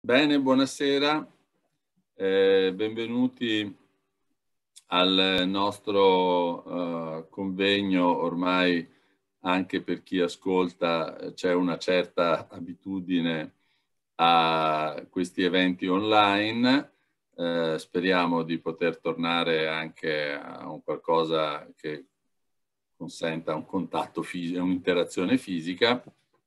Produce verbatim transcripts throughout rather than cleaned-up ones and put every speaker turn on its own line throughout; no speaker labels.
Bene, buonasera, eh, benvenuti al nostro uh, convegno. Ormai anche per chi ascolta c'è una certa abitudine a questi eventi online. Eh, speriamo di poter tornare anche a un qualcosa che consenta un contatto fisico, un'interazione fisica.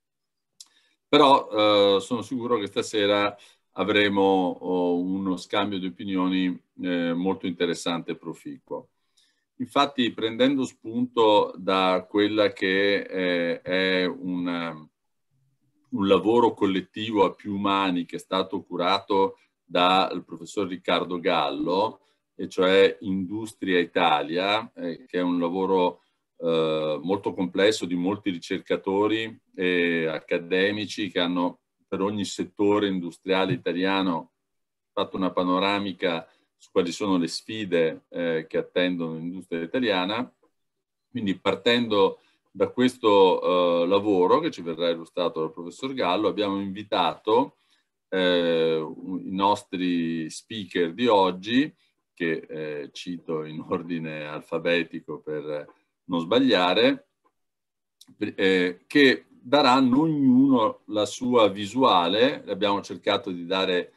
Però eh, sono sicuro che stasera avremo oh, uno scambio di opinioni eh, molto interessante e proficuo. Infatti, prendendo spunto da quella che eh, è un, un lavoro collettivo a più mani che è stato curato dal professor Riccardo Gallo, e cioè Industria Italia, eh, che è un lavoro eh, molto complesso di molti ricercatori e accademici che hanno per ogni settore industriale italiano fatto una panoramica su quali sono le sfide eh, che attendono l'industria italiana. Quindi, partendo da questo eh, lavoro che ci verrà illustrato dal professor Gallo, abbiamo invitato eh, i nostri speaker di oggi, che eh, cito in ordine alfabetico per non sbagliare, eh, che daranno ognuno la sua visuale. Abbiamo cercato di dare,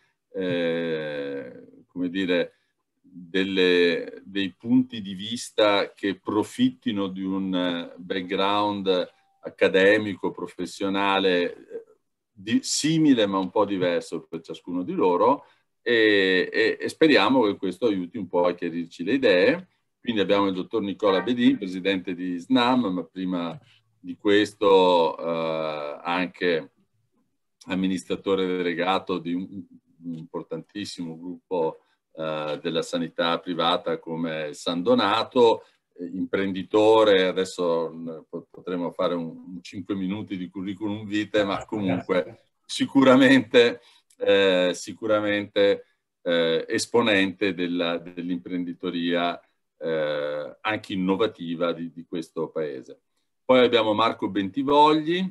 eh, come dire, delle, dei punti di vista che profittino di un background accademico, professionale, di, simile ma un po' diverso per ciascuno di loro, e, e, e speriamo che questo aiuti un po' a chiarirci le idee. Quindi abbiamo il dottor Nicola Bedin, presidente di SNAM, ma prima di questo eh, anche amministratore delegato di un, un importantissimo gruppo eh, della sanità privata come San Donato, eh, imprenditore. Adesso potremo fare un, un cinque minuti di curriculum vitae, ma comunque sicuramente, eh, sicuramente eh, esponente dell'imprenditoria eh, anche innovativa di, di questo paese. Poi abbiamo Marco Bentivogli,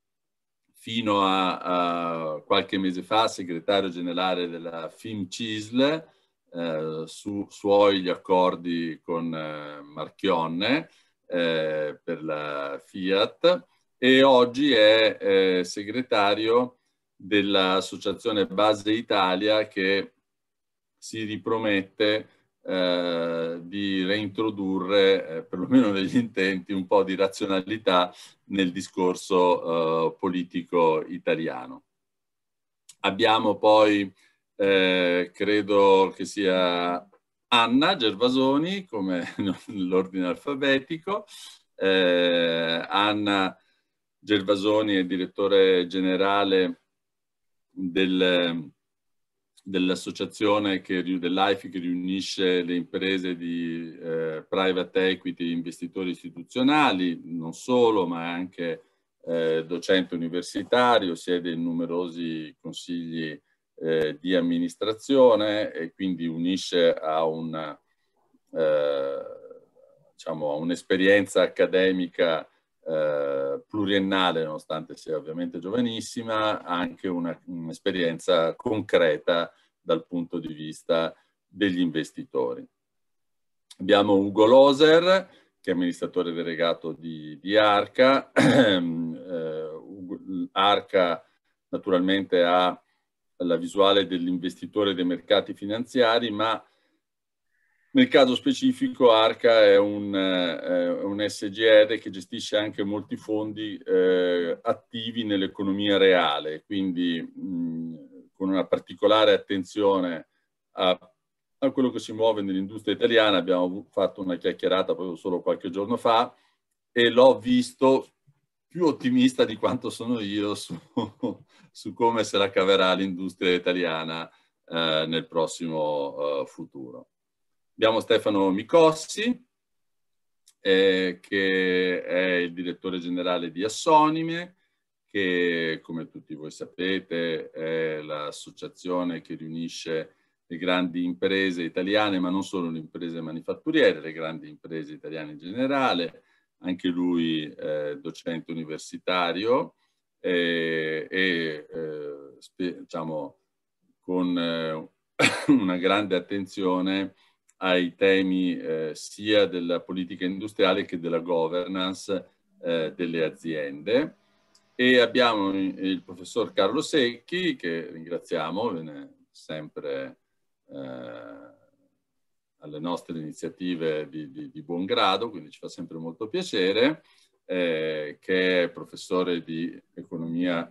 fino a, a qualche mese fa segretario generale della FIMCISL, eh, su suoi gli accordi con eh, Marchionne eh, per la Fiat, e oggi è eh, segretario dell'associazione Base Italia, che si ripromette eh, di reintrodurre, eh, perlomeno negli intenti, un po' di razionalità nel discorso eh, politico italiano. Abbiamo poi, eh, credo che sia Anna Gervasoni, come l'ordine alfabetico. Eh, Anna Gervasoni è direttore generale del dell'associazione dell'A I F I, che riunisce le imprese di eh, private equity, investitori istituzionali, non solo, ma anche eh, docente universitario, siede in numerosi consigli eh, di amministrazione, e quindi unisce a una, eh, diciamo, a un'esperienza accademica eh, pluriennale, nonostante sia ovviamente giovanissima, anche un'esperienza concreta dal punto di vista degli investitori. Abbiamo Ugo Loser, che è amministratore delegato di, di Arca. eh, Arca naturalmente ha la visuale dell'investitore dei mercati finanziari, ma nel caso specifico Arca è un, eh, un S G R che gestisce anche molti fondi eh, attivi nell'economia reale, quindi mh, con una particolare attenzione a, a quello che si muove nell'industria italiana. Abbiamo fatto una chiacchierata proprio solo qualche giorno fa e l'ho visto più ottimista di quanto sono io su, su come se la caverà l'industria italiana eh, nel prossimo eh, futuro. Abbiamo Stefano Micossi, eh, che è il direttore generale di Assonime, che, come tutti voi sapete, è l'associazione che riunisce le grandi imprese italiane, ma non solo le imprese manifatturiere, le grandi imprese italiane in generale. Anche lui è docente universitario e, e eh, diciamo, con eh, una grande attenzione ai temi eh, sia della politica industriale che della governance eh, delle aziende. E abbiamo il professor Carlo Secchi, che ringraziamo, viene sempre eh, alle nostre iniziative di, di, di buon grado, quindi ci fa sempre molto piacere, eh, che è professore di economia,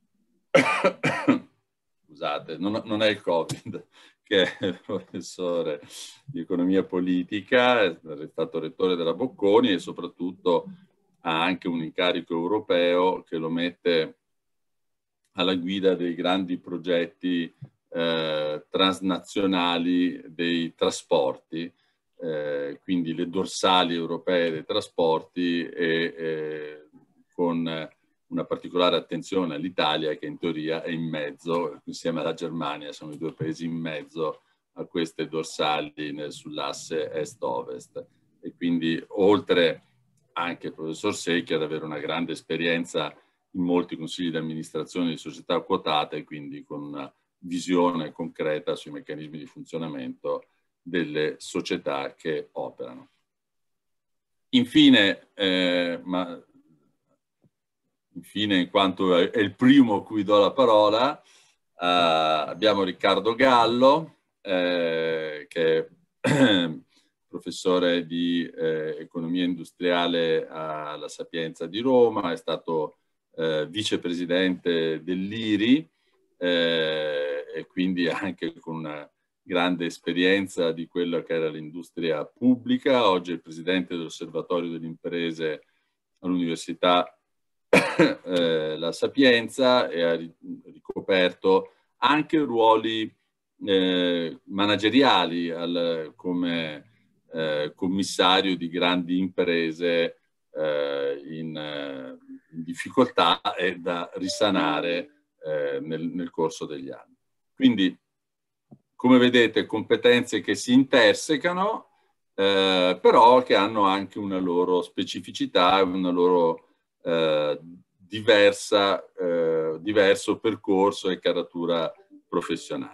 scusate, non, non è il Covid, che è professore di economia politica, è stato rettore della Bocconi e soprattutto ha anche un incarico europeo che lo mette alla guida dei grandi progetti eh, transnazionali dei trasporti, eh, quindi le dorsali europee dei trasporti e eh, con una particolare attenzione all'Italia che in teoria è in mezzo, insieme alla Germania, sono i due paesi in mezzo a queste dorsali sull'asse est-ovest. E quindi oltre anche il professor Secchi ad avere una grande esperienza in molti consigli di amministrazione di società quotate, quindi con una visione concreta sui meccanismi di funzionamento delle società che operano. Infine, eh, ma infine in quanto è il primo a cui do la parola, eh, abbiamo Riccardo Gallo, eh, che è professore di eh, economia industriale alla Sapienza di Roma, è stato eh, vicepresidente dell'I R I eh, e quindi anche con una grande esperienza di quello che era l'industria pubblica. Oggi è il presidente dell'Osservatorio delle Imprese all'Università eh, La Sapienza e ha ricoperto anche ruoli eh, manageriali al, come eh, commissario di grandi imprese eh, in, eh, in difficoltà e da risanare eh, nel, nel corso degli anni. Quindi, come vedete, competenze che si intersecano, eh, però che hanno anche una loro specificità e una loro eh, diversa, eh, diverso percorso e caratura professionale.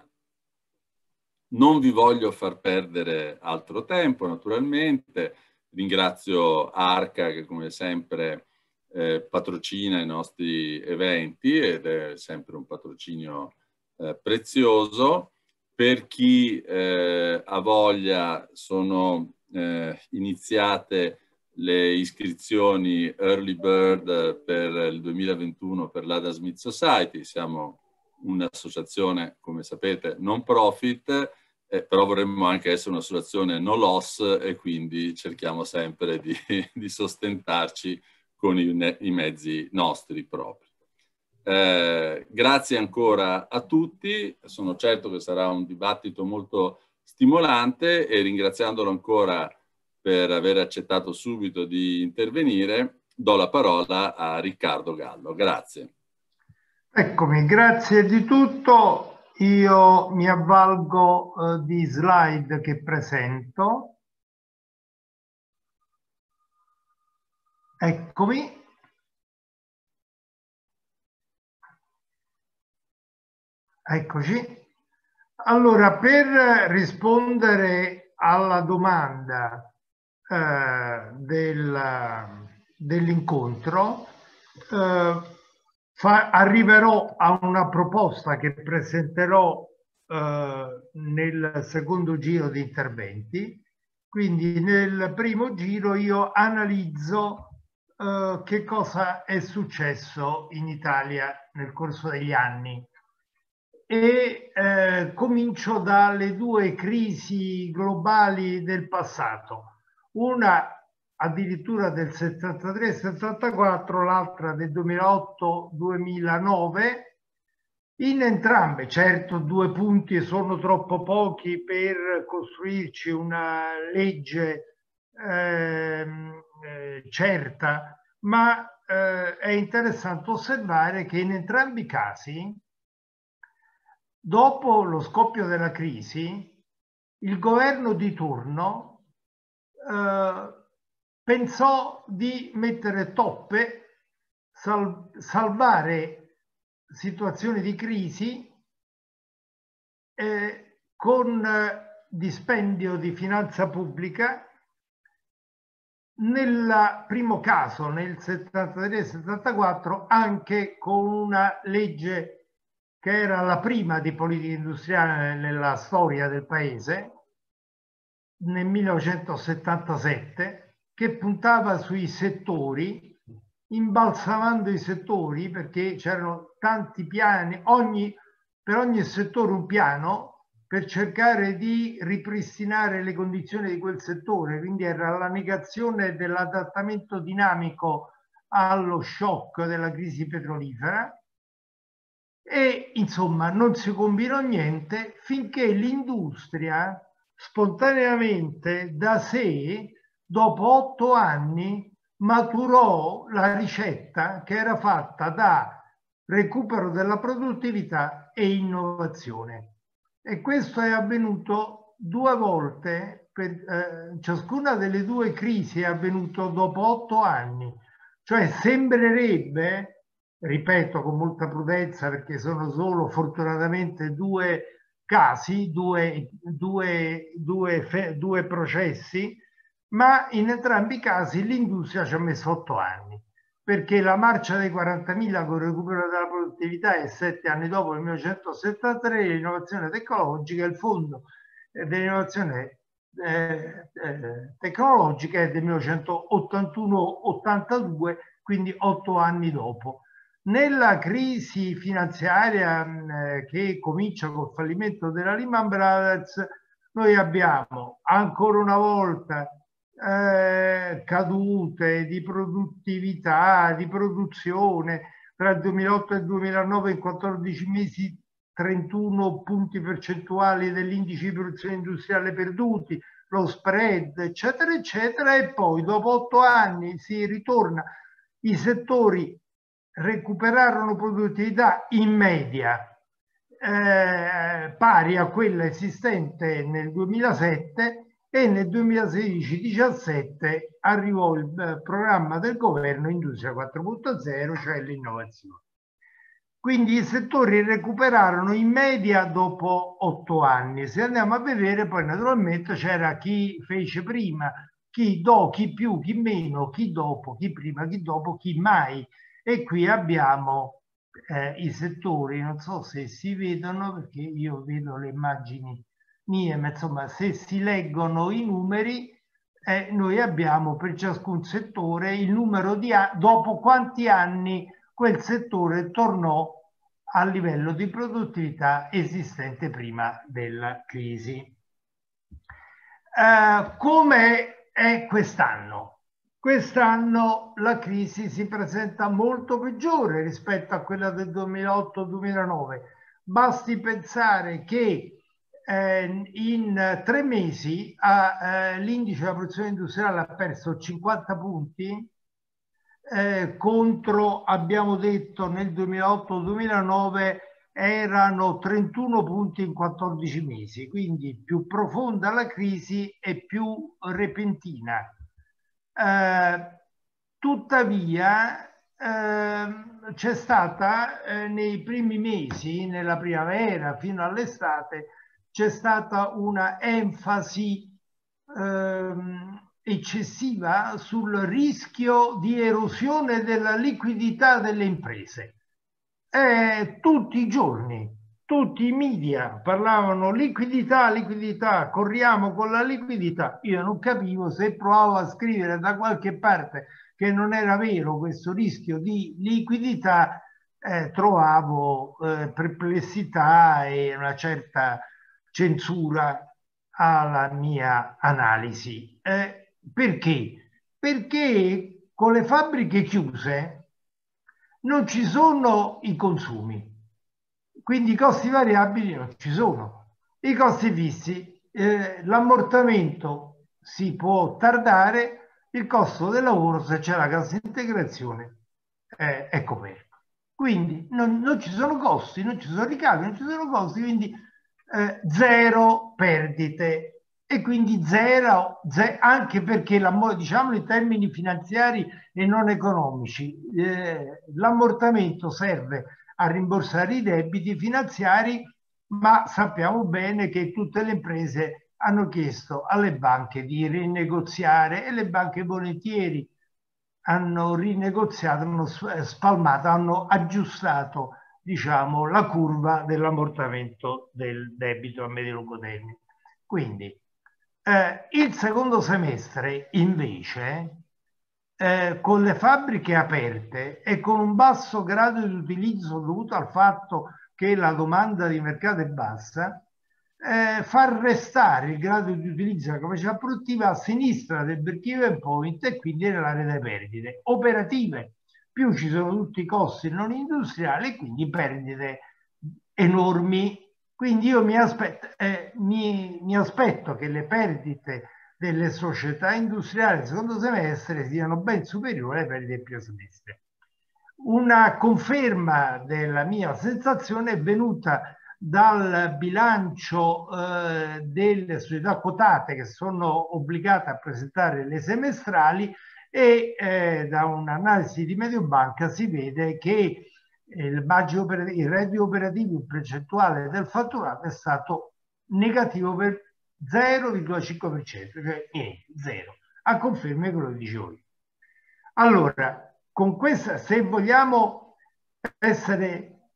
Non vi voglio far perdere altro tempo, naturalmente. Ringrazio Arca che come sempre eh, patrocina i nostri eventi ed è sempre un patrocinio eh, prezioso. Per chi eh, ha voglia sono eh, iniziate le iscrizioni Early Bird per il duemilaventuno per l'Adam Smith Society. Siamo un'associazione, come sapete, non profit, eh, però vorremmo anche essere un'associazione no loss e quindi cerchiamo sempre di, di sostentarci con i, i mezzi nostri propri. Eh, grazie ancora a tutti, sono certo che sarà un dibattito molto stimolante e ringraziandolo ancora per aver accettato subito di intervenire, do la parola a Riccardo Gallo. Grazie.
Eccomi, grazie di tutto. Io mi avvalgo eh, di slide che presento. Eccomi. Eccoci. Allora, per rispondere alla domanda eh, del, dell'incontro, eh, fa, arriverò a una proposta che presenterò eh, nel secondo giro di interventi. Quindi nel primo giro io analizzo eh, che cosa è successo in Italia nel corso degli anni. E eh, comincio dalle due crisi globali del passato, una addirittura del settantatré settantaquattro, l'altra del duemilaotto duemilanove. In entrambe, certo, due punti sono troppo pochi per costruirci una legge eh, eh, certa, ma eh, è interessante osservare che in entrambi i casi, dopo lo scoppio della crisi, il governo di turno eh, pensò di mettere toppe, sal- salvare situazioni di crisi eh, con eh, dispendio di finanza pubblica. Nel primo caso, nel settantatré settantaquattro, anche con una legge che era la prima di politica industriale nella storia del paese, nel millenovecentosettantasette, che puntava sui settori, imbalsamando i settori, perché c'erano tanti piani, ogni, per ogni settore un piano, per cercare di ripristinare le condizioni di quel settore. Quindi era la negazione dell'adattamento dinamico allo shock della crisi petrolifera. E insomma non si combinò niente finché l'industria spontaneamente da sé, dopo otto anni, maturò la ricetta che era fatta da recupero della produttività e innovazione. E questo è avvenuto due volte, per, eh, ciascuna delle due crisi è avvenuto dopo otto anni. Cioè sembrerebbe, ripeto con molta prudenza perché sono solo fortunatamente due casi, due, due, due, due processi, ma in entrambi i casi l'industria ci ha messo otto anni, perché la marcia dei quarantamila con il recupero della produttività è sette anni dopo, nel millenovecentosettantatré, l'innovazione tecnologica, il fondo dell'innovazione eh, eh, tecnologica è del millenovecentottantuno ottantadue, quindi otto anni dopo. Nella crisi finanziaria eh, che comincia col fallimento della Lehman Brothers, noi abbiamo ancora una volta eh, cadute di produttività, di produzione. Tra il duemilaotto e il duemilanove in quattordici mesi trentuno punti percentuali dell'indice di produzione industriale perduti, lo spread, eccetera, eccetera, e poi dopo otto anni si ritorna. I settori recuperarono produttività in media eh, pari a quella esistente nel duemilasette e nel duemilasedici diciassette arrivò il eh, programma del governo Industria quattro punto zero, cioè l'innovazione. Quindi i settori recuperarono in media dopo otto anni. Se andiamo a vedere, poi naturalmente c'era chi fece prima, chi do, chi più, chi meno, chi dopo, chi prima, chi dopo, chi mai. E qui abbiamo eh, i settori, non so se si vedono perché io vedo le immagini mie, ma insomma se si leggono i numeri, eh, noi abbiamo per ciascun settore il numero di anni, dopo quanti anni quel settore tornò al livello di produttività esistente prima della crisi. Eh, come è quest'anno? Quest'anno la crisi si presenta molto peggiore rispetto a quella del duemilaotto duemilanove. Basti pensare che eh, in tre mesi eh, l'indice della produzione industriale ha perso cinquanta punti, eh, contro, abbiamo detto, nel duemilaotto duemilanove erano trentuno punti in quattordici mesi, quindi più profonda la crisi e più repentina. Eh, tuttavia eh, c'è stata eh, nei primi mesi, nella primavera fino all'estate, c'è stata una enfasi ehm, eccessiva sul rischio di erosione della liquidità delle imprese. E tutti i giorni, tutti i media parlavano liquidità, liquidità, corriamo con la liquidità. Io non capivo, se provavo a scrivere da qualche parte che non era vero questo rischio di liquidità, eh, trovavo eh, perplessità e una certa censura alla mia analisi. Eh, perché? Perché con le fabbriche chiuse non ci sono i consumi, quindi i costi variabili non ci sono. I costi fissi, eh, l'ammortamento si può tardare, il costo del lavoro, se c'è la cassa integrazione, eh, è coperto. Quindi non, non ci sono costi, non ci sono ricavi, non ci sono costi, quindi eh, zero perdite. E quindi zero, zero anche perché, diciamo in termini finanziari e non economici, eh, l'ammortamento serve a rimborsare i debiti finanziari, ma sappiamo bene che tutte le imprese hanno chiesto alle banche di rinegoziare e le banche volentieri hanno rinegoziato, hanno spalmato, hanno aggiustato, diciamo, la curva dell'ammortamento del debito a medio-lungo termine. Quindi eh, il secondo semestre invece eh, con le fabbriche aperte e con un basso grado di utilizzo dovuto al fatto che la domanda di mercato è bassa, eh, far restare il grado di utilizzo della capacità produttiva a sinistra del break-even point e quindi nell'area delle perdite operative. Più ci sono tutti i costi non industriali e quindi perdite enormi. Quindi io mi aspetto, eh, mi, mi aspetto che le perdite delle società industriali nel secondo semestre siano ben superiori alle perdite del primo semestre. Una conferma della mia sensazione è venuta dal bilancio eh, delle società quotate che sono obbligate a presentare le semestrali e eh, da un'analisi di Mediobanca si vede che il, budget il reddito operativo percentuale del fatturato è stato negativo per zero virgola cinque per cento, cioè niente, zero, a conferma di quello che dicevo io. Allora, con questa, se vogliamo essere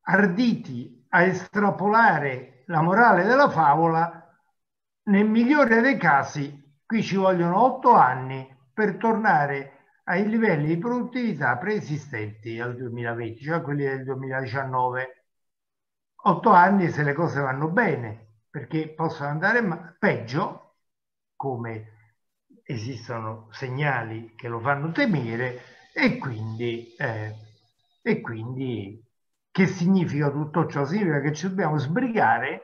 arditi a estrapolare la morale della favola, nel migliore dei casi qui ci vogliono otto anni per tornare ai livelli di produttività preesistenti al duemilaventi, cioè quelli del duemiladiciannove. Otto anni se le cose vanno bene, perché possono andare peggio, come esistono segnali che lo fanno temere, e quindi, eh, e quindi che significa tutto ciò? Significa che ci dobbiamo sbrigare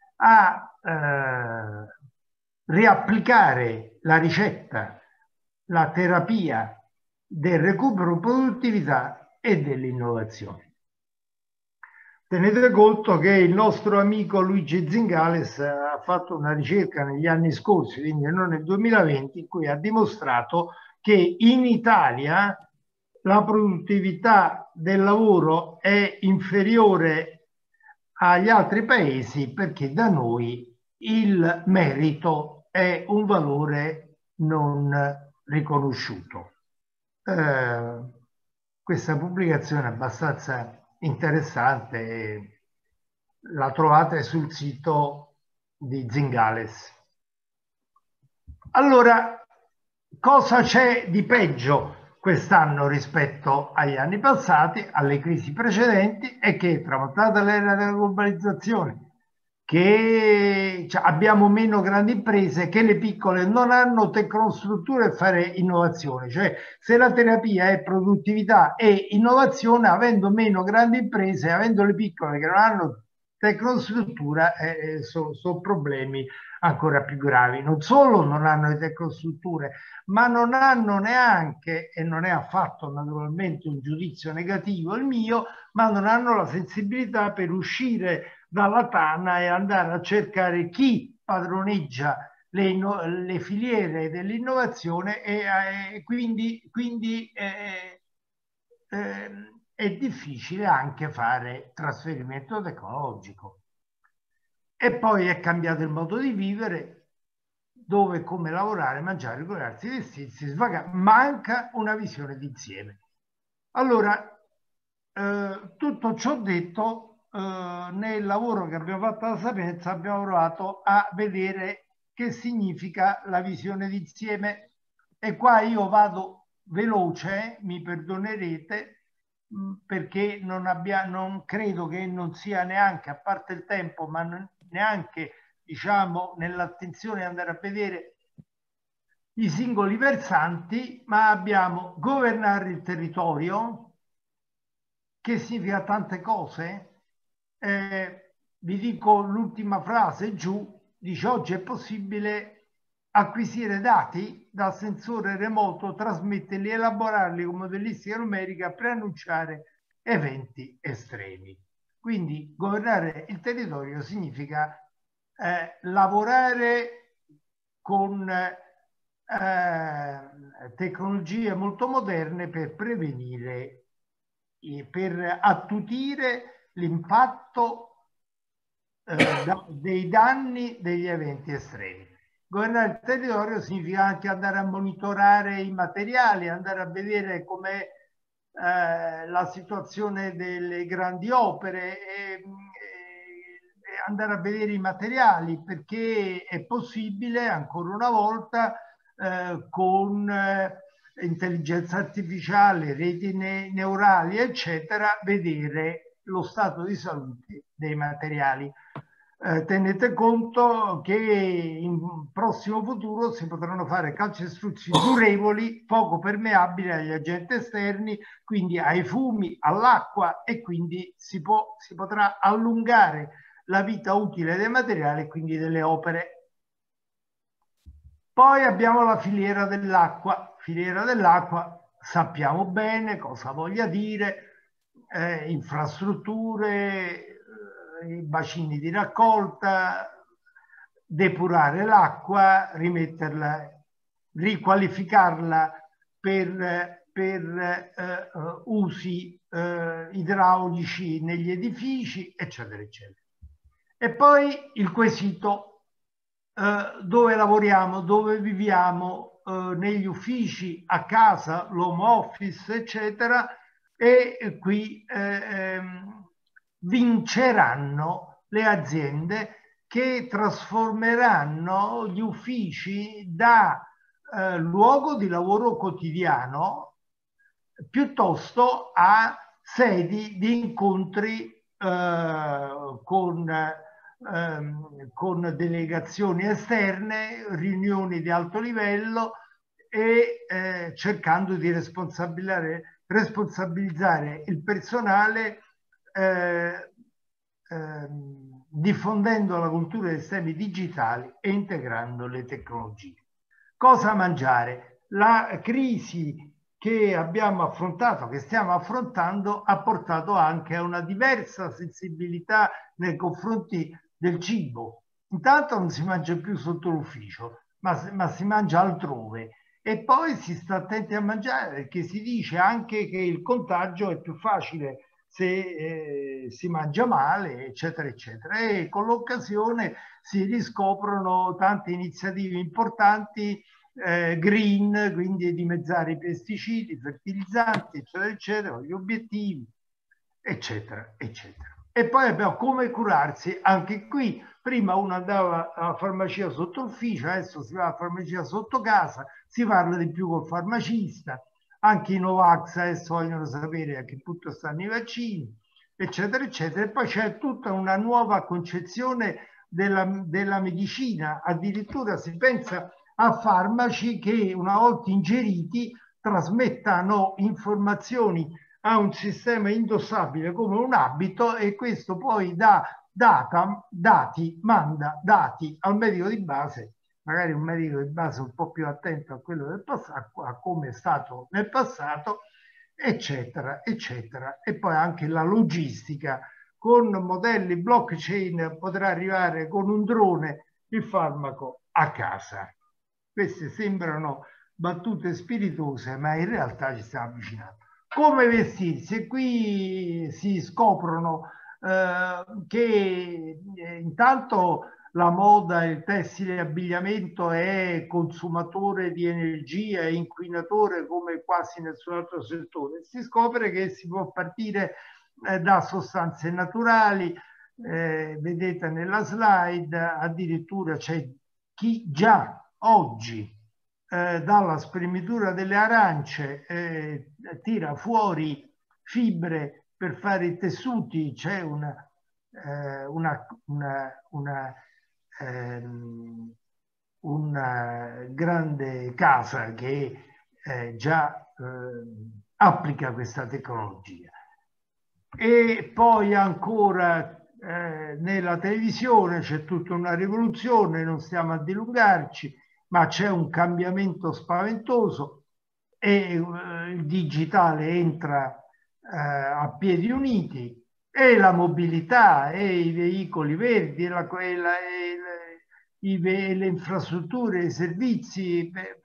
a eh, riapplicare la ricetta, la terapia del recupero produttività e dell'innovazione. Tenete conto che il nostro amico Luigi Zingales ha fatto una ricerca negli anni scorsi, quindi non nel duemilaventi, in cui ha dimostrato che in Italia la produttività del lavoro è inferiore agli altri paesi perché da noi il merito è un valore non riconosciuto. Eh, questa pubblicazione è abbastanza interessante, la trovate sul sito di Zingales. Allora, cosa c'è di peggio quest'anno rispetto agli anni passati, alle crisi precedenti? È che tramontata l'era della globalizzazione, che cioè, abbiamo meno grandi imprese, che le piccole non hanno tecnostrutture per fare innovazione. Cioè, se la terapia è produttività e innovazione, avendo meno grandi imprese, avendo le piccole che non hanno tecnostruttura, eh, sono so problemi ancora più gravi. Non solo non hanno le tecnostrutture, ma non hanno neanche, e non è affatto naturalmente un giudizio negativo il mio, ma non hanno la sensibilità per uscire dalla tana e andare a cercare chi padroneggia le, le filiere dell'innovazione e, e quindi, quindi eh, eh, è difficile anche fare trasferimento tecnologico. E poi è cambiato il modo di vivere, dove come lavorare, mangiare, curarsi, vestirsi, svagare, manca una visione d'insieme. Allora, eh, tutto ciò detto, eh, nel lavoro che abbiamo fatto alla Sapienza abbiamo provato a vedere che significa la visione d'insieme, e qua io vado veloce, mi perdonerete, perché non, abbia, non credo che non sia neanche, a parte il tempo, ma non, neanche diciamo nell'attenzione di andare a vedere i singoli versanti, ma abbiamo governare il territorio, che significa tante cose. Eh, vi dico l'ultima frase giù, dice: oggi è possibile acquisire dati dal sensore remoto, trasmetterli, elaborarli con modellistica numerica, preannunciare eventi estremi. Quindi governare il territorio significa eh, lavorare con eh, tecnologie molto moderne per prevenire, per attutire l'impatto eh, da, dei danni degli eventi estremi. Governare il territorio significa anche andare a monitorare i materiali, andare a vedere com'è eh, la situazione delle grandi opere e, e andare a vedere i materiali, perché è possibile ancora una volta eh, con eh, intelligenza artificiale, reti ne neurali, eccetera, vedere lo stato di salute dei materiali. Eh, tenete conto che in prossimo futuro si potranno fare calcestruzzi durevoli, poco permeabili agli agenti esterni, quindi ai fumi, all'acqua, e quindi si, può, si potrà allungare la vita utile dei materiali e quindi delle opere. Poi abbiamo la filiera dell'acqua. Filiera dell'acqua, sappiamo bene cosa voglia dire, eh, infrastrutture, i bacini di raccolta, depurare l'acqua, rimetterla, riqualificarla per, per eh, usi eh, idraulici negli edifici, eccetera, eccetera. E poi il quesito, eh, dove lavoriamo, dove viviamo, eh, negli uffici, a casa, l'home office, eccetera, e qui eh, vinceranno le aziende che trasformeranno gli uffici da eh, luogo di lavoro quotidiano piuttosto a sedi di incontri eh, con, ehm, con delegazioni esterne, riunioni di alto livello e eh, cercando di responsabilizzare, responsabilizzare il personale eh, eh, diffondendo la cultura dei sistemi digitali e integrando le tecnologie. Cosa mangiare? La crisi che abbiamo affrontato, che stiamo affrontando, ha portato anche a una diversa sensibilità nei confronti del cibo. Intanto non si mangia più sotto l'ufficio, ma, ma si mangia altrove. E poi si sta attenti a mangiare, perché si dice anche che il contagio è più facile se eh, si mangia male, eccetera, eccetera. E con l'occasione si riscoprono tante iniziative importanti eh, green, quindi dimezzare i pesticidi, i fertilizzanti, eccetera, eccetera, gli obiettivi, eccetera, eccetera. E poi abbiamo come curarsi, anche qui, prima uno andava alla farmacia sotto ufficio, adesso si va alla farmacia sotto casa, si parla di più col farmacista, anche i Novax adesso vogliono sapere a che punto stanno i vaccini, eccetera, eccetera. E poi c'è tutta una nuova concezione della, della medicina, addirittura si pensa a farmaci che una volta ingeriti trasmettano informazioni a un sistema indossabile come un abito, e questo poi dà data, dati, manda dati al medico di base, magari un medico di base un po' più attento a quello del passato, a come è stato nel passato, eccetera, eccetera. E poi anche la logistica, con modelli blockchain potrà arrivare con un drone il farmaco a casa. Queste sembrano battute spiritose, ma in realtà ci stiamo avvicinando. Come vestirsi? E qui si scoprono eh, che eh, intanto la moda, il tessile e abbigliamento è consumatore di energia, è inquinatore come quasi nessun altro settore. Si scopre che si può partire eh, da sostanze naturali, eh, vedete nella slide, addirittura c'è chi già oggi eh, dalla spremitura delle arance eh, tira fuori fibre per fare i tessuti. C'è una, eh, una, una, una, ehm, una grande casa che eh, già eh, applica questa tecnologia. E poi ancora eh, nella televisione c'è tutta una rivoluzione, non stiamo a dilungarci, ma c'è un cambiamento spaventoso e eh, il digitale entra eh, a piedi uniti, e la mobilità e i veicoli verdi e, la, e, la, e le, i, le infrastrutture, i servizi, eh,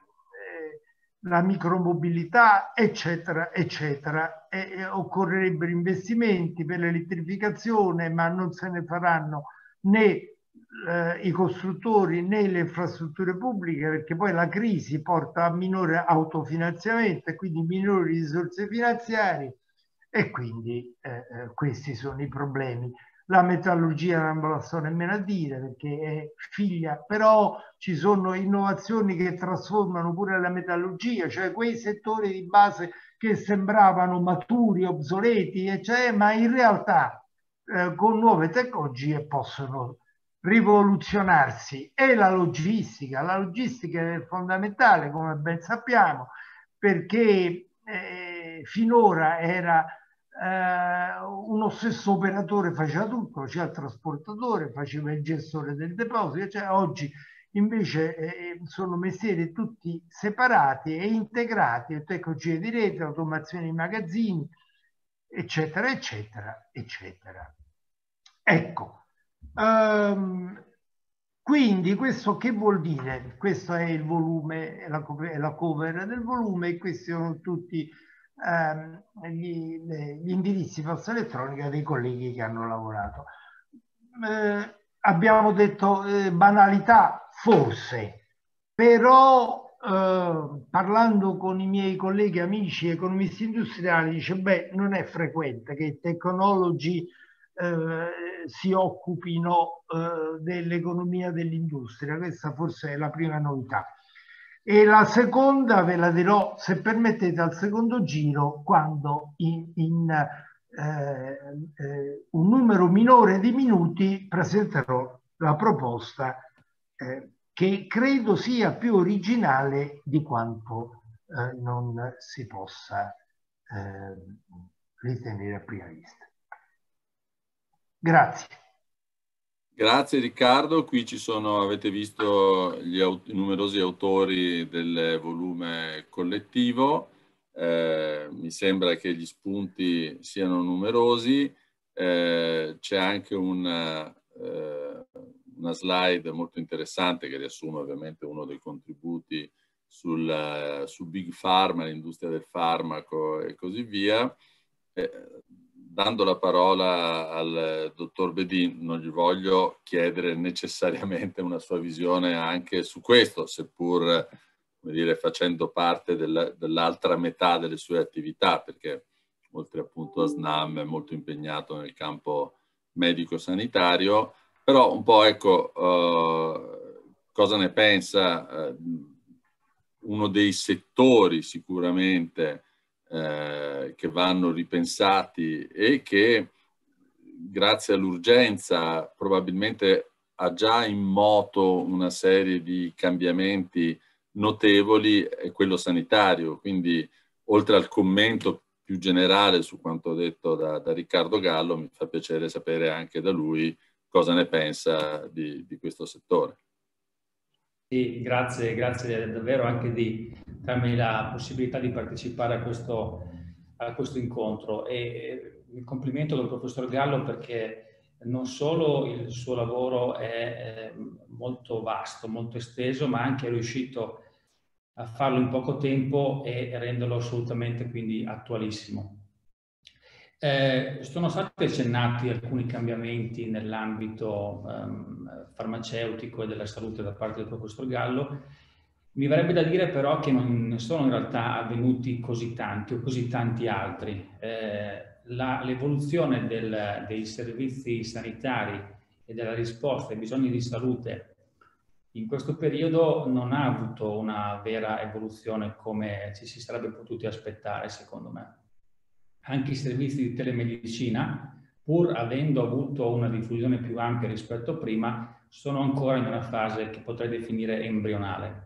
la micromobilità, eccetera, eccetera. E, e occorrerebbero investimenti per l'elettrificazione, ma non se ne faranno né eh, i costruttori né le infrastrutture pubbliche, perché poi la crisi porta a minore autofinanziamento e quindi minori risorse finanziarie, e quindi eh, questi sono i problemi. La metallurgia non ve la sto nemmeno a dire perché è figlia, però ci sono innovazioni che trasformano pure la metallurgia, cioè quei settori di base che sembravano maturi, obsoleti, eccetera, ma in realtà eh, con nuove tecnologie possono rivoluzionarsi. E la logistica, la logistica è fondamentale, come ben sappiamo, perché eh, finora era eh, uno stesso operatore faceva tutto, c'era il trasportatore, faceva il gestore del deposito, cioè oggi invece eh, sono mestieri tutti separati e integrati, tecnologie di rete, automazione di magazzini, eccetera, eccetera, eccetera. Ecco, um, quindi questo che vuol dire? Questo è il volume, è la, la cover del volume, e questi sono tutti um, gli, gli indirizzi posta elettronica dei colleghi che hanno lavorato. Eh, abbiamo detto eh, banalità, forse, però eh, parlando con i miei colleghi, amici, economisti industriali, dice, beh, non è frequente che i technology eh, si occupino eh, dell'economia dell'industria. Questa forse è la prima novità. E la seconda ve la dirò, se permettete, al secondo giro, quando in, in eh, eh, un numero minore di minuti presenterò la proposta eh, che credo sia più originale di quanto eh, non si possa eh, ritenere a prima vista. Grazie.
Grazie Riccardo, qui ci sono, avete visto gli aut- numerosi autori del volume collettivo, eh, mi sembra che gli spunti siano numerosi, eh, c'è anche una, eh, una slide molto interessante che riassume ovviamente uno dei contributi sul, su Big Pharma, l'industria del farmaco e così via. Eh, dando la parola al dottor Bedin, non gli voglio chiedere necessariamente una sua visione anche su questo, seppur, come dire, facendo parte del, dell'altra metà delle sue attività, perché oltre appunto a SNAM è molto impegnato nel campo medico-sanitario, però un po' ecco, uh, cosa ne pensa uh, uno dei settori sicuramente Eh, che vanno ripensati e che grazie all'urgenza probabilmente ha già in moto una serie di cambiamenti notevoli, è quello sanitario. Quindi oltre al commento più generale su quanto detto da, da Riccardo Gallo, mi fa piacere sapere anche da lui cosa ne pensa di, di questo settore.
Sì, grazie, grazie davvero anche di darmi la possibilità di partecipare a questo, a questo incontro, e mi complimento col professor Gallo perché non solo il suo lavoro è molto vasto, molto esteso, ma anche è riuscito a farlo in poco tempo e renderlo assolutamente quindi attualissimo. Eh, sono stati accennati alcuni cambiamenti nell'ambito um, farmaceutico e della salute da parte del professor Gallo. Mi verrebbe da dire però che non ne sono in realtà avvenuti così tanti o così tanti altri. Eh, l'evoluzione del, dei servizi sanitari e della risposta ai bisogni di salute in questo periodo non ha avuto una vera evoluzione come ci si sarebbe potuti aspettare, secondo me. Anche i servizi di telemedicina, pur avendo avuto una diffusione più ampia rispetto a prima, sono ancora in una fase che potrei definire embrionale.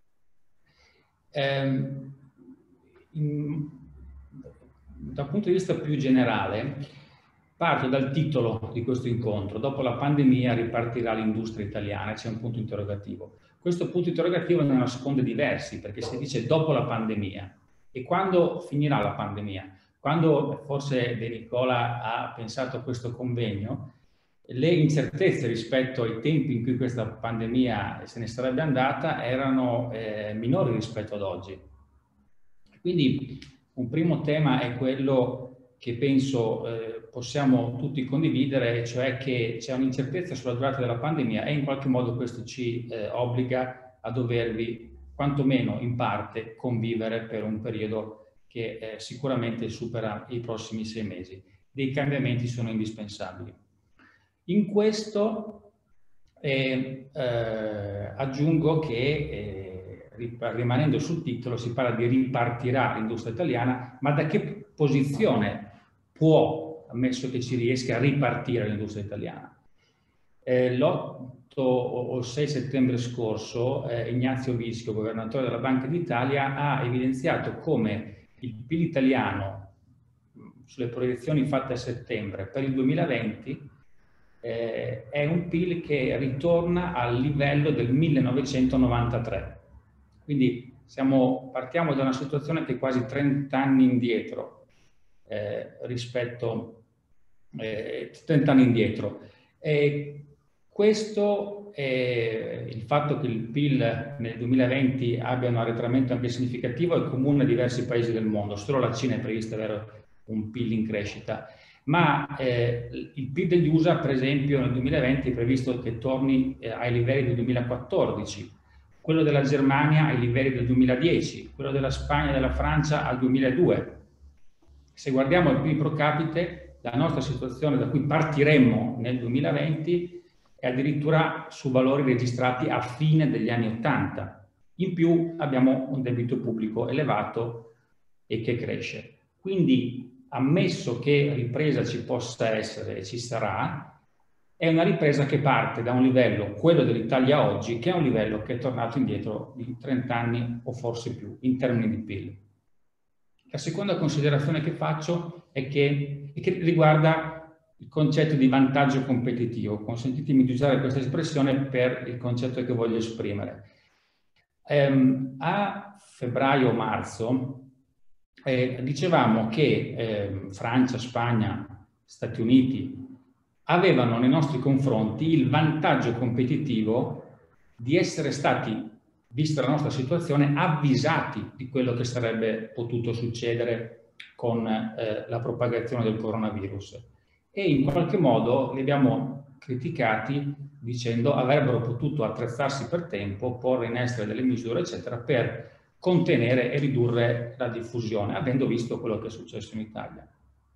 Ehm, in, dal punto di vista più generale, parto dal titolo di questo incontro: dopo la pandemia ripartirà l'industria italiana, c'è un punto interrogativo. Questo punto interrogativo ne nasconde diversi, perché si dice dopo la pandemia. E quando finirà la pandemia? Quando forse De Nicola ha pensato a questo convegno, le incertezze rispetto ai tempi in cui questa pandemia se ne sarebbe andata erano eh, minori rispetto ad oggi. Quindi un primo tema è quello che penso eh, possiamo tutti condividere, cioè che c'è un'incertezza sulla durata della pandemia e in qualche modo questo ci eh, obbliga a dovervi, quantomeno in parte, convivere per un periodo che eh, sicuramente supera i prossimi sei mesi. Dei cambiamenti sono indispensabili. In questo eh, eh, aggiungo che, eh, rimanendo sul titolo, si parla di ripartirà l'industria italiana, ma da che posizione può, ammesso che ci riesca, a ripartire l'industria italiana? Eh, l'otto o sei settembre scorso eh, Ignazio Vischio, governatore della Banca d'Italia, ha evidenziato come il P I L italiano, sulle proiezioni fatte a settembre per il duemilaventi, eh, è un P I L che ritorna al livello del millenovecentonovantatré. Quindi siamo, partiamo da una situazione che è quasi trenta anni indietro eh, rispetto eh, trenta anni indietro. E questo, eh, il fatto che il P I L nel duemilaventi abbia un arretramento anche significativo è comune a diversi paesi del mondo. Solo la Cina è prevista avere un P I L in crescita, ma eh, il P I L degli U S A, per esempio, nel duemilaventi è previsto che torni eh, ai livelli del duemilaquattordici, quello della Germania ai livelli del duemiladieci, quello della Spagna e della Francia al duemiladue. Se guardiamo il P I L pro capite, la nostra situazione da cui partiremmo nel duemilaventi è addirittura su valori registrati a fine degli anni ottanta. In più abbiamo un debito pubblico elevato e che cresce. Quindi, ammesso che ripresa ci possa essere e ci sarà, è una ripresa che parte da un livello, quello dell'Italia oggi, che è un livello che è tornato indietro di trenta anni o forse più in termini di P I L. La seconda considerazione che faccio è che, è che riguarda il concetto di vantaggio competitivo. Consentitemi di usare questa espressione per il concetto che voglio esprimere. Ehm, a febbraio-marzo eh, dicevamo che eh, Francia, Spagna, Stati Uniti avevano nei nostri confronti il vantaggio competitivo di essere stati, vista la nostra situazione, avvisati di quello che sarebbe potuto succedere con eh, la propagazione del coronavirus. E in qualche modo li abbiamo criticati dicendo avrebbero potuto attrezzarsi per tempo, porre in essere delle misure, eccetera, per contenere e ridurre la diffusione, avendo visto quello che è successo in Italia.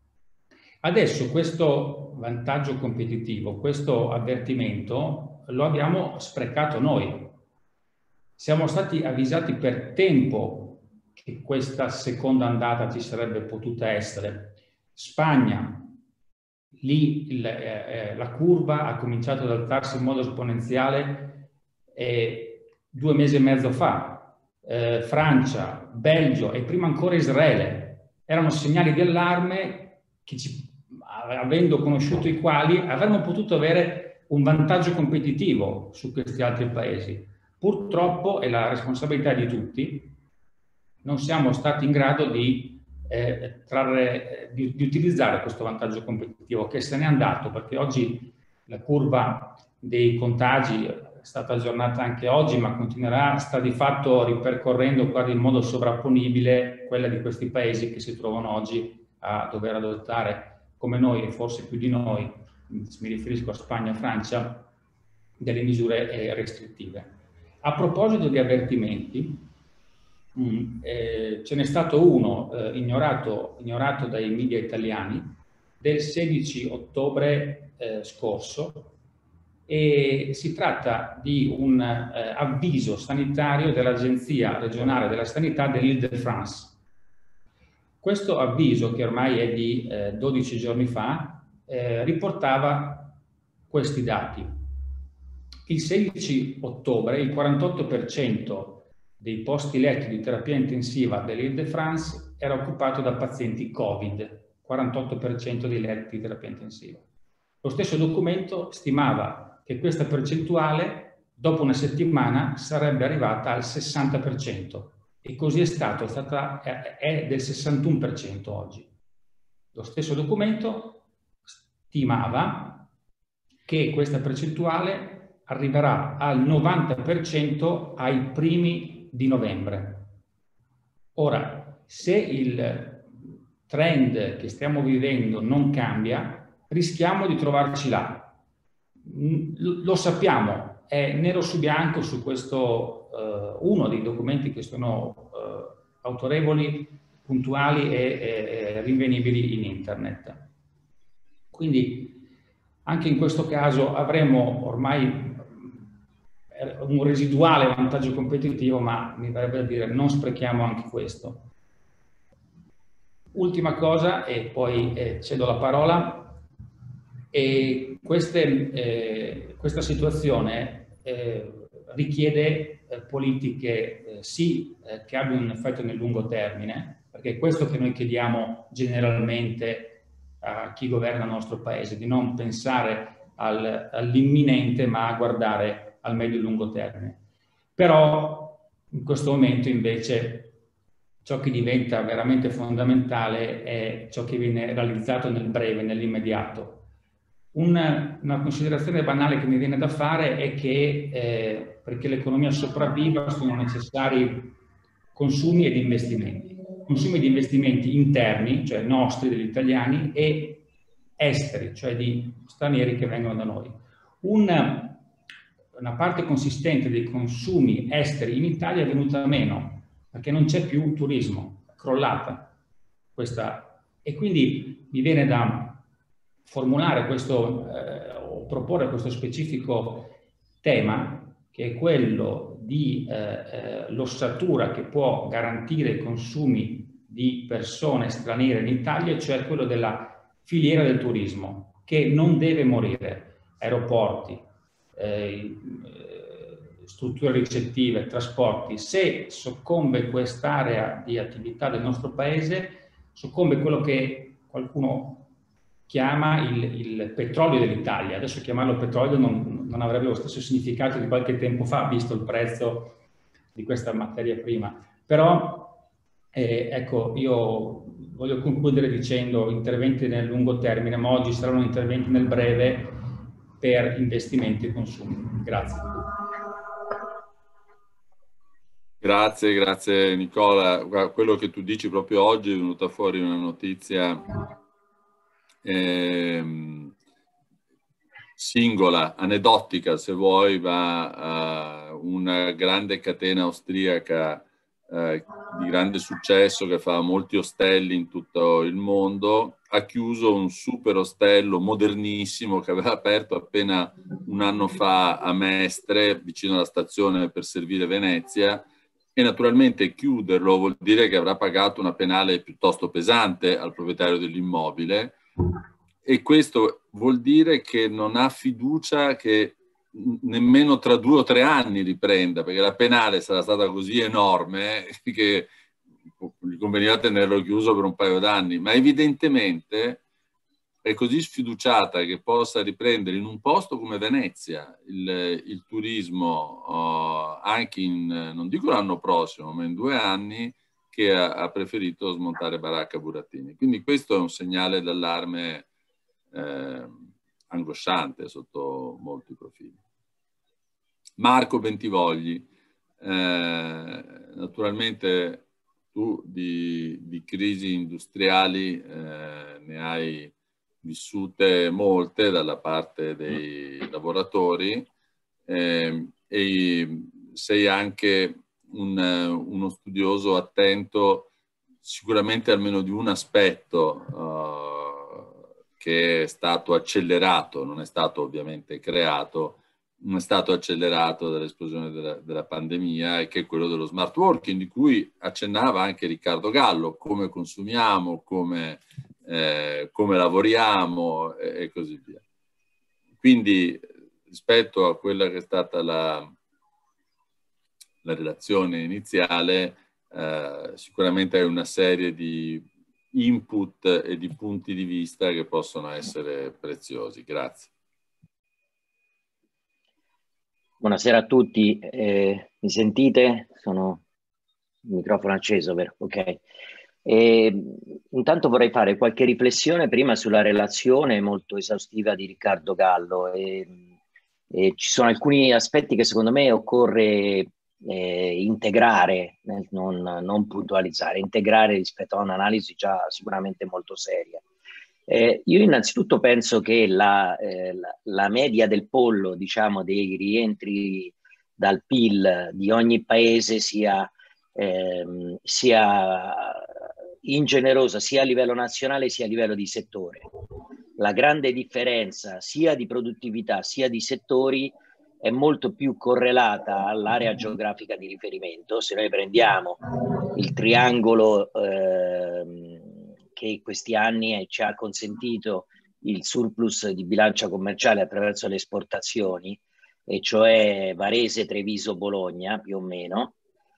Adesso questo vantaggio competitivo, questo avvertimento, lo abbiamo sprecato noi. Siamo stati avvisati per tempo che questa seconda andata ci sarebbe potuta essere. Spagna, lì il, eh, la curva ha cominciato ad alzarsi in modo esponenziale eh, due mesi e mezzo fa. Eh, Francia, Belgio e prima ancora Israele erano segnali di allarme che ci, avendo conosciuto i quali avremmo potuto avere un vantaggio competitivo su questi altri paesi. Purtroppo, è la responsabilità di tutti, non siamo stati in grado di Eh, trarre, di, di utilizzare questo vantaggio competitivo, che se n'è andato, perché oggi la curva dei contagi è stata aggiornata anche oggi, ma continuerà, sta di fatto ripercorrendo quasi in modo sovrapponibile quella di questi paesi che si trovano oggi a dover adottare, come noi e forse più di noi, mi riferisco a Spagna e Francia, delle misure eh, restrittive. A proposito di avvertimenti, Mm, eh, ce n'è stato uno eh, ignorato, ignorato dai media italiani del sedici ottobre eh, scorso, e si tratta di un eh, avviso sanitario dell'Agenzia regionale della sanità dell'Île-de-France. Questo avviso, che ormai è di eh, dodici giorni fa, eh, riportava questi dati. Il sedici ottobre il quarantotto per cento dei posti letti di terapia intensiva dell'Île-de-France era occupato da pazienti Covid, quarantotto per cento dei letti di terapia intensiva. Lo stesso documento stimava che questa percentuale, dopo una settimana, sarebbe arrivata al sessanta per cento, e così è stato, è, stata, è del sessantuno per cento oggi. Lo stesso documento stimava che questa percentuale arriverà al novanta per cento ai primi di novembre. Ora, se il trend che stiamo vivendo non cambia, rischiamo di trovarci là. Lo sappiamo, è nero su bianco su questo, eh, uno dei documenti che sono eh, autorevoli, puntuali e, e rinvenibili in internet. Quindi anche in questo caso avremo ormai un residuale vantaggio competitivo, ma mi verrebbe da dire non sprechiamo anche questo. Ultima cosa, e poi eh, cedo la parola, e queste, eh, questa situazione eh, richiede eh, politiche eh, sì eh, che abbiano un effetto nel lungo termine, perché è questo che noi chiediamo generalmente a chi governa il nostro paese, di non pensare al, all'imminente ma a guardare al medio e lungo termine. Però in questo momento invece ciò che diventa veramente fondamentale è ciò che viene realizzato nel breve, nell'immediato. Una, una considerazione banale che mi viene da fare è che eh, perché l'economia sopravviva sono necessari consumi ed investimenti. Consumi ed investimenti interni, cioè nostri, degli italiani, e esteri, cioè di stranieri che vengono da noi. Una, una parte consistente dei consumi esteri in Italia è venuta meno, perché non c'è più turismo, è crollata questa. E quindi mi viene da formulare questo, eh, o proporre questo specifico tema, che è quello di eh, eh, l'ossatura che può garantire i consumi di persone straniere in Italia, cioè quello della filiera del turismo, che non deve morire. Aeroporti, eh, strutture ricettive, trasporti. Se soccombe quest'area di attività del nostro paese, soccombe quello che qualcuno chiama il, il petrolio dell'Italia. Adesso chiamarlo petrolio non, non avrebbe lo stesso significato di qualche tempo fa, visto il prezzo di questa materia prima. Però, eh, ecco, io voglio concludere dicendo interventi nel lungo termine, ma oggi saranno interventi nel breve per investimenti e consumi. Grazie.
Grazie, grazie Nicola. Guarda, quello che tu dici proprio oggi è venuta fuori una notizia ehm, singola, aneddotica se vuoi, ma uh, una grande catena austriaca uh, di grande successo che fa molti ostelli in tutto il mondo ha chiuso un super ostello modernissimo che aveva aperto appena un anno fa a Mestre, vicino alla stazione per servire Venezia. E naturalmente chiuderlo vuol dire che avrà pagato una penale piuttosto pesante al proprietario dell'immobile, e questo vuol dire che non ha fiducia che nemmeno tra due o tre anni riprenda, perché la penale sarà stata così enorme che gli conveniva tenerlo chiuso per un paio d'anni, ma evidentemente è così sfiduciata che possa riprendere in un posto come Venezia il, il turismo uh, anche in, non dico l'anno prossimo, ma in due anni, che ha, ha preferito smontare Baracca Burattini. Quindi questo è un segnale d'allarme eh, angosciante sotto molti profili. Marco Bentivogli, eh, naturalmente tu di, di crisi industriali eh, ne hai vissute molte dalla parte dei lavoratori eh, e sei anche un, uno studioso attento sicuramente almeno di un aspetto uh, che è stato accelerato, non è stato ovviamente creato, non è stato accelerato dall'esplosione della, della pandemia, e che è quello dello smart working, di cui accennava anche Riccardo Gallo: come consumiamo, come Eh, come lavoriamo e, e così via. Quindi rispetto a quella che è stata la, la relazione iniziale, eh, sicuramente hai una serie di input e di punti di vista che possono essere preziosi. Grazie.
Buonasera a tutti, eh, mi sentite? Sono il microfono acceso, vero? Ok. E, intanto vorrei fare qualche riflessione prima sulla relazione molto esaustiva di Riccardo Gallo. E, e ci sono alcuni aspetti che secondo me occorre eh, integrare, non, non puntualizzare, integrare rispetto a un'analisi già sicuramente molto seria. Eh, io innanzitutto penso che la, eh, la, la media del pollo, diciamo, dei rientri dal P I L di ogni paese sia, ehm, sia ingenerosa sia a livello nazionale sia a livello di settore. La grande differenza sia di produttività sia di settori è molto più correlata all'area geografica di riferimento. Se noi prendiamo il triangolo ehm, che questi anni ci ha consentito il surplus di bilancia commerciale attraverso le esportazioni, e cioè Varese, Treviso, Bologna, più o meno,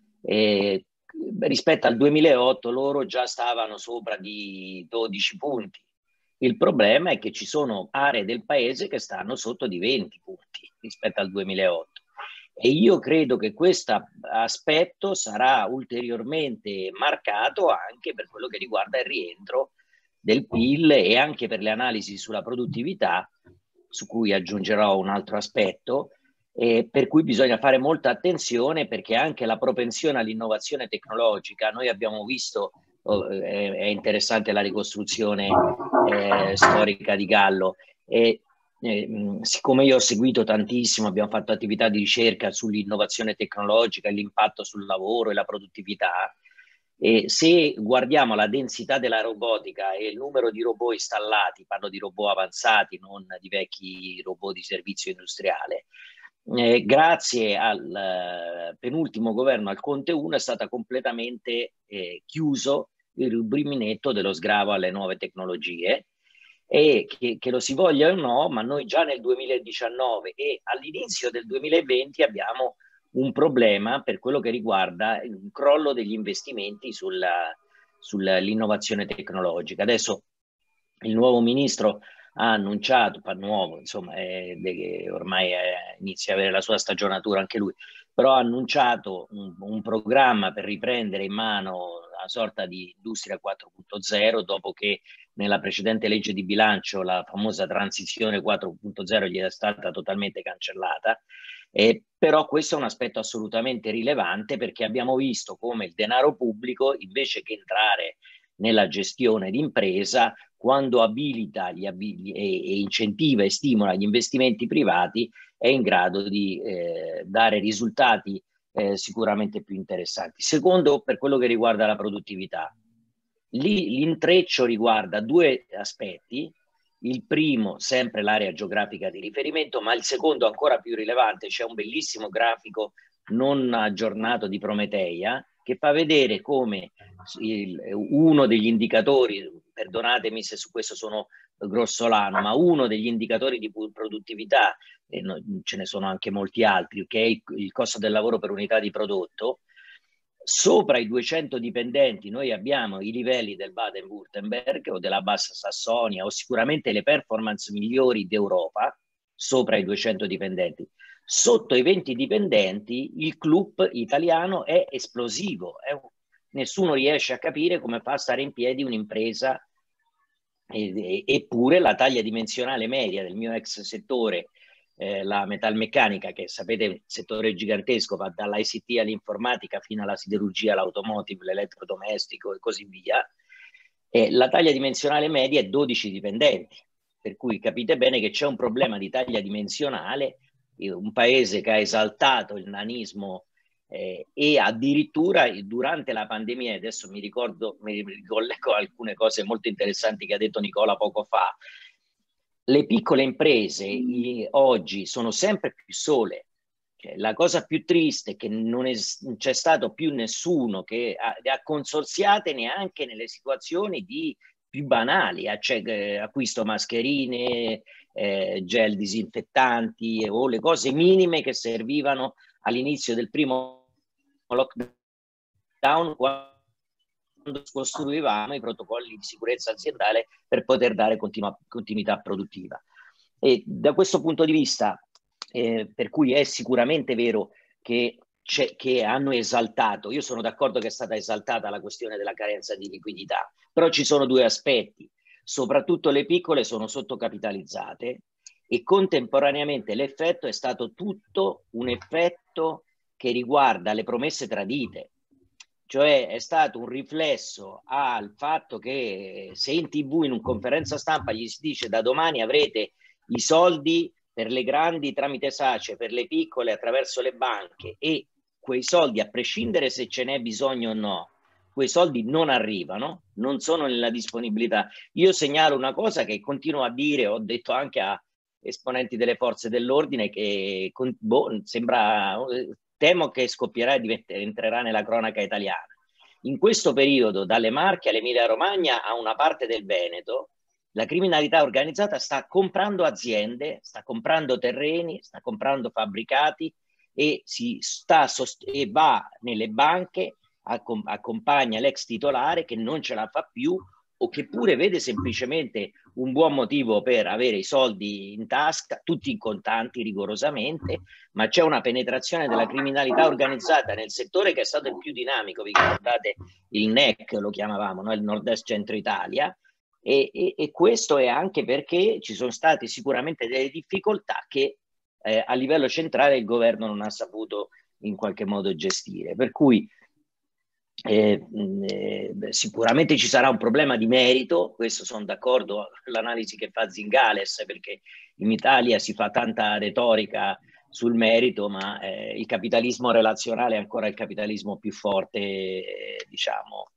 e rispetto al duemilaotto loro già stavano sopra di dodici punti. Il problema è che ci sono aree del paese che stanno sotto di venti punti rispetto al duemilaotto. E io credo che questo aspetto sarà ulteriormente marcato anche per quello che riguarda il rientro del P I L e anche per le analisi sulla produttività, su cui aggiungerò un altro aspetto, eh, per cui bisogna fare molta attenzione, perché anche la propensione all'innovazione tecnologica, noi abbiamo visto, oh, eh, è interessante la ricostruzione eh, storica di Gallo, e Eh, siccome io ho seguito tantissimo, abbiamo fatto attività di ricerca sull'innovazione tecnologica, l'impatto sul lavoro e la produttività, e se guardiamo la densità della robotica e il numero di robot installati, parlo di robot avanzati, non di vecchi robot di servizio industriale, eh, grazie al eh, penultimo governo, al Conte uno, è stata completamente eh, chiuso il rubriminetto dello sgravo alle nuove tecnologie. E che, che lo si voglia o no, ma noi già nel duemiladiciannove e all'inizio del duemilaventi abbiamo un problema per quello che riguarda il crollo degli investimenti sulla, sull'innovazione tecnologica. Adesso il nuovo ministro ha annunciato, fa nuovo, insomma, è, è, ormai è, inizia a avere la sua stagionatura anche lui, però ha annunciato un, un programma per riprendere in mano una sorta di industria quattro punto zero, dopo che nella precedente legge di bilancio la famosa transizione quattro punto zero gli è stata totalmente cancellata. Eh, però questo è un aspetto assolutamente rilevante, perché abbiamo visto come il denaro pubblico, invece che entrare nella gestione d'impresa, quando abilita gli abili e, e incentiva e stimola gli investimenti privati, è in grado di eh, dare risultati eh, sicuramente più interessanti. Secondo, per quello che riguarda la produttività, lì l'intreccio riguarda due aspetti. Il primo, sempre l'area geografica di riferimento, ma il secondo, ancora più rilevante, c'è un bellissimo grafico non aggiornato di Prometeia che fa vedere come il, uno degli indicatori, perdonatemi se su questo sono grossolano, ma uno degli indicatori di produttività, e no, ce ne sono anche molti altri, che è il, il costo del lavoro per unità di prodotto. Sopra i duecento dipendenti noi abbiamo i livelli del Baden-Württemberg o della Bassa Sassonia, o sicuramente le performance migliori d'Europa, sopra i duecento dipendenti. Sotto i venti dipendenti il club italiano è esplosivo, è, nessuno riesce a capire come fa a stare in piedi un'impresa, e, eppure la taglia dimensionale media del mio ex settore, Eh, la metalmeccanica, che sapete è un settore gigantesco, va dall'I C T all'informatica fino alla siderurgia, l'automotive, l'elettrodomestico e così via, e la taglia dimensionale media è dodici dipendenti, per cui capite bene che c'è un problema di taglia dimensionale, un paese che ha esaltato il nanismo eh, e addirittura durante la pandemia, adesso mi ricordo, mi ricollego alcune cose molto interessanti che ha detto Nicola poco fa, le piccole imprese i, oggi sono sempre più sole. Cioè, la cosa più triste è che non c'è stato più nessuno che ha, ha consorziate neanche nelle situazioni di più banali, cioè, eh, acquisto mascherine, eh, gel disinfettanti eh, o le cose minime che servivano all'inizio del primo lockdown, quando costruivamo i protocolli di sicurezza aziendale per poter dare continua, continuità produttiva. E da questo punto di vista, eh, per cui è sicuramente vero che, che hanno esaltato, io sono d'accordo che è stata esaltata la questione della carenza di liquidità, però ci sono due aspetti: soprattutto le piccole sono sottocapitalizzate, e contemporaneamente l'effetto è stato tutto un effetto che riguarda le promesse tradite. Cioè è stato un riflesso al fatto che se in tivù, in una conferenza stampa, gli si dice da domani avrete i soldi per le grandi tramite SACE, per le piccole attraverso le banche, e quei soldi, a prescindere se ce n'è bisogno o no, quei soldi non arrivano, non sono nella disponibilità. Io segnalo una cosa che continuo a dire, ho detto anche a esponenti delle forze dell'ordine, che boh, sembra... temo che scoppierà e entrerà nella cronaca italiana. In questo periodo, dalle Marche all'Emilia Romagna a una parte del Veneto, la criminalità organizzata sta comprando aziende, sta comprando terreni, sta comprando fabbricati e, si sta e va nelle banche, accompagna l'ex titolare che non ce la fa più o che pure vede semplicemente un buon motivo per avere i soldi in tasca, tutti in contanti rigorosamente, ma c'è una penetrazione della criminalità organizzata nel settore che è stato il più dinamico. Vi ricordate il N E C, lo chiamavamo, no? Il Nord-Est Centro Italia, e, e, e questo è anche perché ci sono state sicuramente delle difficoltà che eh, a livello centrale il governo non ha saputo in qualche modo gestire, per cui Eh, eh, sicuramente ci sarà un problema di merito, questo sono d'accordo con l'analisi che fa Zingales, perché in Italia si fa tanta retorica sul merito, ma eh, il capitalismo relazionale è ancora il capitalismo più forte, eh, diciamo,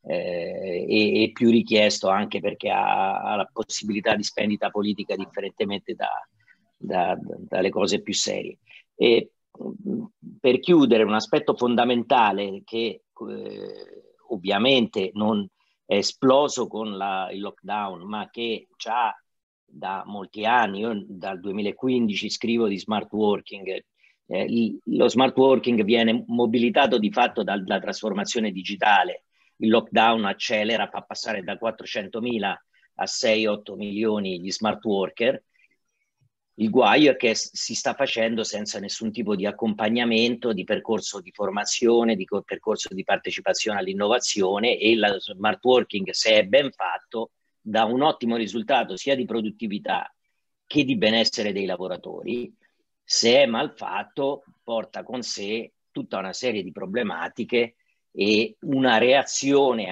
eh, e, e più richiesto, anche perché ha, ha la possibilità di spendita politica differentemente da, da, da, dalle cose più serie. E, per chiudere, un aspetto fondamentale che eh, ovviamente non è esploso con la, il lockdown, ma che già da molti anni, io dal duemilaquindici scrivo di smart working, eh, lo smart working viene mobilitato di fatto dalla trasformazione digitale, il lockdown accelera, fa passare da quattrocentomila a sei otto milioni gli smart worker. Il guaio è che si sta facendo senza nessun tipo di accompagnamento, di percorso di formazione, di percorso di partecipazione all'innovazione, e il smart working, se è ben fatto, dà un ottimo risultato sia di produttività che di benessere dei lavoratori. Se è mal fatto, porta con sé tutta una serie di problematiche e una reazione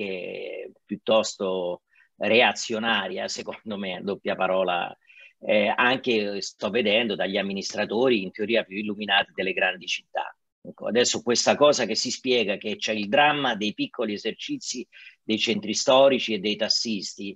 anche piuttosto reazionaria, secondo me, doppia parola. Eh, anche sto vedendo dagli amministratori in teoria più illuminati delle grandi città. Ecco, adesso questa cosa che si spiega, che c'è il dramma dei piccoli esercizi dei centri storici e dei tassisti,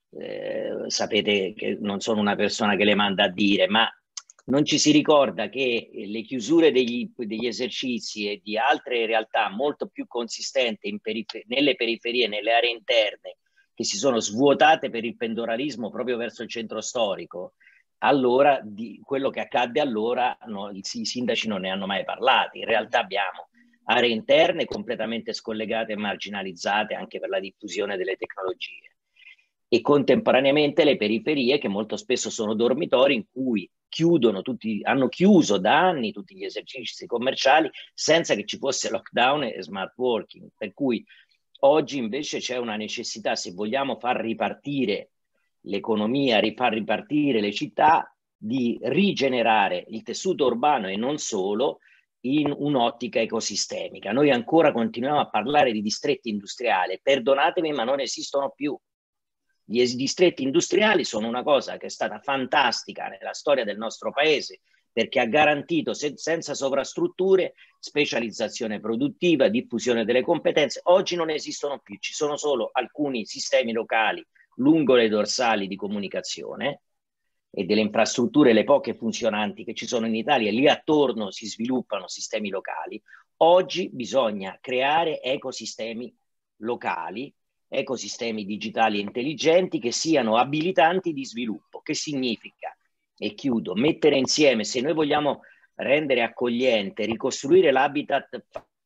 eh, sapete che non sono una persona che le manda a dire, ma non ci si ricorda che le chiusure degli, degli esercizi e di altre realtà molto più consistenti in perifer- nelle periferie, nelle aree interne, che si sono svuotate per il pendolarismo proprio verso il centro storico, allora di quello che accadde allora no, i, i sindaci non ne hanno mai parlato. In realtà abbiamo aree interne completamente scollegate e marginalizzate anche per la diffusione delle tecnologie, e contemporaneamente le periferie che molto spesso sono dormitori in cui chiudono tutti, hanno chiuso da anni tutti gli esercizi commerciali senza che ci fosse lockdown e smart working, per cui oggi invece c'è una necessità, se vogliamo far ripartire l'economia, far ripartire le città, di rigenerare il tessuto urbano e non solo in un'ottica ecosistemica. Noi ancora continuiamo a parlare di distretti industriali, perdonatemi ma non esistono più. Gli distretti industriali sono una cosa che è stata fantastica nella storia del nostro paese, perché ha garantito se, senza sovrastrutture specializzazione produttiva, diffusione delle competenze. Oggi non esistono più, ci sono solo alcuni sistemi locali lungo le dorsali di comunicazione e delle infrastrutture, le poche funzionanti che ci sono in Italia, lì attorno si sviluppano sistemi locali. Oggi bisogna creare ecosistemi locali, ecosistemi digitali e intelligenti che siano abilitanti di sviluppo. Che significa? E chiudo, mettere insieme, se noi vogliamo rendere accogliente, ricostruire l'habitat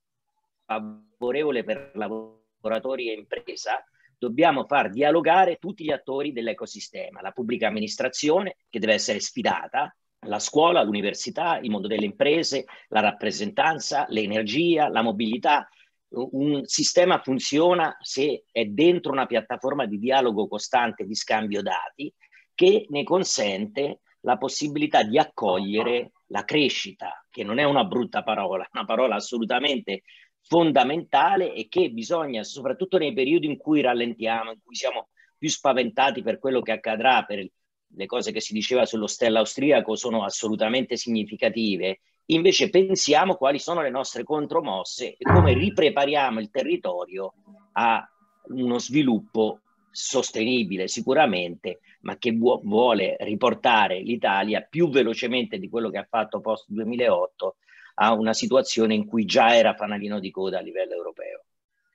favorevole per lavoratori e impresa, dobbiamo far dialogare tutti gli attori dell'ecosistema, la pubblica amministrazione che deve essere sfidata, la scuola, l'università, il mondo delle imprese, la rappresentanza, l'energia, la mobilità. Un sistema funziona se è dentro una piattaforma di dialogo costante, di scambio dati, che ne consente la possibilità di accogliere la crescita, che non è una brutta parola, è una parola assolutamente fondamentale e che bisogna, soprattutto nei periodi in cui rallentiamo, in cui siamo più spaventati per quello che accadrà, per le cose che si diceva sullo stella austriaco sono assolutamente significative, invece pensiamo quali sono le nostre contromosse e come riprepariamo il territorio a uno sviluppo sostenibile sicuramente, ma che vu- vuole riportare l'Italia più velocemente di quello che ha fatto post duemilaotto a una situazione in cui già era fanalino di coda a livello europeo.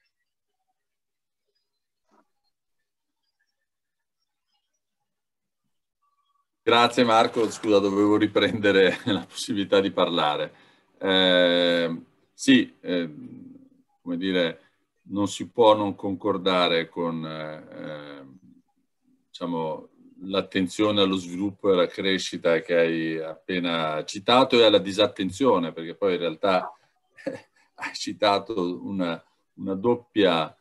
Grazie Marco, scusa, dovevo riprendere la possibilità di parlare. Eh, sì, eh, come dire, non si può non concordare con eh, diciamo, l'attenzione allo sviluppo e alla crescita che hai appena citato e alla disattenzione, perché poi in realtà eh, hai citato una, una doppia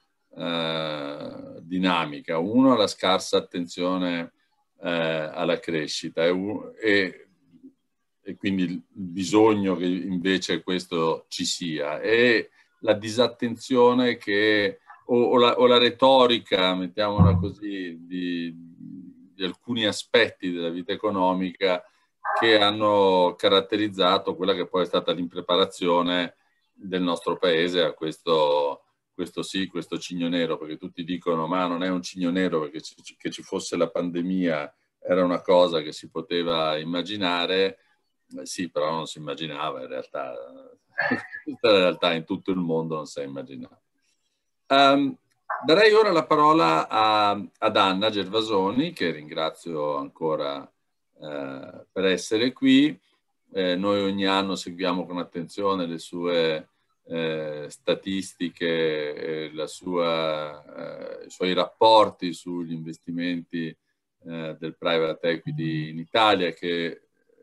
eh, dinamica. Uno, la scarsa attenzione eh, alla crescita e, e, e quindi il bisogno che invece questo ci sia, e la disattenzione che O, o, la, o la retorica, mettiamola così, di, di alcuni aspetti della vita economica che hanno caratterizzato quella che poi è stata l'impreparazione del nostro paese a questo, questo sì, questo cigno nero, perché tutti dicono ma non è un cigno nero perché ci, che ci fosse la pandemia era una cosa che si poteva immaginare, sì, però non si immaginava in realtà, questa realtà in tutto il mondo non si è immaginata. Um, darei ora la parola a, ad Anna Gervasoni, che ringrazio ancora eh, per essere qui. Eh, noi ogni anno seguiamo con attenzione le sue eh, statistiche, eh, la sua, eh, i suoi rapporti sugli investimenti eh, del private equity in Italia, che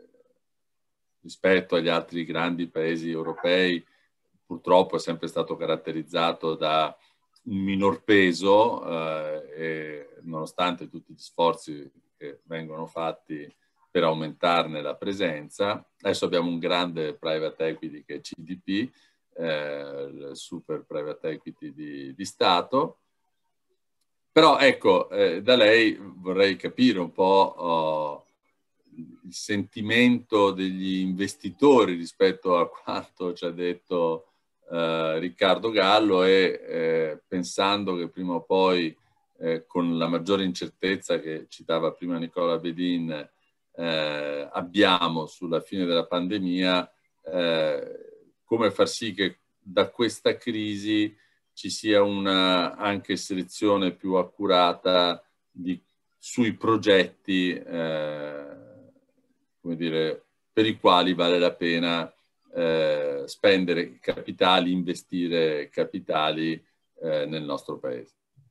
rispetto agli altri grandi paesi europei purtroppo è sempre stato caratterizzato da un minor peso eh, e nonostante tutti gli sforzi che vengono fatti per aumentarne la presenza. Adesso abbiamo un grande private equity che è C D P, eh, il super private equity di, di Stato. Però ecco, eh, da lei vorrei capire un po' oh, il sentimento degli investitori rispetto a quanto ci ha detto Uh, Riccardo Gallo e eh, pensando che prima o poi eh, con la maggiore incertezza che citava prima Nicola Bedin eh, abbiamo sulla fine della pandemia, eh, come far sì che da questa crisi ci sia una anche selezione più accurata di, sui progetti eh, come dire, per i quali vale la pena Eh, spendere capitali, investire capitali eh, nel nostro paese.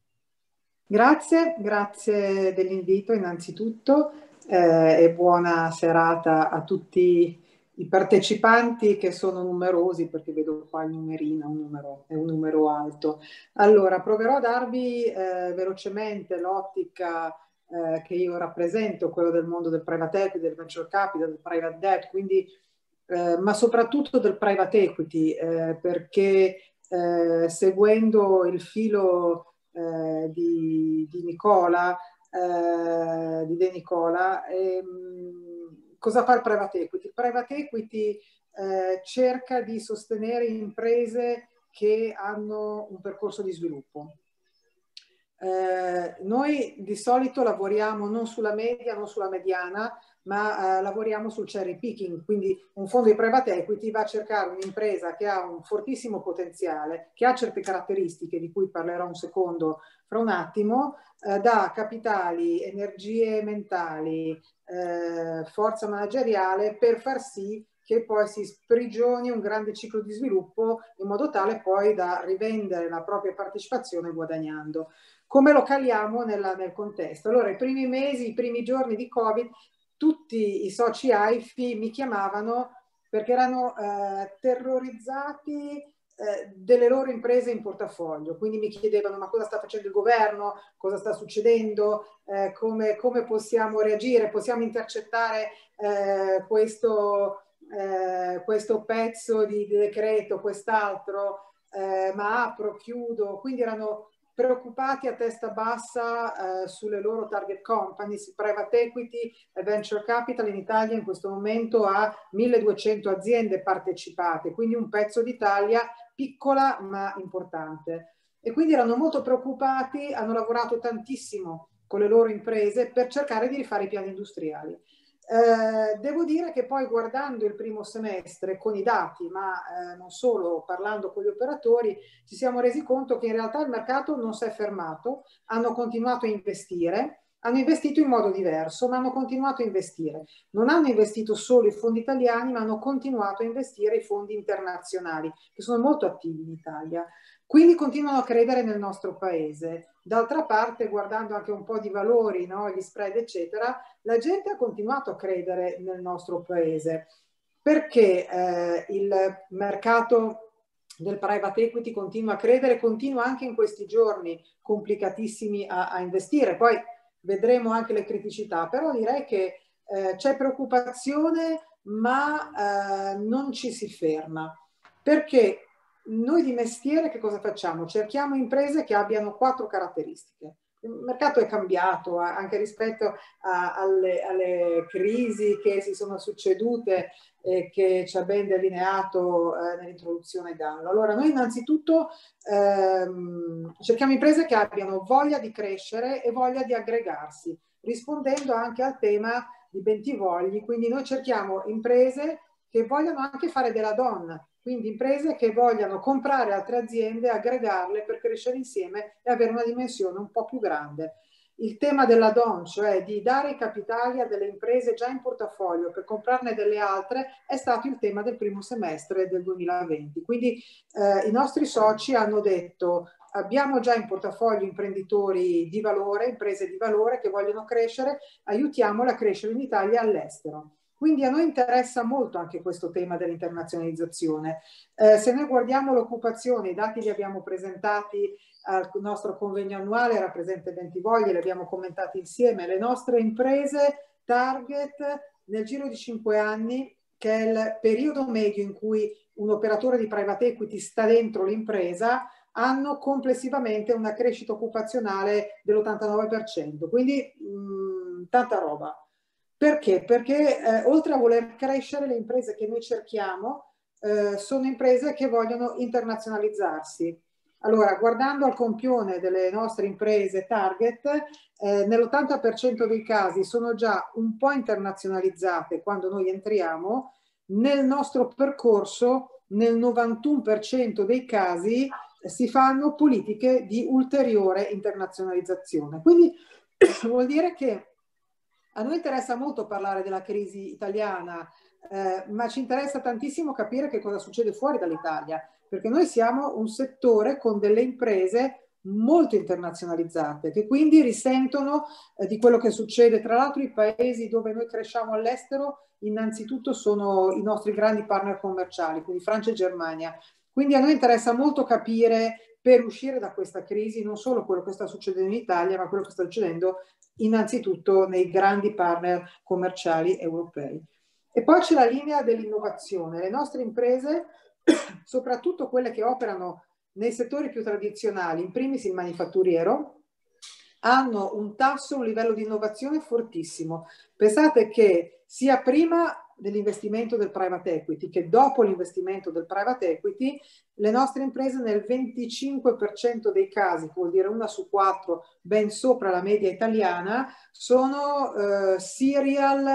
Grazie, grazie dell'invito innanzitutto eh, e buona serata a tutti i partecipanti che sono numerosi, perché vedo qua il numerino, un numero, è un numero alto. Allora, proverò a darvi eh, velocemente l'ottica eh, che io rappresento, quello del mondo del private equity, del venture capital, del private debt, quindi Eh, ma soprattutto del private equity, eh, perché eh, seguendo il filo eh, di, di Nicola, eh, di De Nicola, ehm, cosa fa il private equity? Il private equity eh, cerca di sostenere imprese che hanno un percorso di sviluppo. Eh, noi di solito lavoriamo non sulla media, non sulla mediana, ma eh, lavoriamo sul cherry picking, quindi un fondo di private equity va a cercare un'impresa che ha un fortissimo potenziale, che ha certe caratteristiche di cui parlerò un secondo fra un attimo, eh, da capitali, energie mentali, eh, forza manageriale per far sì che poi si sprigioni un grande ciclo di sviluppo in modo tale poi da rivendere la propria partecipazione guadagnando. Come lo caliamo nella, nel contesto? Allora, i primi mesi, i primi giorni di Covid, tutti i soci A I F I mi chiamavano perché erano eh, terrorizzati eh, delle loro imprese in portafoglio. Quindi mi chiedevano ma cosa sta facendo il governo, cosa sta succedendo, eh, come, come possiamo reagire, possiamo intercettare eh, questo, eh, questo pezzo di, di decreto, quest'altro, eh, ma apro, chiudo, quindi erano preoccupati a testa bassa eh, sulle loro target companies. Private equity e venture capital in Italia in questo momento ha milleduecento aziende partecipate, quindi un pezzo d'Italia piccola ma importante. E quindi erano molto preoccupati, hanno lavorato tantissimo con le loro imprese per cercare di rifare i piani industriali. Eh, devo dire che poi guardando il primo semestre con i dati, ma eh, non solo, parlando con gli operatori, ci siamo resi conto che in realtà il mercato non si è fermato, hanno continuato a investire, hanno investito in modo diverso, ma hanno continuato a investire. Non hanno investito solo i fondi italiani, ma hanno continuato a investire i fondi internazionali, che sono molto attivi in Italia. Quindi continuano a credere nel nostro paese. D'altra parte, guardando anche un po' di valori, no, gli spread, eccetera, la gente ha continuato a credere nel nostro paese perché eh, il mercato del private equity continua a credere, continua anche in questi giorni complicatissimi a, a investire. Poi vedremo anche le criticità, però direi che eh, c'è preoccupazione, ma eh, non ci si ferma, perché noi di mestiere che cosa facciamo? Cerchiamo imprese che abbiano quattro caratteristiche. Il mercato è cambiato anche rispetto a, alle, alle crisi che si sono succedute e che ci ha ben delineato eh, nell'introduzione Gallo. Allora, noi innanzitutto ehm, cerchiamo imprese che abbiano voglia di crescere e voglia di aggregarsi, rispondendo anche al tema di Bentivogli. Quindi noi cerchiamo imprese che vogliono anche fare della donna, quindi imprese che vogliano comprare altre aziende, aggregarle per crescere insieme e avere una dimensione un po' più grande. Il tema della D O N, cioè di dare i capitali a delle imprese già in portafoglio per comprarne delle altre, è stato il tema del primo semestre del duemilaventi. Quindi eh, i nostri soci hanno detto: abbiamo già in portafoglio imprenditori di valore, imprese di valore che vogliono crescere, aiutiamole a crescere in Italia e all'estero. Quindi a noi interessa molto anche questo tema dell'internazionalizzazione. Eh, se noi guardiamo l'occupazione, i dati li abbiamo presentati al nostro convegno annuale, era presente Bentivogli, li abbiamo commentati insieme. Le nostre imprese target nel giro di cinque anni, che è il periodo medio in cui un operatore di private equity sta dentro l'impresa, hanno complessivamente una crescita occupazionale dell'ottantanove per cento, quindi mh, tanta roba. Perché? Perché eh, oltre a voler crescere, le imprese che noi cerchiamo eh, sono imprese che vogliono internazionalizzarsi. Allora, guardando al compione delle nostre imprese target, eh, nell'ottanta per cento dei casi sono già un po' internazionalizzate quando noi entriamo. Nel nostro percorso, nel novantuno per cento dei casi, eh, si fanno politiche di ulteriore internazionalizzazione. Quindi vuol dire che a noi interessa molto parlare della crisi italiana, eh, ma ci interessa tantissimo capire che cosa succede fuori dall'Italia, perché noi siamo un settore con delle imprese molto internazionalizzate, che quindi risentono eh, di quello che succede. Tra l'altro i paesi dove noi cresciamo all'estero innanzitutto sono i nostri grandi partner commerciali, quindi Francia e Germania. Quindi a noi interessa molto capire, per uscire da questa crisi, non solo quello che sta succedendo in Italia, ma quello che sta succedendo innanzitutto nei grandi partner commerciali europei. E poi c'è la linea dell'innovazione. Le nostre imprese, soprattutto quelle che operano nei settori più tradizionali, in primis il manifatturiero, hanno un tasso, un livello di innovazione fortissimo. Pensate che sia prima dell'investimento del private equity che dopo l'investimento del private equity, le nostre imprese nel venticinque per cento dei casi, che vuol dire una su quattro, ben sopra la media italiana, sono eh, serial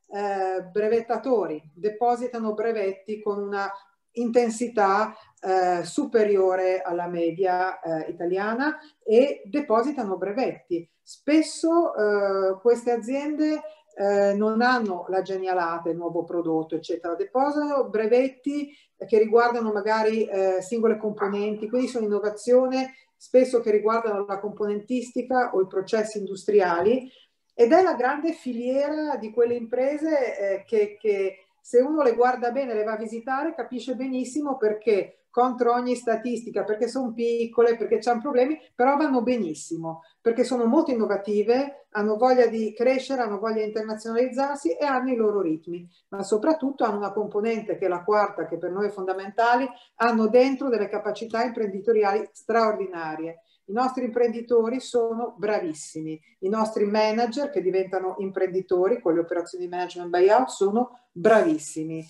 eh, brevettatori, depositano brevetti con una intensità eh, superiore alla media eh, italiana e depositano brevetti. Spesso eh, queste aziende eh, non hanno la genialata, il nuovo prodotto, eccetera, depositano brevetti che riguardano magari eh, singole componenti, quindi sono innovazione spesso che riguardano la componentistica o i processi industriali, ed è la grande filiera di quelle imprese eh, che, che se uno le guarda bene, le va a visitare, capisce benissimo perché contro ogni statistica, perché sono piccole, perché hanno problemi, però vanno benissimo, perché sono molto innovative, hanno voglia di crescere, hanno voglia di internazionalizzarsi e hanno i loro ritmi, ma soprattutto hanno una componente che è la quarta, che per noi è fondamentale, hanno dentro delle capacità imprenditoriali straordinarie. I nostri imprenditori sono bravissimi, i nostri manager che diventano imprenditori con le operazioni di management buyout sono bravissimi.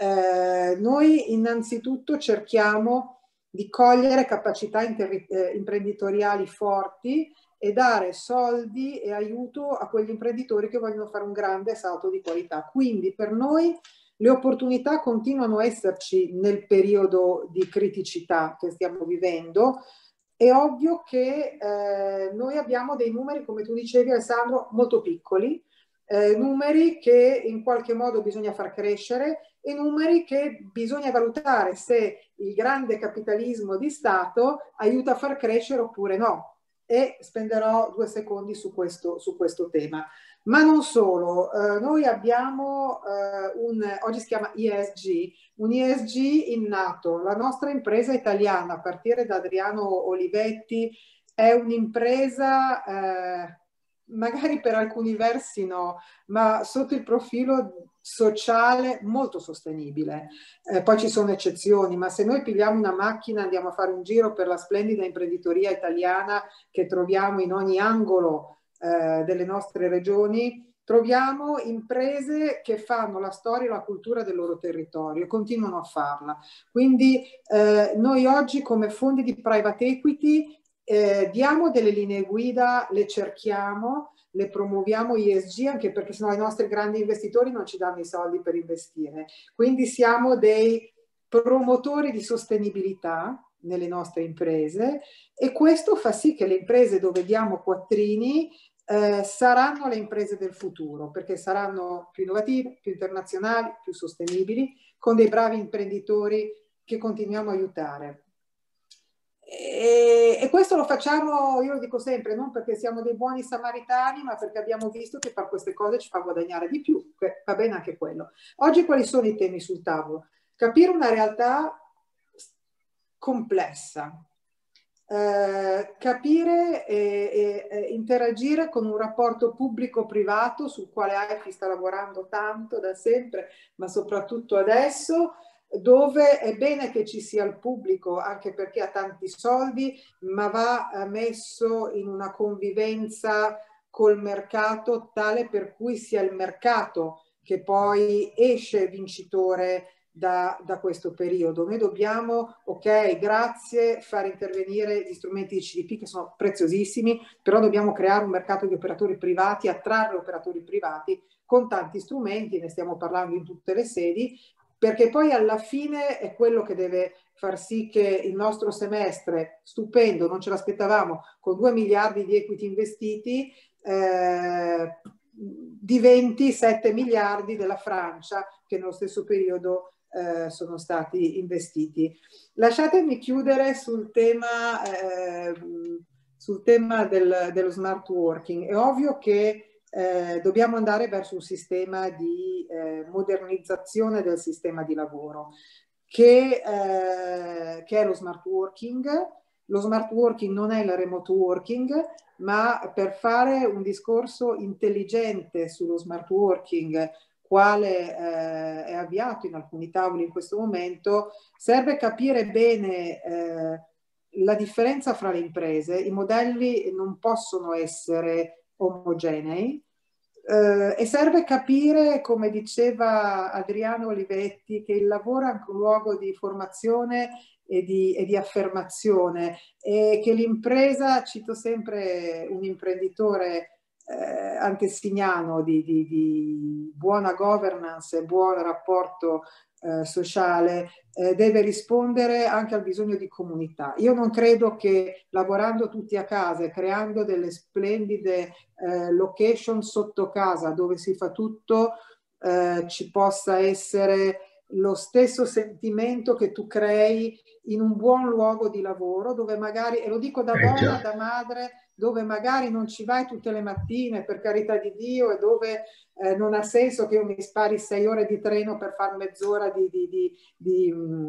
Eh, noi innanzitutto cerchiamo di cogliere capacità eh, imprenditoriali forti e dare soldi e aiuto a quegli imprenditori che vogliono fare un grande salto di qualità. Quindi per noi le opportunità continuano a esserci nel periodo di criticità che stiamo vivendo. È ovvio che eh, noi abbiamo dei numeri, come tu dicevi Alessandro, molto piccoli, eh, numeri che in qualche modo bisogna far crescere e numeri che bisogna valutare se il grande capitalismo di Stato aiuta a far crescere oppure no. E spenderò due secondi su questo, su questo tema. Ma non solo, eh, noi abbiamo eh, un, oggi si chiama E S G, un E S G innato. La nostra impresa italiana, a partire da Adriano Olivetti, è un'impresa, eh, magari per alcuni versi no, ma sotto il profilo sociale molto sostenibile. Eh, poi ci sono eccezioni, ma se noi pigliamo una macchina, andiamo a fare un giro per la splendida imprenditoria italiana che troviamo in ogni angolo eh, delle nostre regioni, troviamo imprese che fanno la storia e la cultura del loro territorio e continuano a farla. Quindi eh, noi oggi come fondi di private equity eh, diamo delle linee guida, le cerchiamo, le promuoviamo E S G anche perché sennò i nostri grandi investitori non ci danno i soldi per investire. Quindi siamo dei promotori di sostenibilità nelle nostre imprese e questo fa sì che le imprese dove diamo quattrini eh, saranno le imprese del futuro perché saranno più innovative, più internazionali, più sostenibili, con dei bravi imprenditori che continuiamo a aiutare. E, e questo lo facciamo, io lo dico sempre, non perché siamo dei buoni samaritani, ma perché abbiamo visto che fare queste cose ci fa guadagnare di più, va bene anche quello. Oggi quali sono i temi sul tavolo? Capire una realtà complessa, eh, capire e, e, e interagire con un rapporto pubblico-privato sul quale A I F I sta lavorando tanto da sempre, ma soprattutto adesso, dove è bene che ci sia il pubblico anche perché ha tanti soldi, ma va messo in una convivenza col mercato tale per cui sia il mercato che poi esce vincitore da, da questo periodo. Noi dobbiamo, ok, grazie, fare intervenire gli strumenti di C D P che sono preziosissimi, però dobbiamo creare un mercato di operatori privati, attrarre operatori privati con tanti strumenti, ne stiamo parlando in tutte le sedi, perché poi alla fine è quello che deve far sì che il nostro semestre, stupendo, non ce l'aspettavamo, con due miliardi di equity investiti, eh, diventi sette miliardi della Francia, che nello stesso periodo eh, sono stati investiti. Lasciatemi chiudere sul tema, eh, sul tema del, dello smart working. È ovvio che Eh, dobbiamo andare verso un sistema di eh, modernizzazione del sistema di lavoro che, eh, che è lo smart working. Lo smart working non è il remote working, ma per fare un discorso intelligente sullo smart working, quale eh, è avviato in alcuni tavoli in questo momento, serve capire bene eh, la differenza fra le imprese. I modelli non possono essere omogenei eh, e serve capire, come diceva Adriano Olivetti, che il lavoro è anche un luogo di formazione e di, e di affermazione e che l'impresa, cito sempre un imprenditore eh, antesignano di, di, di buona governance e buon rapporto eh, sociale, eh, deve rispondere anche al bisogno di comunità. Io non credo che lavorando tutti a casa e creando delle splendide eh, location sotto casa dove si fa tutto eh, ci possa essere lo stesso sentimento che tu crei in un buon luogo di lavoro dove magari, e lo dico da donna, da madre, dove magari non ci vai tutte le mattine per carità di Dio e dove eh, non ha senso che io mi spari sei ore di treno per fare mezz'ora di, di, di, di, mh, e,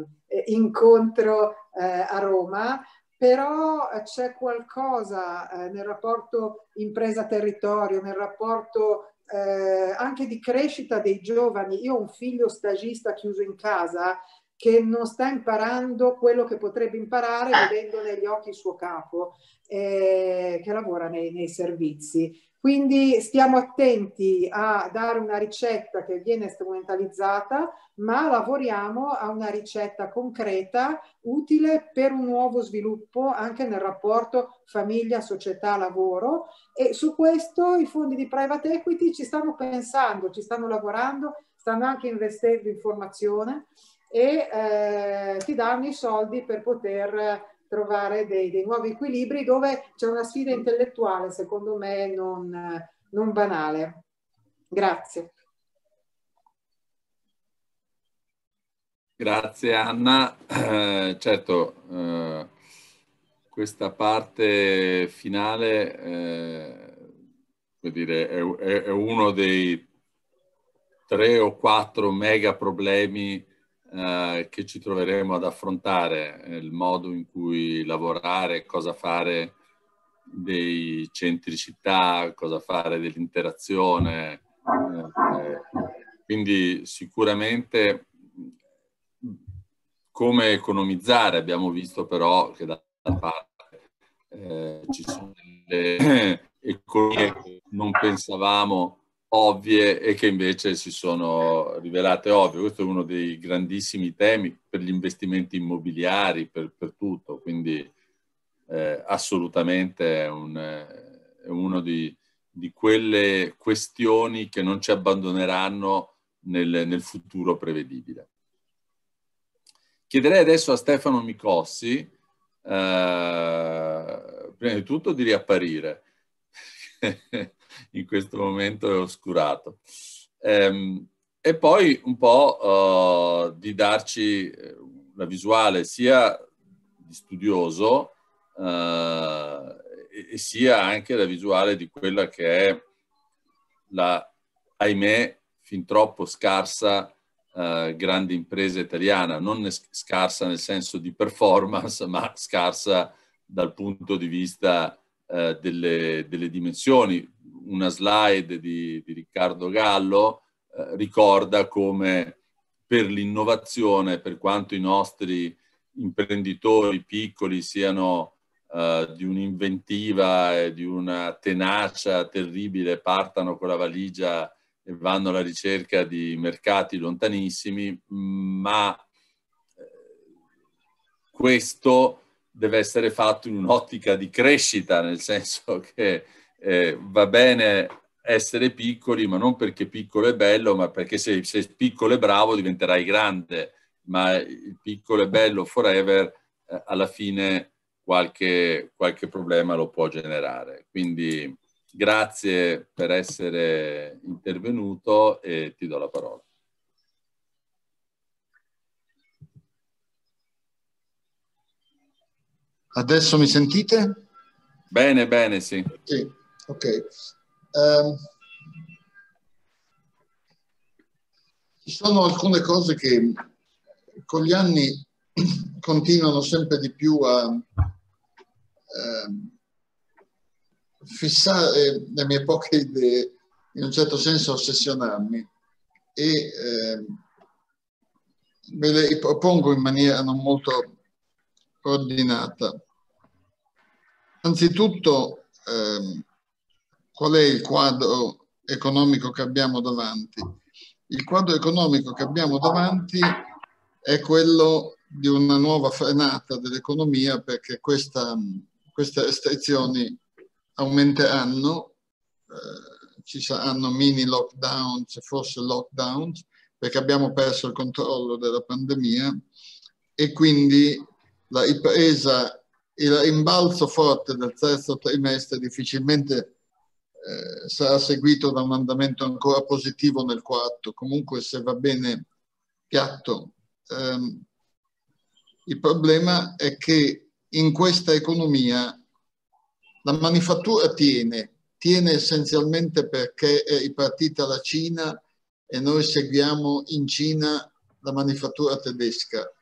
incontro eh, a Roma, però c'è qualcosa eh, nel rapporto impresa-territorio, nel rapporto eh, anche di crescita dei giovani. Io ho un figlio stagista chiuso in casa che non sta imparando quello che potrebbe imparare vedendo negli occhi il suo capo, eh, che lavora nei, nei servizi. Quindi stiamo attenti a dare una ricetta che viene strumentalizzata, ma lavoriamo a una ricetta concreta, utile per un nuovo sviluppo anche nel rapporto famiglia, società, lavoro. E su questo i fondi di private equity ci stanno pensando, ci stanno lavorando, stanno anche investendo in formazione e eh, ti danno i soldi per poter trovare dei, dei nuovi equilibri dove c'è una sfida intellettuale, secondo me, non, non banale. Grazie.
Grazie Anna. Eh, certo, eh, questa parte finale eh, vuol dire, è, è, è uno dei tre o quattro mega problemi eh, che ci troveremo ad affrontare, il modo in cui lavorare, cosa fare dei centri città, cosa fare dell'interazione. Eh, quindi sicuramente come economizzare. Abbiamo visto però che da parte eh, ci sono delle economie che non pensavamo ovvie e che invece si sono rivelate ovvie. Questo è uno dei grandissimi temi per gli investimenti immobiliari, per, per tutto, quindi eh, assolutamente è, un, è uno di, di quelle questioni che non ci abbandoneranno nel, nel futuro prevedibile. Chiederei adesso a Stefano Micossi, eh, prima di tutto, di riapparire. In questo momento è oscurato. Ehm, e poi un po' uh, di darci la visuale sia di studioso uh, e, e sia anche la visuale di quella che è la, ahimè, fin troppo scarsa Uh, grande impresa italiana, non scarsa nel senso di performance, ma scarsa dal punto di vista uh, delle, delle dimensioni. Una slide di, di Riccardo Gallo uh, ricorda come per l'innovazione, per quanto i nostri imprenditori piccoli siano uh, di un'inventiva e di una tenacia terribile, partano con la valigia e vanno alla ricerca di mercati lontanissimi, ma questo deve essere fatto in un'ottica di crescita, nel senso che eh, va bene essere piccoli, ma non perché piccolo è bello, ma perché se sei piccolo e bravo diventerai grande, ma il piccolo è bello forever, eh, alla fine qualche, qualche problema lo può generare. Quindi grazie per essere intervenuto e ti do la parola.
Adesso mi sentite?
Bene, bene, sì.
Sì, ok. Um, ci sono alcune cose che con gli anni continuano sempre di più a um, fissare le mie poche idee, in un certo senso ossessionarmi, e eh, ve le propongo in maniera non molto ordinata. Anzitutto, eh, qual è il quadro economico che abbiamo davanti? Il quadro economico che abbiamo davanti è quello di una nuova frenata dell'economia, perché questa, queste restrizioni aumenteranno, eh, ci saranno mini lockdown, se fosse lockdown, perché abbiamo perso il controllo della pandemia, e quindi la ripresa, il rimbalzo forte del terzo trimestre difficilmente eh, sarà seguito da un andamento ancora positivo nel quarto. Comunque, se va bene piatto. Um, il problema è che in questa economia la manifattura tiene, tiene essenzialmente perché è ripartita la Cina e noi seguiamo in Cina la manifattura tedesca.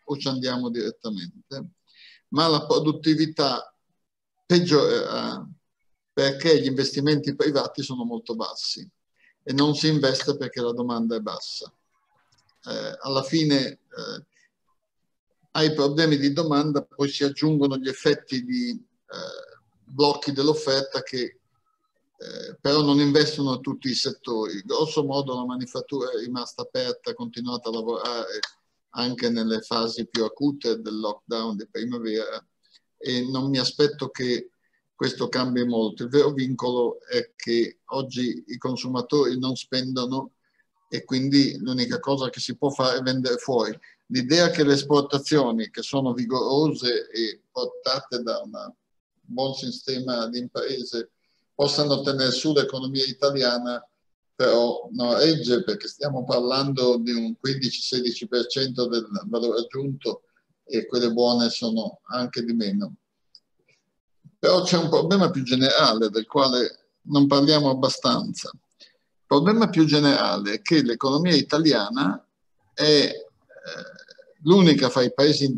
o ci andiamo direttamente, ma la produttività peggiorerà perché gli investimenti privati sono molto bassi e non si investe perché la domanda è bassa. Eh, alla fine eh, ai problemi di domanda poi si aggiungono gli effetti di eh, blocchi dell'offerta che eh, però non investono in tutti i settori. Grosso modo la manifattura è rimasta aperta, ha continuato a lavorare anche nelle fasi più acute del lockdown di primavera e non mi aspetto che questo cambi molto. Il vero vincolo è che oggi i consumatori non spendono e quindi l'unica cosa che si può fare è vendere fuori. L'idea che le esportazioni, che sono vigorose e portate da un buon sistema di imprese, possano tenere su l'economia italiana, però non regge, perché stiamo parlando di un quindici sedici per cento del valore aggiunto e quelle buone sono anche di meno. Però c'è un problema più generale del quale non parliamo abbastanza. Il problema più generale è che l'economia italiana è eh, l'unica fra i paesi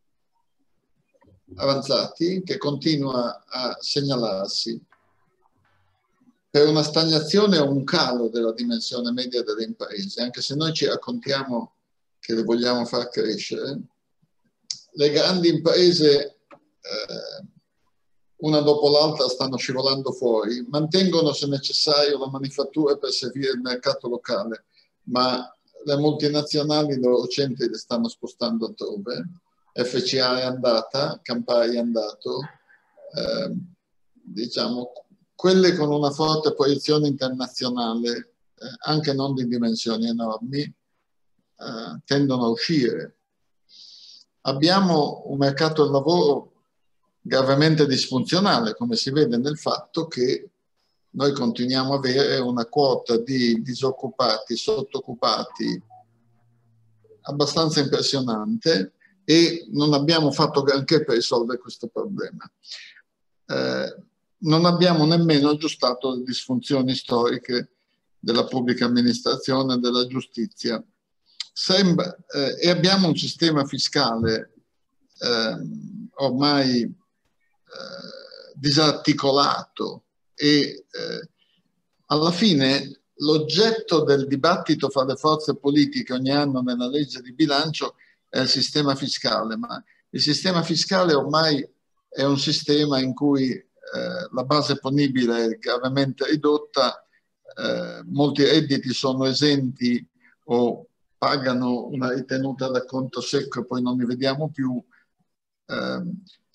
avanzati che continua a segnalarsi per una stagnazione o un calo della dimensione media delle imprese, anche se noi ci raccontiamo che le vogliamo far crescere. Le grandi imprese, eh, una dopo l'altra, stanno scivolando fuori, mantengono se necessario la manifattura per servire il mercato locale, ma le multinazionali, i loro centri li stanno spostando altrove. F C A è andata, Campari è andato, eh, diciamo, quelle con una forte proiezione internazionale, eh, anche non di dimensioni enormi, eh, tendono a uscire. Abbiamo un mercato del lavoro gravemente disfunzionale, come si vede nel fatto che noi continuiamo a avere una quota di disoccupati, sottoccupati abbastanza impressionante e non abbiamo fatto granché per risolvere questo problema. Eh, non abbiamo nemmeno aggiustato le disfunzioni storiche della pubblica amministrazione e della giustizia. Sembra, eh, e abbiamo un sistema fiscale eh, ormai eh, disarticolato e eh, alla fine l'oggetto del dibattito fra le forze politiche ogni anno nella legge di bilancio è il sistema fiscale, ma il sistema fiscale ormai è un sistema in cui eh, la base ponibile è gravemente ridotta, eh, molti redditi sono esenti o pagano una ritenuta da conto secco e poi non li vediamo più, eh,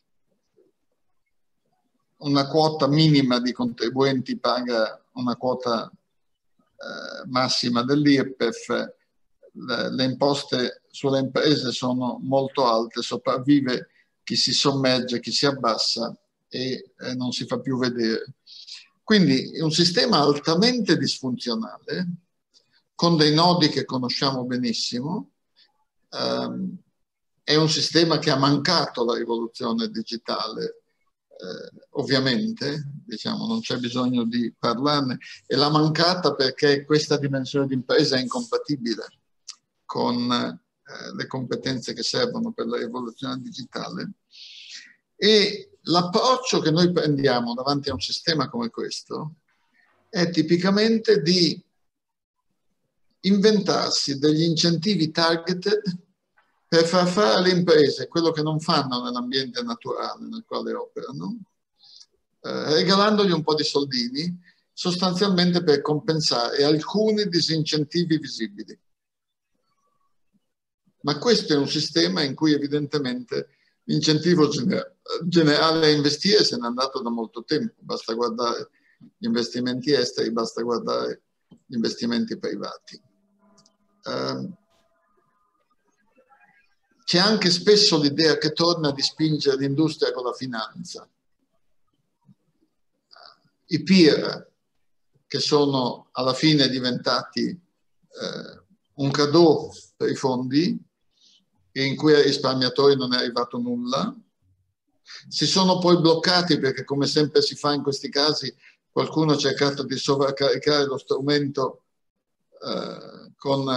una quota minima di contribuenti paga una quota eh, massima dell'I R P E F, le, le imposte sulle imprese sono molto alte, sopravvive chi si sommerge, chi si abbassa e eh, non si fa più vedere. Quindi è un sistema altamente disfunzionale, con dei nodi che conosciamo benissimo, um, è un sistema che ha mancato la rivoluzione digitale, eh, ovviamente, diciamo, non c'è bisogno di parlarne, e l'ha mancata perché questa dimensione di impresa è incompatibile con eh, le competenze che servono per la rivoluzione digitale. E l'approccio che noi prendiamo davanti a un sistema come questo è tipicamente di inventarsi degli incentivi targeted per far fare alle imprese quello che non fanno nell'ambiente naturale nel quale operano, eh, regalandogli un po' di soldini, sostanzialmente per compensare alcuni disincentivi visibili. Ma questo è un sistema in cui evidentemente l'incentivo generale a investire se n'è andato da molto tempo, basta guardare gli investimenti esteri, basta guardare gli investimenti privati. Uh, c'è anche spesso l'idea che torna di spingere l'industria con la finanza. I peer, che sono alla fine diventati eh, un cadeau per i fondi, e in cui ai risparmiatori non è arrivato nulla, si sono poi bloccati perché, come sempre si fa in questi casi, qualcuno ha cercato di sovraccaricare lo strumento eh, con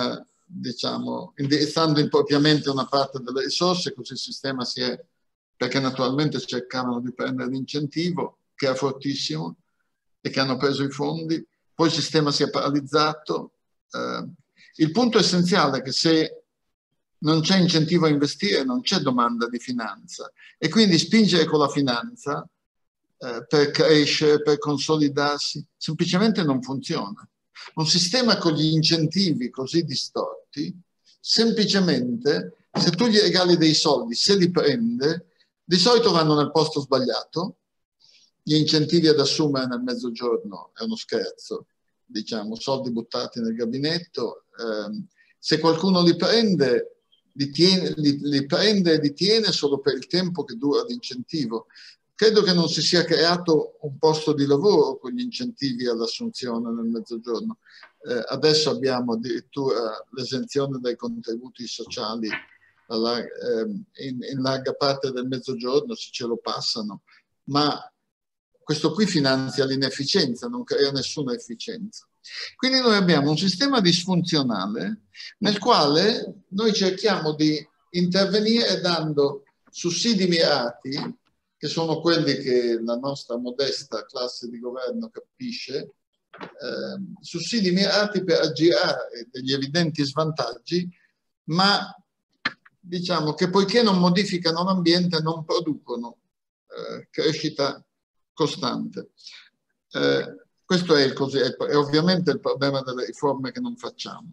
diciamo, indirizzando impropriamente una parte delle risorse, così il sistema si è, perché naturalmente cercavano di prendere l'incentivo, che era fortissimo, e che hanno preso i fondi, poi il sistema si è paralizzato. Eh, il punto essenziale è che se non c'è incentivo a investire, non c'è domanda di finanza, e quindi spingere con la finanza eh, per crescere, per consolidarsi, semplicemente non funziona. Un sistema con gli incentivi così distorti, semplicemente, se tu gli regali dei soldi, se li prende, di solito vanno nel posto sbagliato. Gli incentivi ad assumere nel mezzogiorno è uno scherzo, diciamo, soldi buttati nel gabinetto. Eh, se qualcuno li prende, li, tiene, li, li prende e li tiene solo per il tempo che dura l'incentivo. Credo che non si sia creato un posto di lavoro con gli incentivi all'assunzione nel mezzogiorno. Eh, adesso abbiamo addirittura l'esenzione dai contributi sociali alla, eh, in, in larga parte del mezzogiorno, se ce lo passano, ma questo qui finanzia l'inefficienza, non crea nessuna efficienza. Quindi noi abbiamo un sistema disfunzionale nel quale noi cerchiamo di intervenire dando sussidi mirati, che sono quelli che la nostra modesta classe di governo capisce, eh, sussidi mirati per aggirare degli evidenti svantaggi, ma diciamo che poiché non modificano l'ambiente non producono eh, crescita costante. Eh, questo è, il così, è ovviamente il problema delle riforme che non facciamo.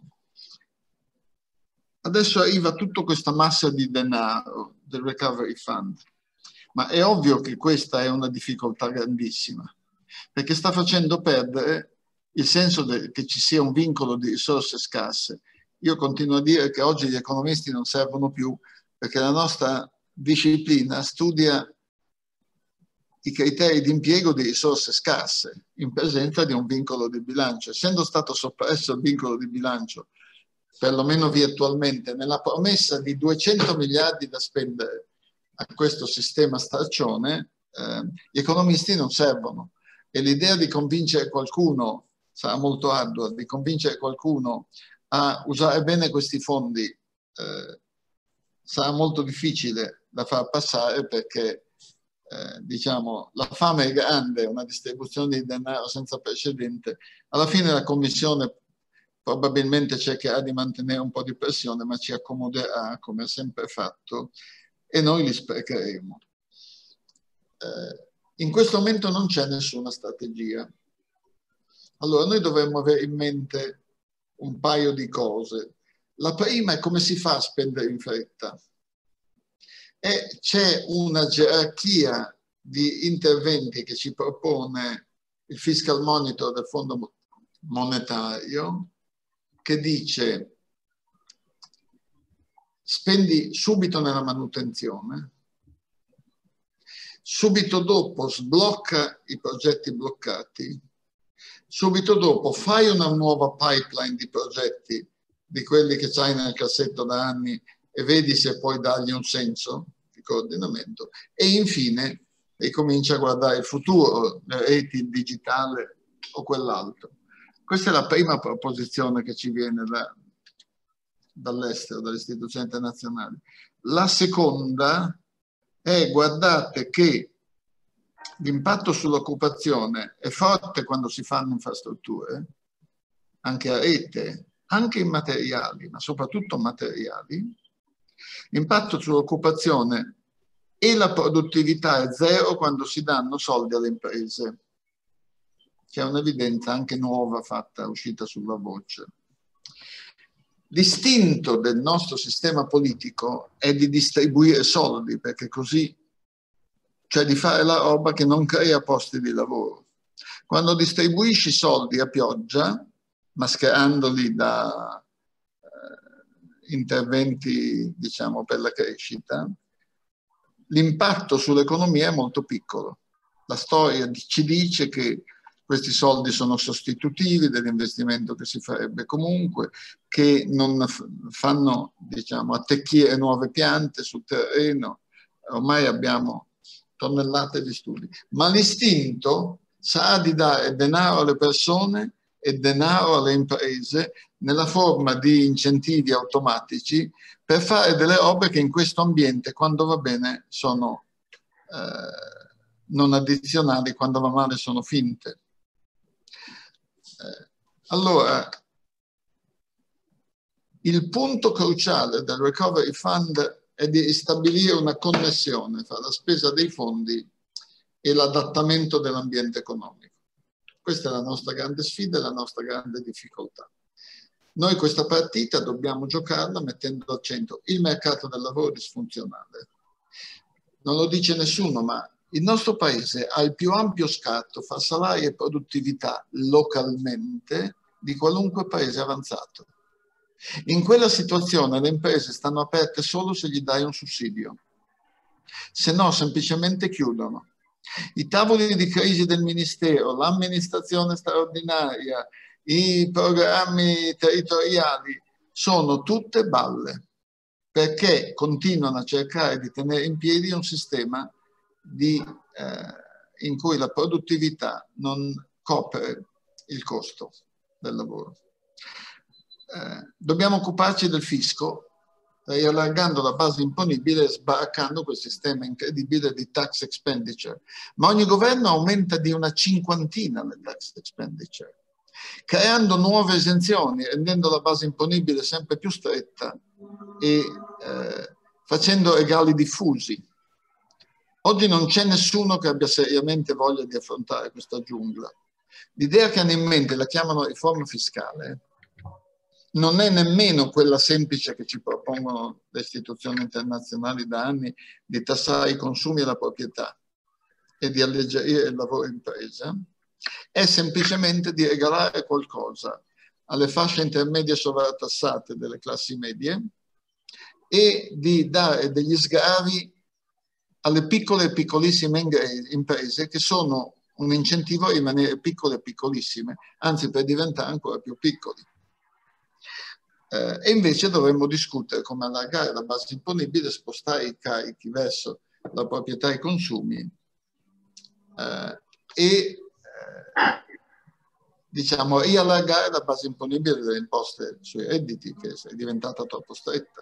Adesso arriva tutta questa massa di denaro del Recovery Fund. Ma è ovvio che questa è una difficoltà grandissima, perché sta facendo perdere il senso che ci sia un vincolo di risorse scarse. Io continuo a dire che oggi gli economisti non servono più, perché la nostra disciplina studia i criteri di impiego di risorse scarse in presenza di un vincolo di bilancio. Essendo stato soppresso il vincolo di bilancio, perlomeno virtualmente, nella promessa di duecento miliardi da spendere a questo sistema straccione, eh, gli economisti non servono, e l'idea di convincere qualcuno, sarà molto ardua, di convincere qualcuno a usare bene questi fondi eh, sarà molto difficile da far passare, perché eh, diciamo, la fame è grande, una distribuzione di denaro senza precedente. Alla fine la Commissione probabilmente cercherà di mantenere un po' di pressione, ma ci accomoderà, come ha sempre fatto, e noi li sprecheremo. Eh, in questo momento non c'è nessuna strategia. Allora noi dovremmo avere in mente un paio di cose. La prima è come si fa a spendere in fretta. E c'è una gerarchia di interventi che ci propone il Fiscal Monitor del Fondo Monetario, che dice: spendi subito nella manutenzione, subito dopo sblocca i progetti bloccati, subito dopo fai una nuova pipeline di progetti, di quelli che c'hai nel cassetto da anni, e vedi se puoi dargli un senso di coordinamento, e infine ricomincia a guardare il futuro, le reti, il digitale o quell'altro. Questa è la prima proposizione che ci viene da, dall'estero, dalle istituzioni internazionali. La seconda è: guardate che l'impatto sull'occupazione è forte quando si fanno infrastrutture, anche a rete, anche in materiali, ma soprattutto materiali. L'impatto sull'occupazione e la produttività è zero quando si danno soldi alle imprese. C'è un'evidenza anche nuova fatta, uscita sulla voce. L'istinto del nostro sistema politico è di distribuire soldi, perché così, cioè di fare la roba che non crea posti di lavoro. Quando distribuisci soldi a pioggia, mascherandoli da eh, interventi, diciamo, per la crescita, l'impatto sull'economia è molto piccolo. La storia ci dice che questi soldi sono sostitutivi dell'investimento che si farebbe comunque, che non fanno, diciamo, attecchire nuove piante sul terreno. Ormai abbiamo tonnellate di studi. Ma l'istinto sarà di dare denaro alle persone e denaro alle imprese nella forma di incentivi automatici per fare delle robe che in questo ambiente, quando va bene, sono eh, non addizionali, quando va male sono finte. Eh, allora, il punto cruciale del Recovery Fund è di stabilire una connessione tra la spesa dei fondi e l'adattamento dell'ambiente economico. Questa è la nostra grande sfida e la nostra grande difficoltà. Noi questa partita dobbiamo giocarla mettendo al centro il mercato del lavoro disfunzionale. Non lo dice nessuno, ma il nostro paese ha il più ampio scatto fra salari e produttività localmente di qualunque paese avanzato. In quella situazione le imprese stanno aperte solo se gli dai un sussidio, se no semplicemente chiudono. I tavoli di crisi del Ministero, l'amministrazione straordinaria, i programmi territoriali sono tutte balle, perché continuano a cercare di tenere in piedi un sistema di, eh, in cui la produttività non copre il costo del lavoro. Eh, dobbiamo occuparci del fisco, allargando la base imponibile e sbaraccando quel sistema incredibile di tax expenditure. Ma ogni governo aumenta di una cinquantina le tax expenditure, creando nuove esenzioni, rendendo la base imponibile sempre più stretta e eh, facendo regali diffusi. Oggi non c'è nessuno che abbia seriamente voglia di affrontare questa giungla. L'idea che hanno in mente, la chiamano riforma fiscale, non è nemmeno quella semplice che ci propongono le istituzioni internazionali da anni di tassare i consumi e la proprietà e di alleggerire il lavoro impresa. È semplicemente di regalare qualcosa alle fasce intermedie sovrattassate delle classi medie e di dare degli sgravi alle piccole e piccolissime imprese che sono un incentivo a rimanere piccole e piccolissime, anzi per diventare ancora più piccoli. Eh, e invece dovremmo discutere come allargare la base imponibile, spostare i carichi verso la proprietà e i consumi eh, e eh, diciamo riallargare la base imponibile delle imposte sui redditi, che è diventata troppo stretta.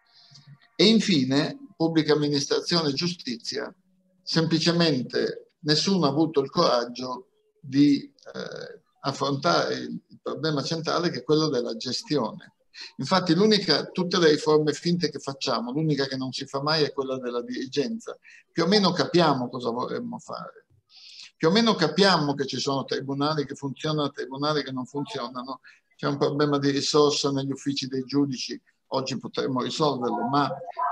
E infine pubblica amministrazione e giustizia, semplicemente nessuno ha avuto il coraggio di eh, affrontare il problema centrale, che è quello della gestione. Infatti l'unica, tutte le riforme finte che facciamo, l'unica che non si fa mai è quella della dirigenza. Più o meno capiamo cosa vorremmo fare, più o meno capiamo che ci sono tribunali che funzionano e tribunali che non funzionano, c'è un problema di risorsa negli uffici dei giudici, oggi potremmo risolverlo, ma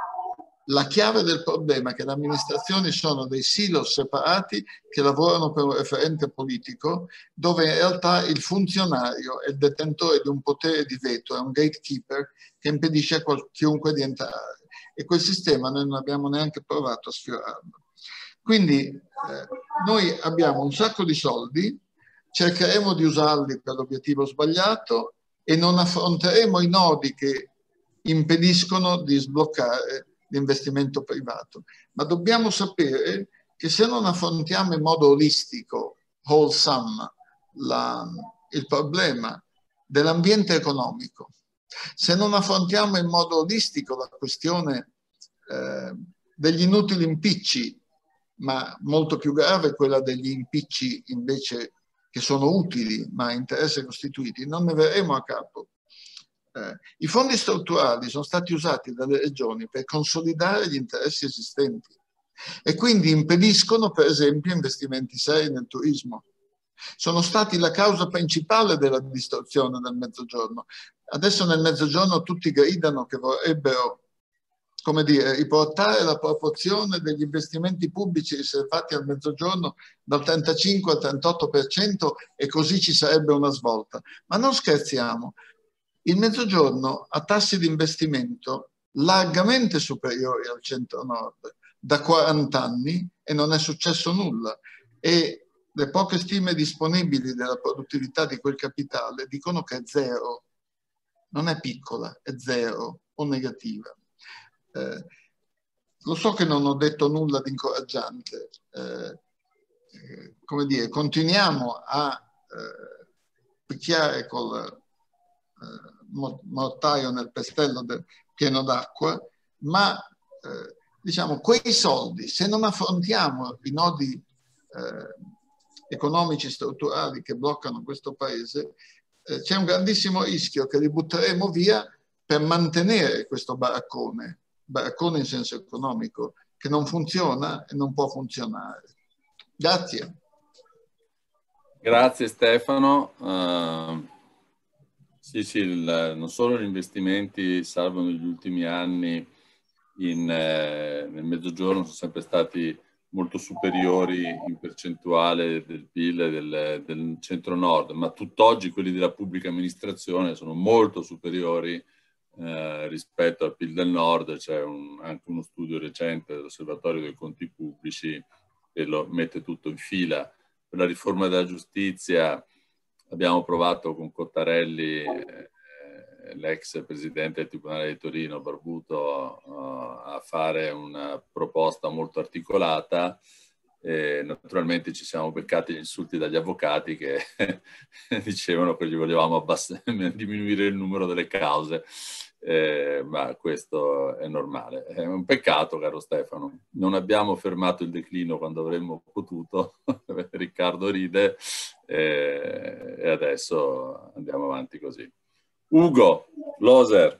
la chiave del problema è che le amministrazioni sono dei silo separati che lavorano per un referente politico, dove in realtà il funzionario è il detentore di un potere di veto, è un gatekeeper che impedisce a chiunque di entrare. E quel sistema noi non abbiamo neanche provato a sfiorarlo. Quindi eh, noi abbiamo un sacco di soldi, cercheremo di usarli per l'obiettivo sbagliato e non affronteremo i nodi che impediscono di sbloccare l'investimento privato. Ma dobbiamo sapere che se non affrontiamo in modo olistico, wholesome, la, il problema dell'ambiente economico, se non affrontiamo in modo olistico la questione eh, degli inutili impicci, ma molto più grave quella degli impicci invece che sono utili ma a interesse costituiti, non ne verremo a capo. Eh, I fondi strutturali sono stati usati dalle regioni per consolidare gli interessi esistenti e quindi impediscono per esempio investimenti seri nel turismo. Sono stati la causa principale della distorsione del Mezzogiorno. Adesso nel Mezzogiorno tutti gridano che vorrebbero, come dire, riportare la proporzione degli investimenti pubblici riservati al Mezzogiorno dal trentacinque al trentotto per cento e così ci sarebbe una svolta. Ma non scherziamo. Il Mezzogiorno ha tassi di investimento largamente superiori al centro-nord da quaranta anni e non è successo nulla. E le poche stime disponibili della produttività di quel capitale dicono che è zero. Non è piccola, è zero o negativa. Eh, lo so che non ho detto nulla di incoraggiante. Eh, eh, come dire, continuiamo a... Eh, picchiare col eh, mortaio nel pestello del, pieno d'acqua, ma eh, diciamo quei soldi, se non affrontiamo i nodi eh, economici strutturali che bloccano questo paese, eh, c'è un grandissimo rischio che li butteremo via per mantenere questo baraccone, baraccone in senso economico, che non funziona e non può funzionare. Grazie.
Grazie Stefano. Uh, sì, sì, il, non solo gli investimenti, salvo negli ultimi anni in, eh, nel Mezzogiorno, sono sempre stati molto superiori in percentuale del P I L del, del centro-nord, ma tutt'oggi quelli della pubblica amministrazione sono molto superiori eh, rispetto al P I L del nord. C'è un, anche uno studio recente dell'Osservatorio dei Conti Pubblici che lo mette tutto in fila. Per la riforma della giustizia abbiamo provato con Cottarelli, eh, l'ex presidente del Tribunale di Torino, Barbuto, uh, a fare una proposta molto articolata. E naturalmente ci siamo beccati gli insulti dagli avvocati che dicevano che gli volevamo diminuire il numero delle cause, eh, ma questo è normale. È un peccato, caro Stefano. Non abbiamo fermato il declino quando avremmo potuto. Riccardo ride eh, e adesso andiamo avanti così. Ugo Loser,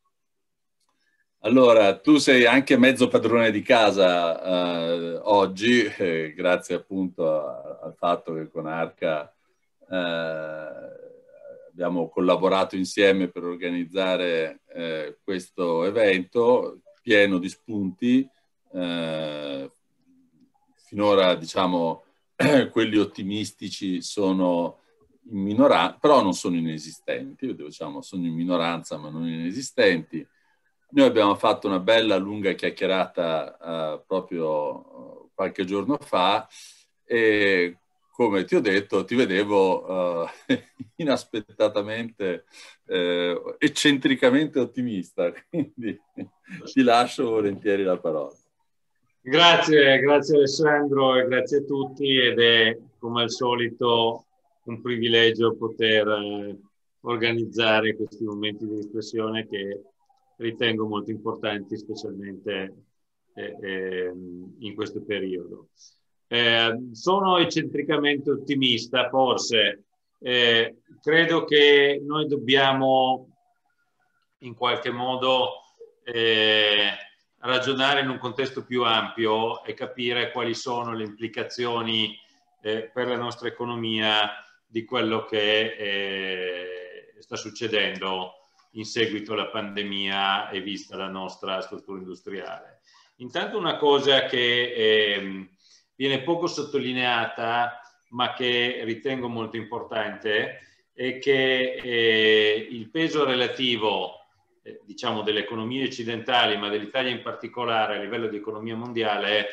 allora tu sei anche mezzo padrone di casa eh, oggi, eh, grazie appunto a, al fatto che con Arca eh, abbiamo collaborato insieme per organizzare eh, questo evento pieno di spunti. Eh, finora diciamo quelli ottimistici sono in minoranza, però non sono inesistenti, diciamo, sono in minoranza ma non inesistenti. Noi abbiamo fatto una bella lunga chiacchierata uh, proprio uh, qualche giorno fa e come ti ho detto ti vedevo uh, inaspettatamente, uh, eccentricamente ottimista, quindi ti lascio volentieri la parola.
Grazie, grazie Alessandro e grazie a tutti, ed è come al solito un privilegio poter eh, organizzare questi momenti di riflessione che ritengo molto importanti, specialmente eh, eh, in questo periodo. Eh, sono eccentricamente ottimista, forse. Eh, credo che noi dobbiamo in qualche modo eh, ragionare in un contesto più ampio e capire quali sono le implicazioni eh, per la nostra economia di quello che eh, sta succedendo in seguito alla pandemia e vista la nostra struttura industriale. Intanto una cosa che eh, viene poco sottolineata, ma che ritengo molto importante, è che eh, il peso relativo eh, diciamo delle economie occidentali, ma dell'Italia in particolare a livello di economia mondiale,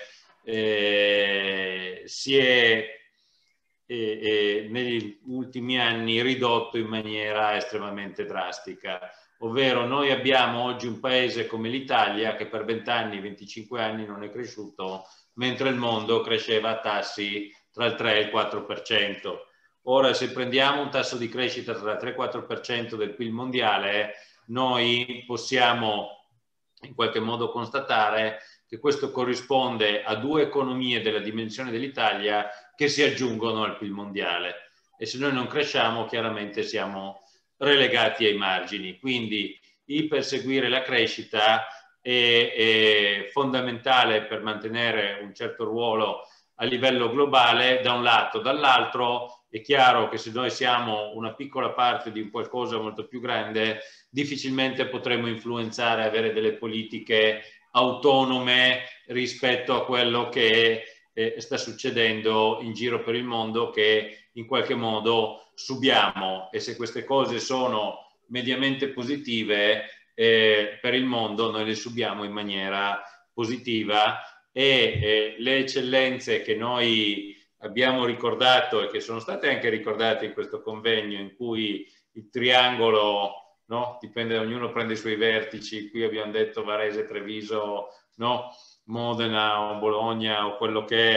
eh, si è E, e negli ultimi anni ridotto in maniera estremamente drastica, ovvero noi abbiamo oggi un paese come l'Italia che per venti anni, venticinque anni non è cresciuto, mentre il mondo cresceva a tassi tra il tre e il quattro per cento. Ora, se prendiamo un tasso di crescita tra il tre e il quattro per cento del P I L mondiale, noi possiamo in qualche modo constatare che questo corrisponde a due economie della dimensione dell'Italia che si aggiungono al P I L mondiale, e se noi non cresciamo chiaramente siamo relegati ai margini. Quindi il perseguire la crescita è, è fondamentale per mantenere un certo ruolo a livello globale da un lato. Dall'altro è chiaro che se noi siamo una piccola parte di un qualcosa molto più grande, difficilmente potremo influenzare, avere delle politiche autonome rispetto a quello che eh, sta succedendo in giro per il mondo, che in qualche modo subiamo, e se queste cose sono mediamente positive eh, per il mondo, noi le subiamo in maniera positiva, e eh, le eccellenze che noi abbiamo ricordato e che sono state anche ricordate in questo convegno, in cui il triangolo, no? Dipende, ognuno prende i suoi vertici. Qui abbiamo detto Varese, Treviso, no? Modena o Bologna o quello che è,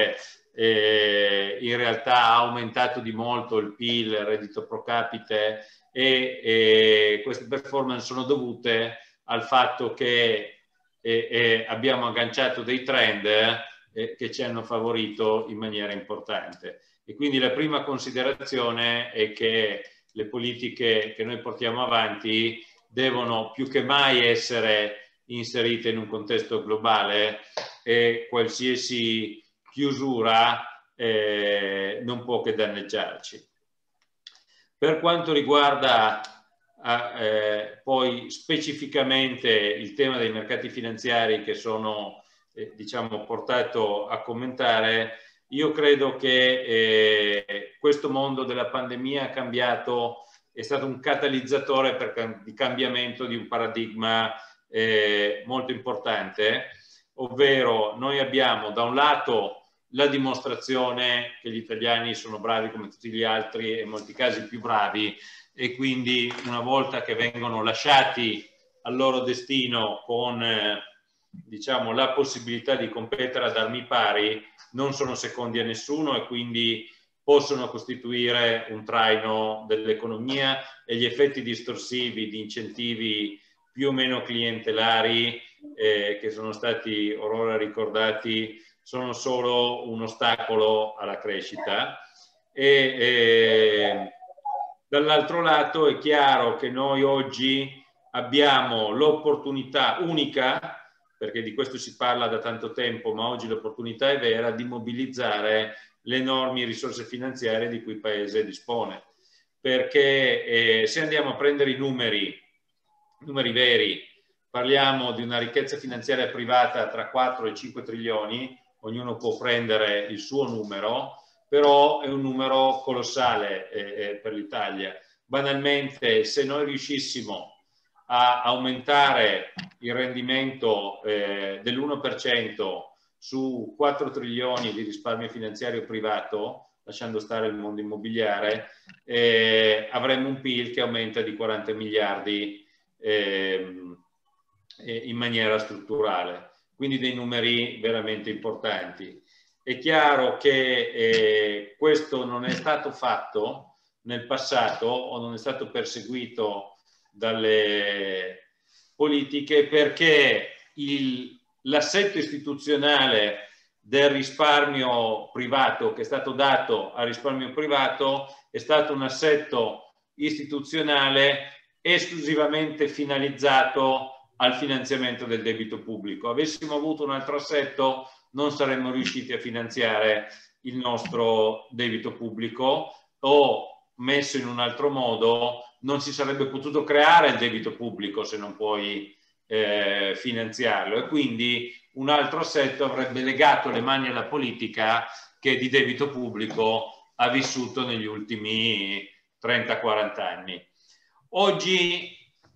eh, in realtà ha aumentato di molto il P I L, il reddito pro capite, e, e queste performance sono dovute al fatto che eh, eh, abbiamo agganciato dei trend eh, che ci hanno favorito in maniera importante. E quindi la prima considerazione è che le politiche che noi portiamo avanti devono più che mai essere inserite in un contesto globale, e qualsiasi chiusura eh, non può che danneggiarci. Per quanto riguarda eh, poi specificamente il tema dei mercati finanziari che sono eh, diciamo portato a commentare, io credo che eh, questo mondo della pandemia ha cambiato, è stato un catalizzatore per, di cambiamento di un paradigma eh, molto importante, ovvero noi abbiamo da un lato la dimostrazione che gli italiani sono bravi come tutti gli altri e in molti casi più bravi, e quindi una volta che vengono lasciati al loro destino con eh, diciamo la possibilità di competere ad armi pari, non sono secondi a nessuno e quindi possono costituire un traino dell'economia, e gli effetti distorsivi di incentivi più o meno clientelari eh, che sono stati orora ricordati sono solo un ostacolo alla crescita. E, e dall'altro lato è chiaro che noi oggi abbiamo l'opportunità unica, perché di questo si parla da tanto tempo, ma oggi l'opportunità è vera, di mobilizzare le enormi risorse finanziarie di cui il Paese dispone. Perché eh, se andiamo a prendere i numeri, numeri veri, parliamo di una ricchezza finanziaria privata tra quattro e cinque trilioni, ognuno può prendere il suo numero, però è un numero colossale eh, per l'Italia. Banalmente, se noi riuscissimo a aumentare il rendimento eh, dell'uno per cento su quattro trilioni di risparmio finanziario privato, lasciando stare il mondo immobiliare, eh, avremmo un P I L che aumenta di quaranta miliardi eh, in maniera strutturale. Quindi dei numeri veramente importanti. È chiaro che eh, questo non è stato fatto nel passato o non è stato perseguito dalle politiche perché l'assetto istituzionale del risparmio privato che è stato dato al risparmio privato è stato un assetto istituzionale esclusivamente finalizzato al finanziamento del debito pubblico. Avessimo avuto un altro assetto non saremmo riusciti a finanziare il nostro debito pubblico, o messo in un altro modo non si sarebbe potuto creare il debito pubblico se non puoi eh, finanziarlo, e quindi un altro assetto avrebbe legato le mani alla politica che di debito pubblico ha vissuto negli ultimi trenta quaranta anni. Oggi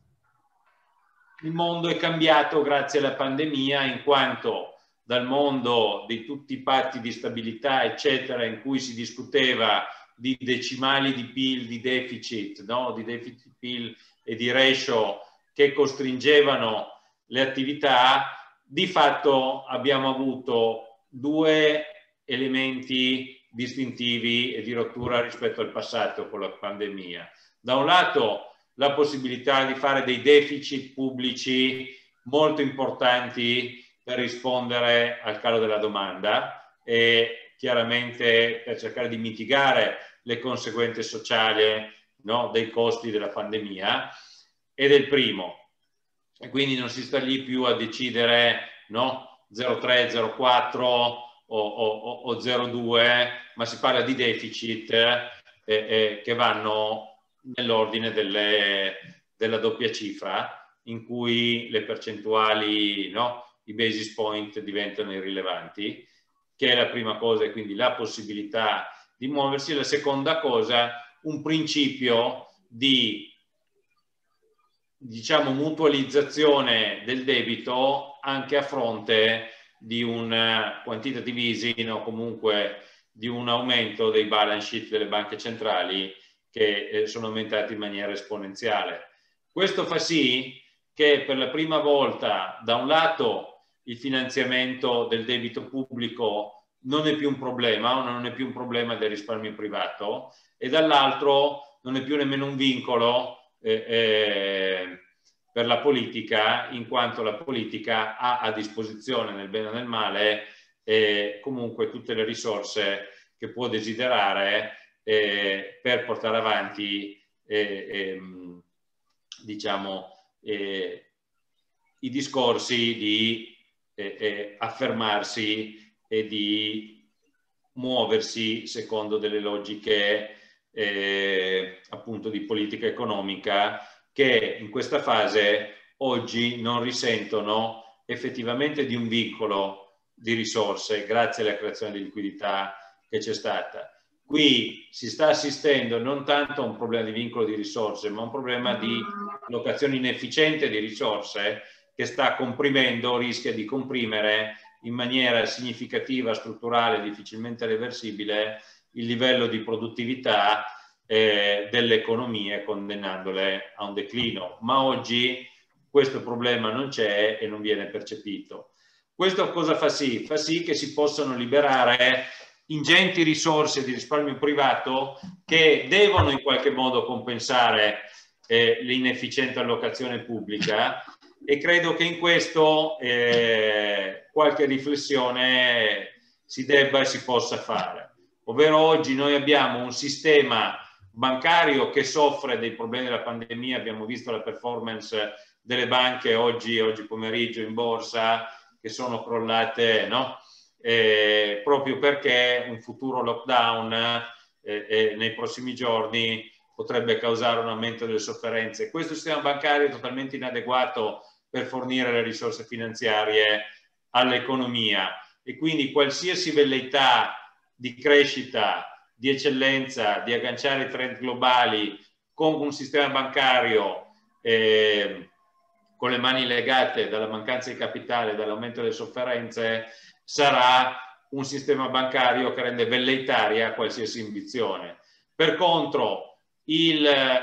il mondo è cambiato grazie alla pandemia, in quanto dal mondo di tutti i patti di stabilità, eccetera, in cui si discuteva di decimali di P I L, di deficit, no? di deficit P I L e di ratio che costringevano le attività, di fatto abbiamo avuto due elementi distintivi e di rottura rispetto al passato con la pandemia. Da un lato la possibilità di fare dei deficit pubblici molto importanti per rispondere al calo della domanda e chiaramente per cercare di mitigare le conseguenze sociali, no, dei costi della pandemia, ed è il primo. E quindi non si sta lì più a decidere, no, zero virgola tre, zero virgola quattro o, o, o zero virgola due, ma si parla di deficit eh, eh, che vanno nell'ordine della doppia cifra, in cui le percentuali, no, i basis point diventano irrilevanti, che è la prima cosa, e quindi la possibilità di muoversi. La seconda cosa, un principio di, diciamo, mutualizzazione del debito anche a fronte di un quantitative easing o comunque di un aumento dei balance sheet delle banche centrali che eh, sono aumentati in maniera esponenziale. Questo fa sì che per la prima volta, da un lato, il finanziamento del debito pubblico non è più un problema, non è più un problema del risparmio privato, e dall'altro non è più nemmeno un vincolo eh, eh, per la politica, in quanto la politica ha a disposizione, nel bene o nel male, eh, comunque tutte le risorse che può desiderare eh, per portare avanti eh, eh, diciamo eh, i discorsi di eh, eh, affermarsi e di muoversi secondo delle logiche eh, appunto di politica economica, che in questa fase oggi non risentono effettivamente di un vincolo di risorse grazie alla creazione di liquidità che c'è stata. Qui si sta assistendo non tanto a un problema di vincolo di risorse, ma a un problema di allocazione inefficiente di risorse che sta comprimendo, rischia di comprimere in maniera significativa, strutturale, difficilmente reversibile il livello di produttività eh, delle economie, condannandole a un declino. Ma oggi questo problema non c'è e non viene percepito. Questo cosa fa sì? Fa sì che si possano liberare ingenti risorse di risparmio privato che devono in qualche modo compensare eh, l'inefficiente allocazione pubblica, e credo che in questo eh, qualche riflessione si debba e si possa fare. Ovvero oggi noi abbiamo un sistema bancario che soffre dei problemi della pandemia, abbiamo visto la performance delle banche oggi, oggi pomeriggio in borsa, che sono crollate, no? Eh, proprio perché un futuro lockdown eh, eh, nei prossimi giorni potrebbe causare un aumento delle sofferenze. Questo sistema bancario è totalmente inadeguato per fornire le risorse finanziarie all'economia, e quindi qualsiasi velleità di crescita, di eccellenza, di agganciare i trend globali con un sistema bancario eh, con le mani legate dalla mancanza di capitale, dall'aumento delle sofferenze, sarà un sistema bancario che rende velleitaria qualsiasi ambizione. Per contro, il,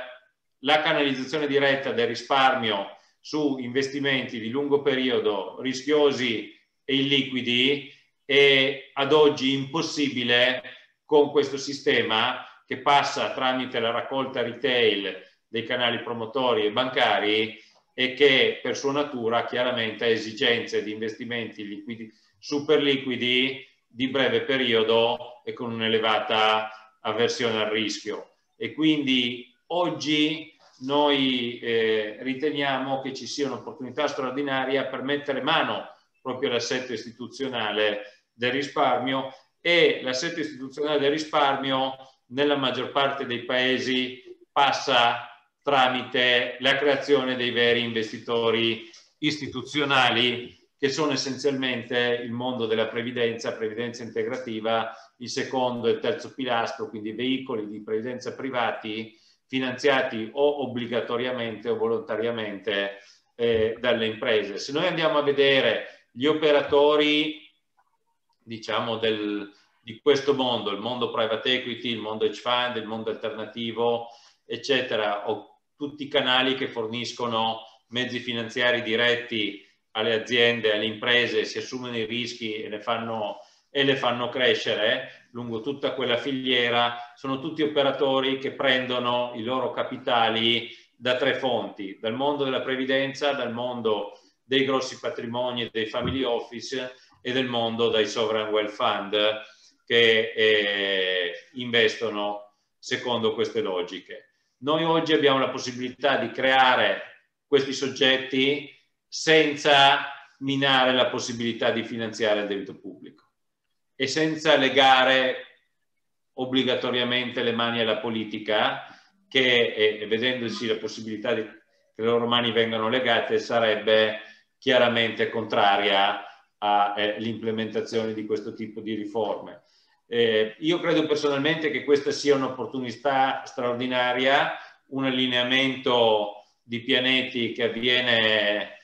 la canalizzazione diretta del risparmio su investimenti di lungo periodo rischiosi e illiquidi è ad oggi impossibile con questo sistema, che passa tramite la raccolta retail dei canali promotori e bancari, e che per sua natura chiaramente ha esigenze di investimenti liquidi, super liquidi di breve periodo e con un'elevata avversione al rischio. E quindi oggi noi eh, riteniamo che ci sia un'opportunità straordinaria per mettere mano proprio all'assetto istituzionale del risparmio, e l'assetto istituzionale del risparmio nella maggior parte dei paesi passa tramite la creazione dei veri investitori istituzionali, che sono essenzialmente il mondo della previdenza, previdenza integrativa, il secondo e il terzo pilastro, quindi veicoli di previdenza privati finanziati o obbligatoriamente o volontariamente eh, dalle imprese. Se noi andiamo a vedere gli operatori, diciamo, del, di questo mondo, il mondo private equity, il mondo hedge fund, il mondo alternativo, eccetera, o tutti i canali che forniscono mezzi finanziari diretti alle aziende, alle imprese, si assumono i rischi e le fanno, e le fanno crescere lungo tutta quella filiera, sono tutti operatori che prendono i loro capitali da tre fonti: dal mondo della previdenza, dal mondo dei grossi patrimoni e dei family office, e del mondo dei sovereign wealth fund, che eh, investono secondo queste logiche. Noi oggi abbiamo la possibilità di creare questi soggetti senza minare la possibilità di finanziare il debito pubblico e senza legare obbligatoriamente le mani alla politica, che eh, vedendosi la possibilità di, che le loro mani vengano legate, sarebbe chiaramente contraria all'implementazione eh, di questo tipo di riforme. Eh, io credo personalmente che questa sia un'opportunità straordinaria, un allineamento di pianeti che avviene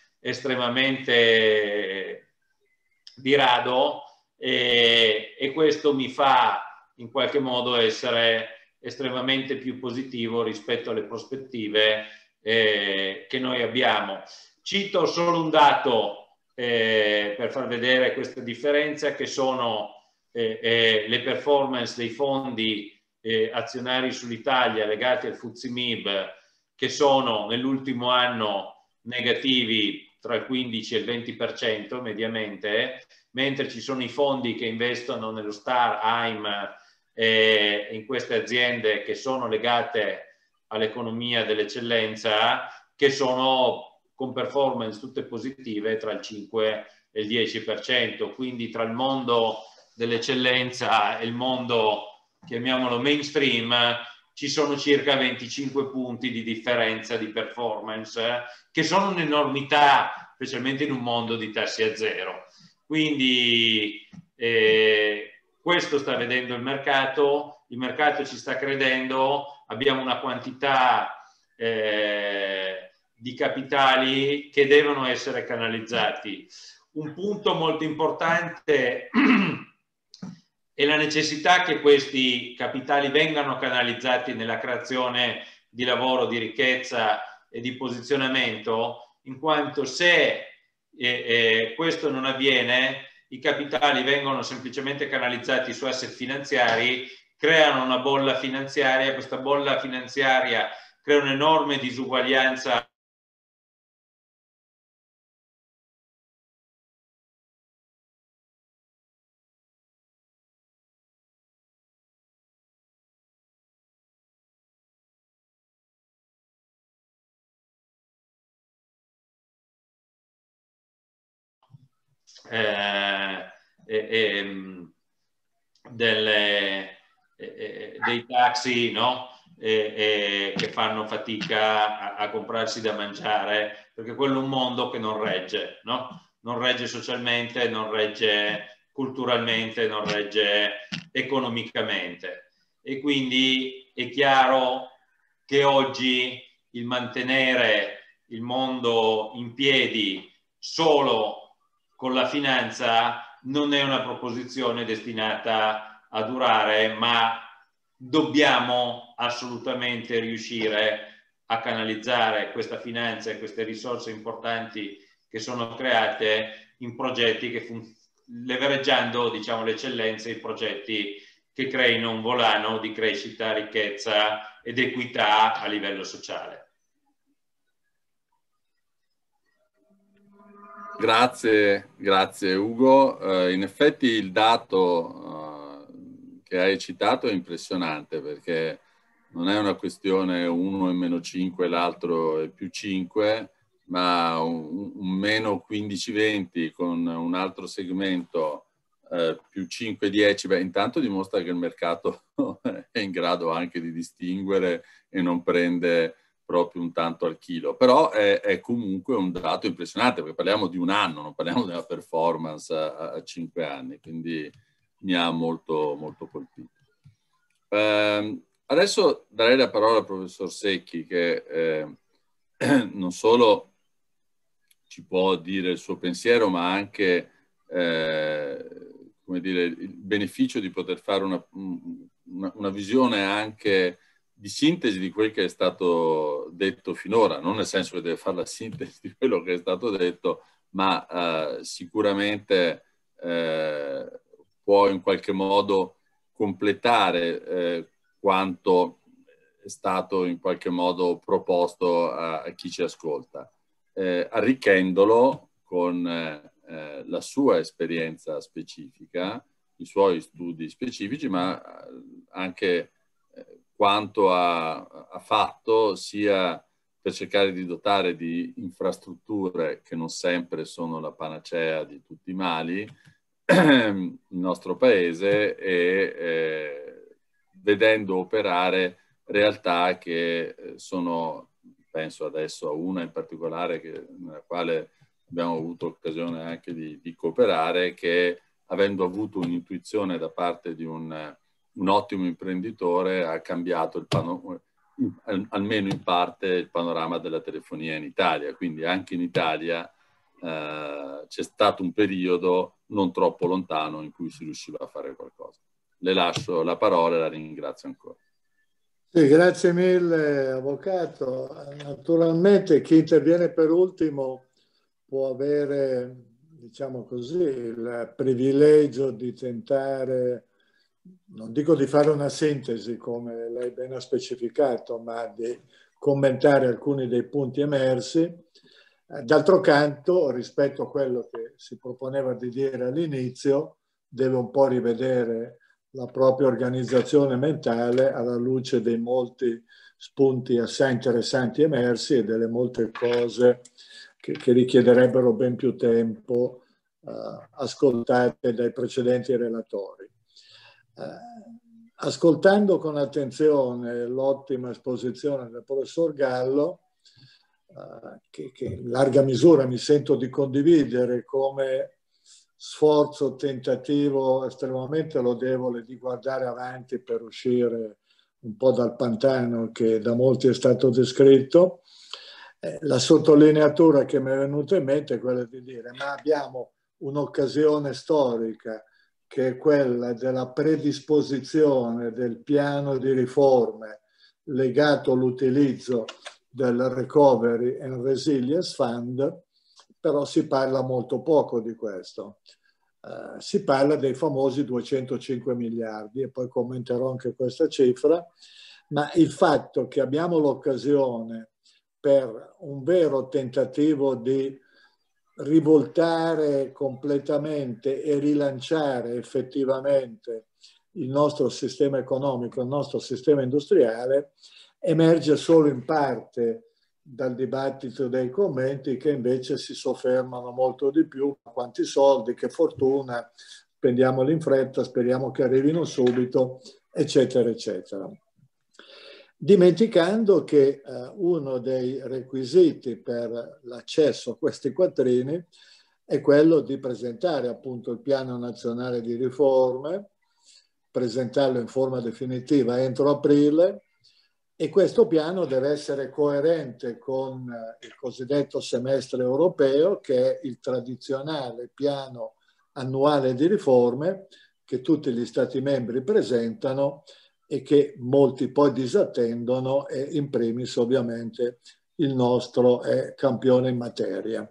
estremamente di rado, e, e questo mi fa in qualche modo essere estremamente più positivo rispetto alle prospettive eh, che noi abbiamo. Cito solo un dato eh, per far vedere questa differenza, che sono eh, eh, le performance dei fondi eh, azionari sull'Italia legati al F T S E M I B, che sono nell'ultimo anno negativi tra il quindici e il venti per cento mediamente, mentre ci sono i fondi che investono nello Star, A I M, eh, in queste aziende che sono legate all'economia dell'eccellenza, che sono con performance tutte positive tra il cinque e il dieci per cento. Quindi tra il mondo dell'eccellenza e il mondo, chiamiamolo mainstream, ci sono circa venticinque punti di differenza di performance, eh, che sono un'enormità, specialmente in un mondo di tassi a zero. Quindi eh, questo sta vedendo il mercato, il mercato ci sta credendo, abbiamo una quantità eh, di capitali che devono essere canalizzati. Un punto molto importante è la necessità che questi capitali vengano canalizzati nella creazione di lavoro, di ricchezza e di posizionamento, in quanto se eh, eh, questo non avviene, i capitali vengono semplicemente canalizzati su asset finanziari, creano una bolla finanziaria, questa bolla finanziaria crea un'enorme disuguaglianza eh, eh, delle, eh, dei taxi, no? Eh, eh, che fanno fatica a, a comprarsi da mangiare, perché quello è un mondo che non regge, no? Non regge socialmente, non regge culturalmente, non regge economicamente. E quindi è chiaro che oggi il mantenere il mondo in piedi solo con la finanza non è una proposizione destinata a durare, ma dobbiamo assolutamente riuscire a canalizzare questa finanza e queste risorse importanti che sono create in progetti che leveraggiando, diciamo, le eccellenze, i progetti che creino un volano di crescita, ricchezza ed equità a livello sociale.
Grazie, grazie Ugo. Uh, in effetti il dato uh, che hai citato è impressionante, perché non è una questione uno è meno cinque, l'altro è più cinque, ma un, un meno quindici venti con un altro segmento uh, più cinque dieci, beh, intanto dimostra che il mercato è in grado anche di distinguere e non prende proprio un tanto al chilo, però è, è comunque un dato impressionante, perché parliamo di un anno, non parliamo di una performance a, a cinque anni, quindi mi ha molto, molto colpito. Eh, adesso darei la parola al professor Secchi, che eh, non solo ci può dire il suo pensiero, ma anche eh, come dire, il beneficio di poter fare una, una, una visione anche di sintesi di quel che è stato detto finora, non nel senso che deve fare la sintesi di quello che è stato detto, ma eh, sicuramente eh, può in qualche modo completare eh, quanto è stato in qualche modo proposto a, a chi ci ascolta, eh, arricchendolo con eh, la sua esperienza specifica, i suoi studi specifici, ma anche quanto ha, ha fatto sia per cercare di dotare di infrastrutture che non sempre sono la panacea di tutti i mali il nostro paese, e eh, vedendo operare realtà che sono, penso adesso a una in particolare che, nella quale abbiamo avuto occasione anche di, di cooperare, che avendo avuto un'intuizione da parte di un un ottimo imprenditore ha cambiato il panorama, almeno in parte, il panorama della telefonia in Italia. Quindi anche in Italia eh, c'è stato un periodo non troppo lontano in cui si riusciva a fare qualcosa. Le lascio la parola e la ringrazio ancora.
Sì, grazie mille Avvocato. Naturalmente chi interviene per ultimo può avere diciamo così, il privilegio di tentare, non dico di fare una sintesi come lei ben ha specificato, ma di commentare alcuni dei punti emersi. D'altro canto, rispetto a quello che si proponeva di dire all'inizio, deve un po' rivedere la propria organizzazione mentale alla luce dei molti spunti assai interessanti emersi e delle molte cose che, che richiederebbero ben più tempo uh, ascoltate dai precedenti relatori. Uh, ascoltando con attenzione l'ottima esposizione del professor Gallo, uh, che, che in larga misura mi sento di condividere come sforzo, tentativo estremamente lodevole di guardare avanti per uscire un po' dal pantano che da molti è stato descritto. Eh, la sottolineatura che mi è venuta in mente è quella di dire: ma abbiamo un'occasione storica che è quella della predisposizione del piano di riforme legato all'utilizzo del Recovery and Resilience Fund, però si parla molto poco di questo. Uh, si parla dei famosi duecentocinque miliardi e poi commenterò anche questa cifra, ma il fatto che abbiamo l'occasione per un vero tentativo di rivoltare completamente e rilanciare effettivamente il nostro sistema economico, il nostro sistema industriale, emerge solo in parte dal dibattito dei commenti, che invece si soffermano molto di più a quanti soldi, che fortuna, spendiamoli in fretta, speriamo che arrivino subito, eccetera, eccetera. Dimenticando che eh, uno dei requisiti per l'accesso a questi quattrini è quello di presentare appunto il piano nazionale di riforme, presentarlo in forma definitiva entro aprile, e questo piano deve essere coerente con il cosiddetto semestre europeo, che è il tradizionale piano annuale di riforme che tutti gli Stati membri presentano e che molti poi disattendono, e in primis ovviamente il nostro è campione in materia.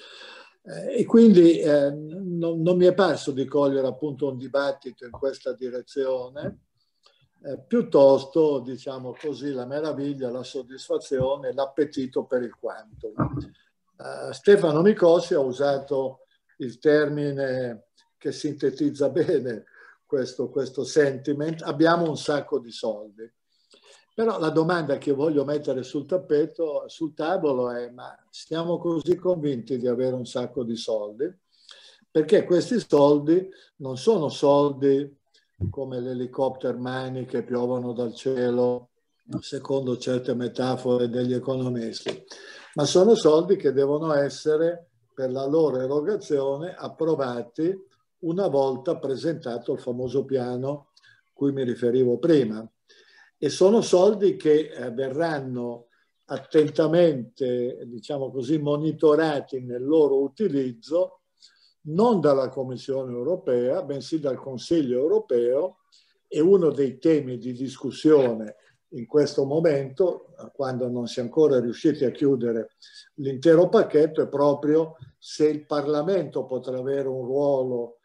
E quindi eh, non, non mi è parso di cogliere appunto un dibattito in questa direzione, Eh, piuttosto, diciamo così, la meraviglia, la soddisfazione, l'appetito per il quantum. Uh, Stefano Micossi ha usato il termine che sintetizza bene questo, questo sentiment: abbiamo un sacco di soldi. Però la domanda che voglio mettere sul tappeto, sul tavolo è: ma siamo così convinti di avere un sacco di soldi? Perché questi soldi non sono soldi come l'helicopter money che piovono dal cielo, secondo certe metafore degli economisti, ma sono soldi che devono essere, per la loro erogazione, approvati una volta presentato il famoso piano cui mi riferivo prima. E sono soldi che eh, verranno attentamente, diciamo così, monitorati nel loro utilizzo non dalla Commissione europea, bensì dal Consiglio europeo, e uno dei temi di discussione in questo momento, quando non si è ancora riusciti a chiudere l'intero pacchetto, è proprio se il Parlamento potrà avere un ruolo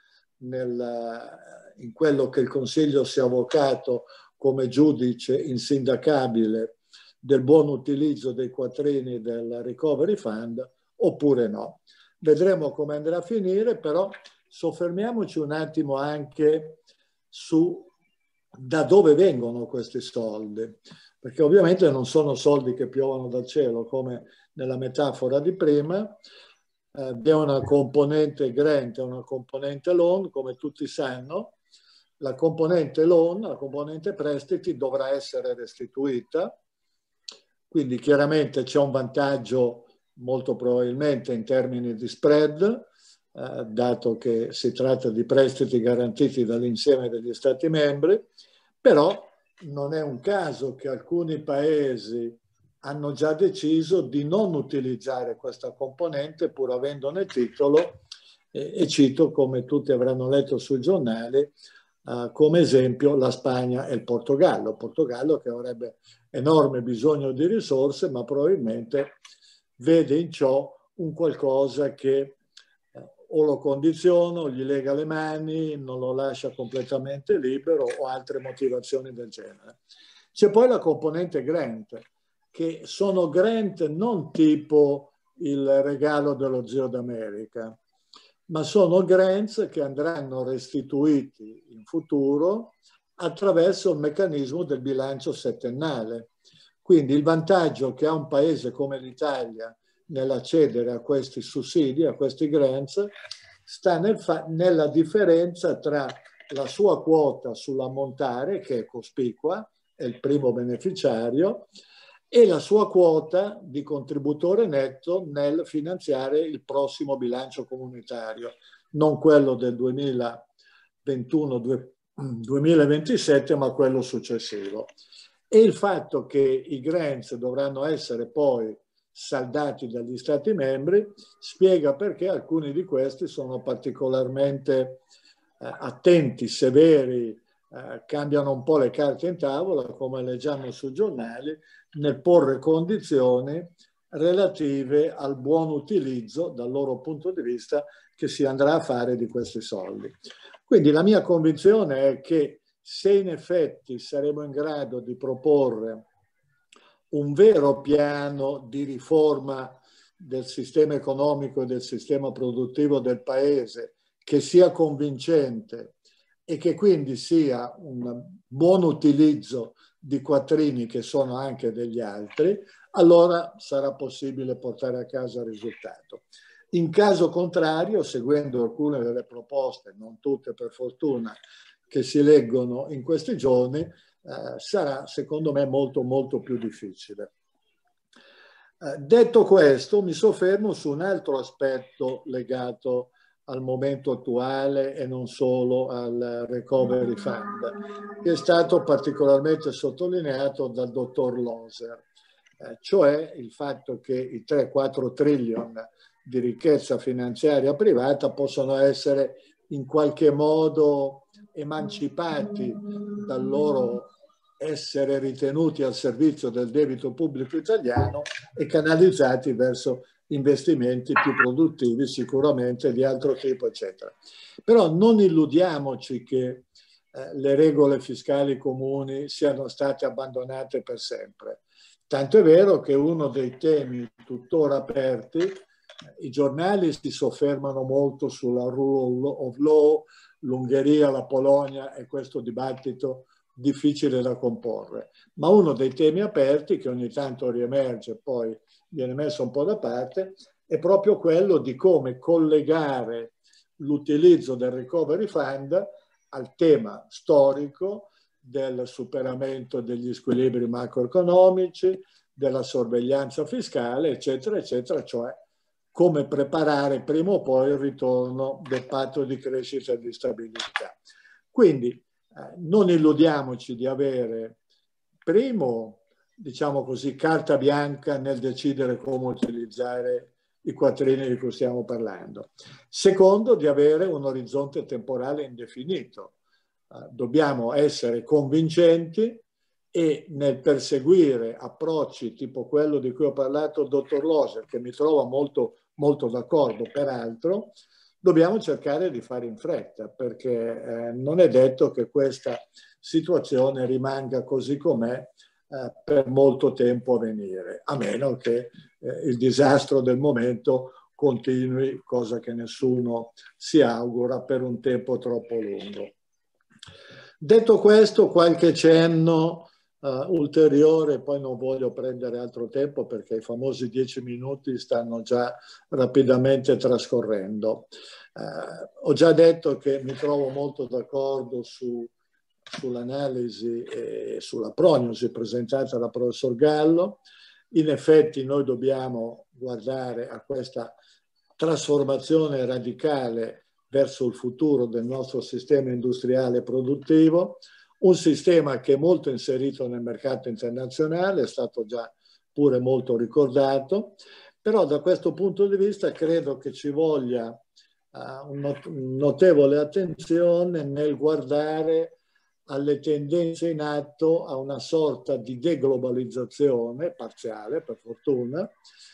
nel, in quello che il Consiglio si è avvocato come giudice insindacabile del buon utilizzo dei quattrini del Recovery Fund oppure no. Vedremo come andrà a finire, però soffermiamoci un attimo anche su da dove vengono questi soldi, perché ovviamente non sono soldi che piovono dal cielo, come nella metafora di prima. Eh, vi è una componente grant e una componente loan, come tutti sanno. La componente loan, la componente prestiti, dovrà essere restituita, quindi chiaramente c'è un vantaggio molto probabilmente in termini di spread, eh, dato che si tratta di prestiti garantiti dall'insieme degli Stati membri, però non è un caso che alcuni paesi hanno già deciso di non utilizzare questa componente pur avendone titolo, e, e cito, come tutti avranno letto sui giornali, eh, come esempio la Spagna e il Portogallo. Portogallo che avrebbe enorme bisogno di risorse, ma probabilmente vede in ciò un qualcosa che o lo condiziona, o gli lega le mani, non lo lascia completamente libero o altre motivazioni del genere. C'è poi la componente grant, che sono grant non tipo il regalo dello zio d'America, ma sono grants che andranno restituiti in futuro attraverso il meccanismo del bilancio settennale. Quindi il vantaggio che ha un paese come l'Italia nell'accedere a questi sussidi, a questi grants, sta nel nella differenza tra la sua quota sull'ammontare, che è cospicua, è il primo beneficiario, e la sua quota di contributore netto nel finanziare il prossimo bilancio comunitario, non quello del duemilaventuno duemilaventisette, ma quello successivo. E il fatto che i grants dovranno essere poi saldati dagli Stati membri spiega perché alcuni di questi sono particolarmente eh, attenti, severi, eh, cambiano un po' le carte in tavola, come leggiamo sui giornali, nel porre condizioni relative al buon utilizzo, dal loro punto di vista, che si andrà a fare di questi soldi. Quindi la mia convinzione è che se in effetti saremo in grado di proporre un vero piano di riforma del sistema economico e del sistema produttivo del paese che sia convincente e che quindi sia un buon utilizzo di quattrini che sono anche degli altri, allora sarà possibile portare a casa il risultato. In caso contrario, seguendo alcune delle proposte, non tutte per fortuna, che si leggono in questi giorni, eh, sarà secondo me molto molto più difficile. Eh, detto questo, mi soffermo su un altro aspetto legato al momento attuale e non solo al Recovery Fund, che è stato particolarmente sottolineato dal dottor Loser, eh, cioè il fatto che i tre quattro trillion di ricchezza finanziaria privata possono essere in qualche modo emancipati dal loro essere ritenuti al servizio del debito pubblico italiano e canalizzati verso investimenti più produttivi, sicuramente di altro tipo, eccetera. Però non illudiamoci che eh, le regole fiscali comuni siano state abbandonate per sempre. Tanto è vero che uno dei temi tuttora aperti, eh, i giornali si soffermano molto sulla rule of law, l'Ungheria, la Polonia e questo dibattito difficile da comporre. Ma uno dei temi aperti che ogni tanto riemerge, poi viene messo un po' da parte, è proprio quello di come collegare l'utilizzo del Recovery Fund al tema storico del superamento degli squilibri macroeconomici, della sorveglianza fiscale, eccetera, eccetera, cioè come preparare prima o poi il ritorno del patto di crescita e di stabilità. Quindi eh, non illudiamoci di avere, primo, diciamo così, carta bianca nel decidere come utilizzare i quattrini di cui stiamo parlando. Secondo, di avere un orizzonte temporale indefinito. Eh, dobbiamo essere convincenti e nel perseguire approcci tipo quello di cui ho parlato il dottor Loser, che mi trova molto, molto d'accordo peraltro, dobbiamo cercare di fare in fretta, perché eh, non è detto che questa situazione rimanga così com'è eh, per molto tempo a venire, a meno che eh, il disastro del momento continui, cosa che nessuno si augura, per un tempo troppo lungo. Detto questo, qualche cenno Uh, ulteriore, poi non voglio prendere altro tempo perché i famosi dieci minuti stanno già rapidamente trascorrendo. Uh, ho già detto che mi trovo molto d'accordo su, sull'analisi e sulla prognosi presentata dal professor Gallo. In effetti noi dobbiamo guardare a questa trasformazione radicale verso il futuro del nostro sistema industriale e produttivo, un sistema che è molto inserito nel mercato internazionale, è stato già pure molto ricordato, però da questo punto di vista credo che ci voglia uh, un not notevole attenzione nel guardare alle tendenze in atto, a una sorta di deglobalizzazione parziale, per fortuna,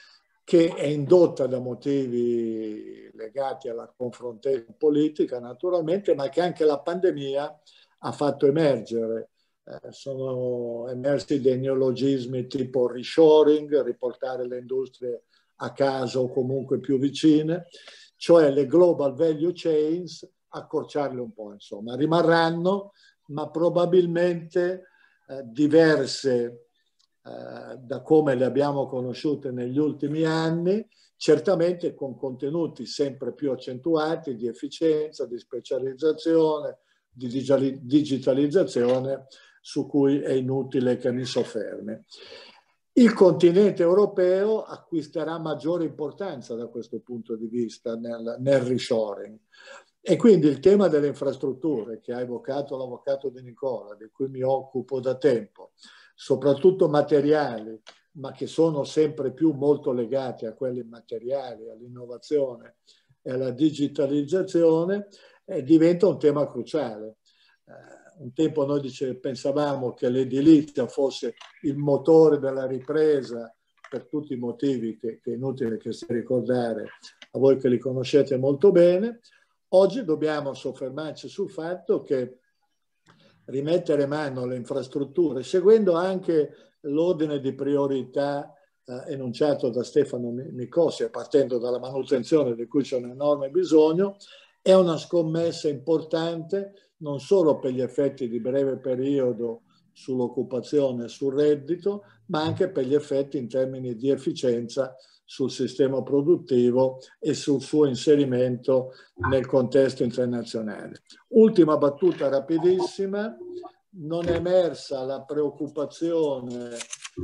che è indotta da motivi legati alla confrontazione politica naturalmente, ma che anche la pandemia ha fatto emergere. Eh, sono emersi dei neologismi tipo reshoring, riportare le industrie a casa o comunque più vicine, cioè le global value chains, accorciarle un po', insomma. Rimarranno, ma probabilmente eh, diverse da come le abbiamo conosciute negli ultimi anni, certamente con contenuti sempre più accentuati di efficienza, di specializzazione, di digitalizzazione, su cui è inutile che mi soffermi. Il continente europeo acquisterà maggiore importanza da questo punto di vista nel, nel reshoring. E quindi il tema delle infrastrutture che ha evocato l'avvocato De Nicola, di cui mi occupo da tempo, soprattutto materiali, ma che sono sempre più molto legati a quelli immateriali, all'innovazione e alla digitalizzazione, eh, diventa un tema cruciale. Eh, un tempo noi dice, pensavamo che l'edilizia fosse il motore della ripresa per tutti i motivi che, che è inutile che si ricordare a voi che li conoscete molto bene. Oggi dobbiamo soffermarci sul fatto che rimettere mano alle infrastrutture, seguendo anche l'ordine di priorità eh, enunciato da Stefano Nicossi, e partendo dalla manutenzione di cui c'è un enorme bisogno, è una scommessa importante non solo per gli effetti di breve periodo sull'occupazione e sul reddito, ma anche per gli effetti in termini di efficienza sul sistema produttivo e sul suo inserimento nel contesto internazionale. Ultima battuta rapidissima: non è emersa la preoccupazione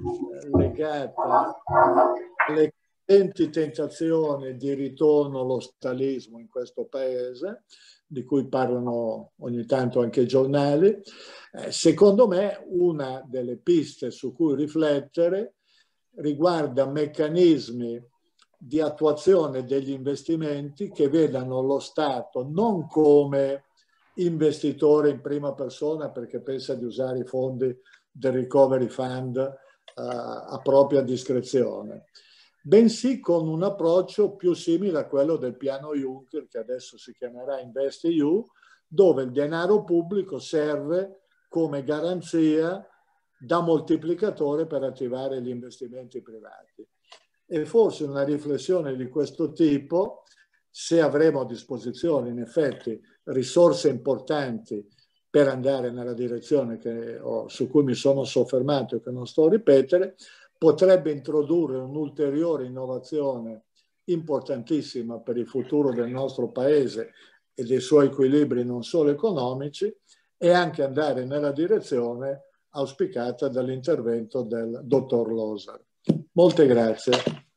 legata alle crescenti tentazioni di ritorno allo stalinismo in questo paese, di cui parlano ogni tanto anche i giornali. Eh, secondo me una delle piste su cui riflettere riguarda meccanismi di attuazione degli investimenti che vedano lo Stato non come investitore in prima persona perché pensa di usare i fondi del Recovery Fund uh, a propria discrezione, bensì con un approccio più simile a quello del piano Juncker, che adesso si chiamerà InvestEU, dove il denaro pubblico serve come garanzia da moltiplicatore per attivare gli investimenti privati. E forse una riflessione di questo tipo, se avremo a disposizione in effetti risorse importanti per andare nella direzione che ho, su cui mi sono soffermato e che non sto a ripetere, potrebbe introdurre un'ulteriore innovazione importantissima per il futuro del nostro Paese e dei suoi equilibri non solo economici, e anche andare nella direzione auspicata dall'intervento del dottor Loser. Molte grazie.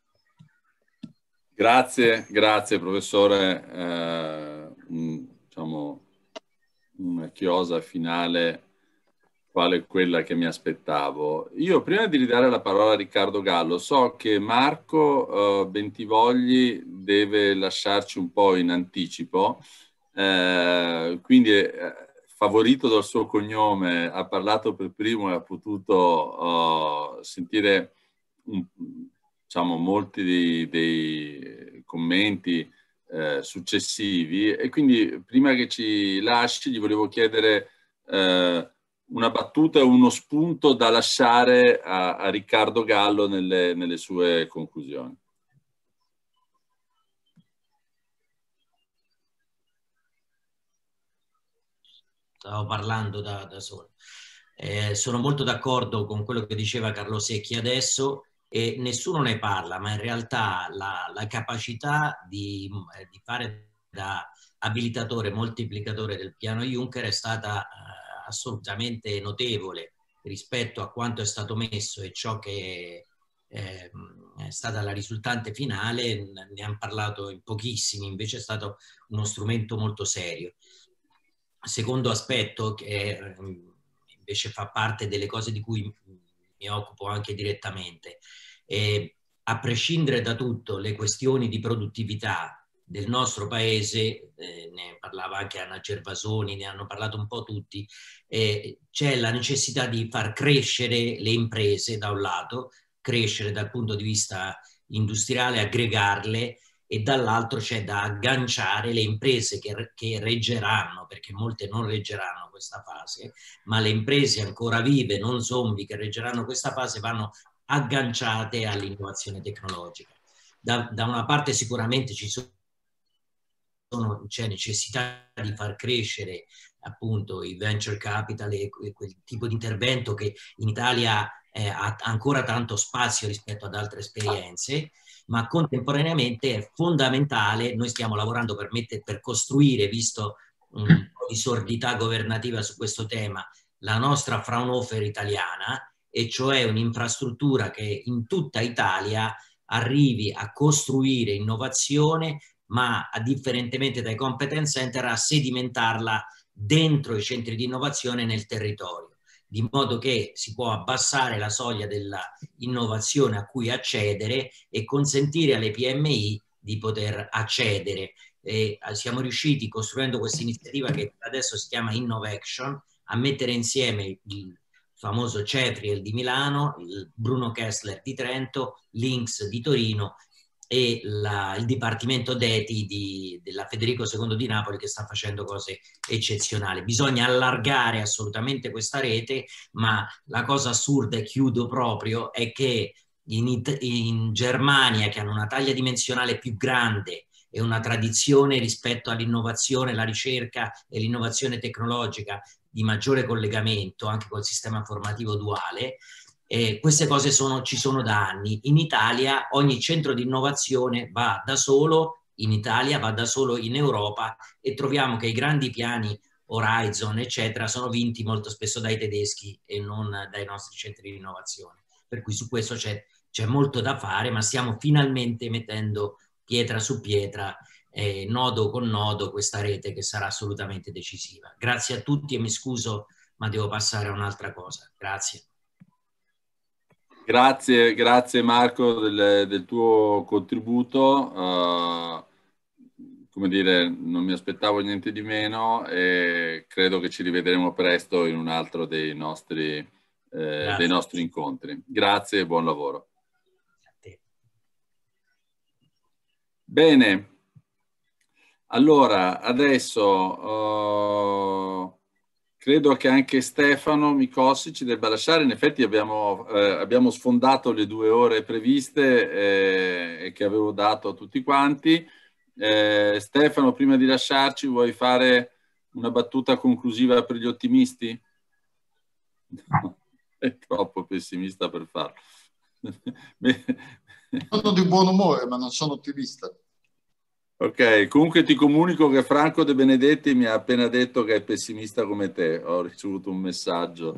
Grazie, grazie professore. Eh, un, diciamo, una chiosa finale quale quella che mi aspettavo. Io prima di ridare la parola a Riccardo Gallo so che Marco eh, Bentivogli deve lasciarci un po' in anticipo, eh, quindi eh, favorito dal suo cognome, ha parlato per primo e ha potuto uh, sentire un, diciamo, molti dei, dei commenti eh, successivi, e quindi prima che ci lasci gli volevo chiedere eh, una battuta e uno spunto da lasciare a, a Riccardo Gallo nelle, nelle sue conclusioni.
Stavo parlando da, da solo. Eh, sono molto d'accordo con quello che diceva Carlo Secchi adesso, e nessuno ne parla, ma in realtà la, la capacità di, di fare da abilitatore, moltiplicatore del piano Juncker è stata eh, assolutamente notevole rispetto a quanto è stato messo, e ciò che eh, è stata la risultante finale ne hanno parlato in pochissimi, invece è stato uno strumento molto serio. Secondo aspetto, che invece fa parte delle cose di cui mi occupo anche direttamente, e a prescindere da tutto le questioni di produttività del nostro paese, eh, ne parlava anche Anna Gervasoni, ne hanno parlato un po' tutti, eh, c'è la necessità di far crescere le imprese da un lato, crescere dal punto di vista industriale, aggregarle, e dall'altro c'è da agganciare le imprese che, che reggeranno, perché molte non reggeranno questa fase, ma le imprese ancora vive, non zombie, che reggeranno questa fase vanno agganciate all'innovazione tecnologica. Da, da una parte sicuramente ci sono c'è necessità di far crescere appunto i venture capital e quel tipo di intervento che in Italia eh, ha ancora tanto spazio rispetto ad altre esperienze, ma contemporaneamente è fondamentale, noi stiamo lavorando per, mettere, per costruire, visto un po' di sordità governativa su questo tema, la nostra Fraunhofer italiana, e cioè un'infrastruttura che in tutta Italia arrivi a costruire innovazione, ma a, differentemente dai competence center, a sedimentarla dentro i centri di innovazione nel territorio, di modo che si può abbassare la soglia dell'innovazione a cui accedere e consentire alle P M I di poter accedere. E siamo riusciti, costruendo questa iniziativa che adesso si chiama Innovaction, a mettere insieme il famoso CEFRIEL di Milano, il Bruno Kessler di Trento, l'Inks di Torino e la, il Dipartimento d'E T I di, della Federico secondo di Napoli, che sta facendo cose eccezionali. Bisogna allargare assolutamente questa rete, ma la cosa assurda, e chiudo proprio, è che in, in Germania, che hanno una taglia dimensionale più grande e una tradizione rispetto all'innovazione, la ricerca e l'innovazione tecnologica di maggiore collegamento anche col sistema formativo duale, Eh, queste cose sono, ci sono da anni. In Italia ogni centro di innovazione va da solo, in Italia va da solo in Europa, e troviamo che i grandi piani Horizon eccetera sono vinti molto spesso dai tedeschi e non dai nostri centri di innovazione. Per cui su questo c'è, c'è molto da fare, ma stiamo finalmente mettendo pietra su pietra, eh, nodo con nodo, questa rete che sarà assolutamente decisiva. Grazie a tutti e mi scuso, ma devo passare a un'altra cosa. Grazie.
Grazie, grazie Marco del, del tuo contributo. Uh, come dire, non mi aspettavo niente di meno e credo che ci rivedremo presto in un altro dei nostri, eh, dei nostri incontri. Grazie e buon lavoro. Bene, allora adesso... Uh, credo che anche Stefano Micossi ci debba lasciare. In effetti abbiamo, eh, abbiamo sfondato le due ore previste eh, e che avevo dato a tutti quanti. Eh, Stefano, prima di lasciarci, vuoi fare una battuta conclusiva per gli ottimisti? No, è troppo pessimista per farlo.
Sono di buon umore, ma non sono ottimista.
Ok, comunque ti comunico che Franco De Benedetti mi ha appena detto che è pessimista come te. Ho ricevuto un messaggio.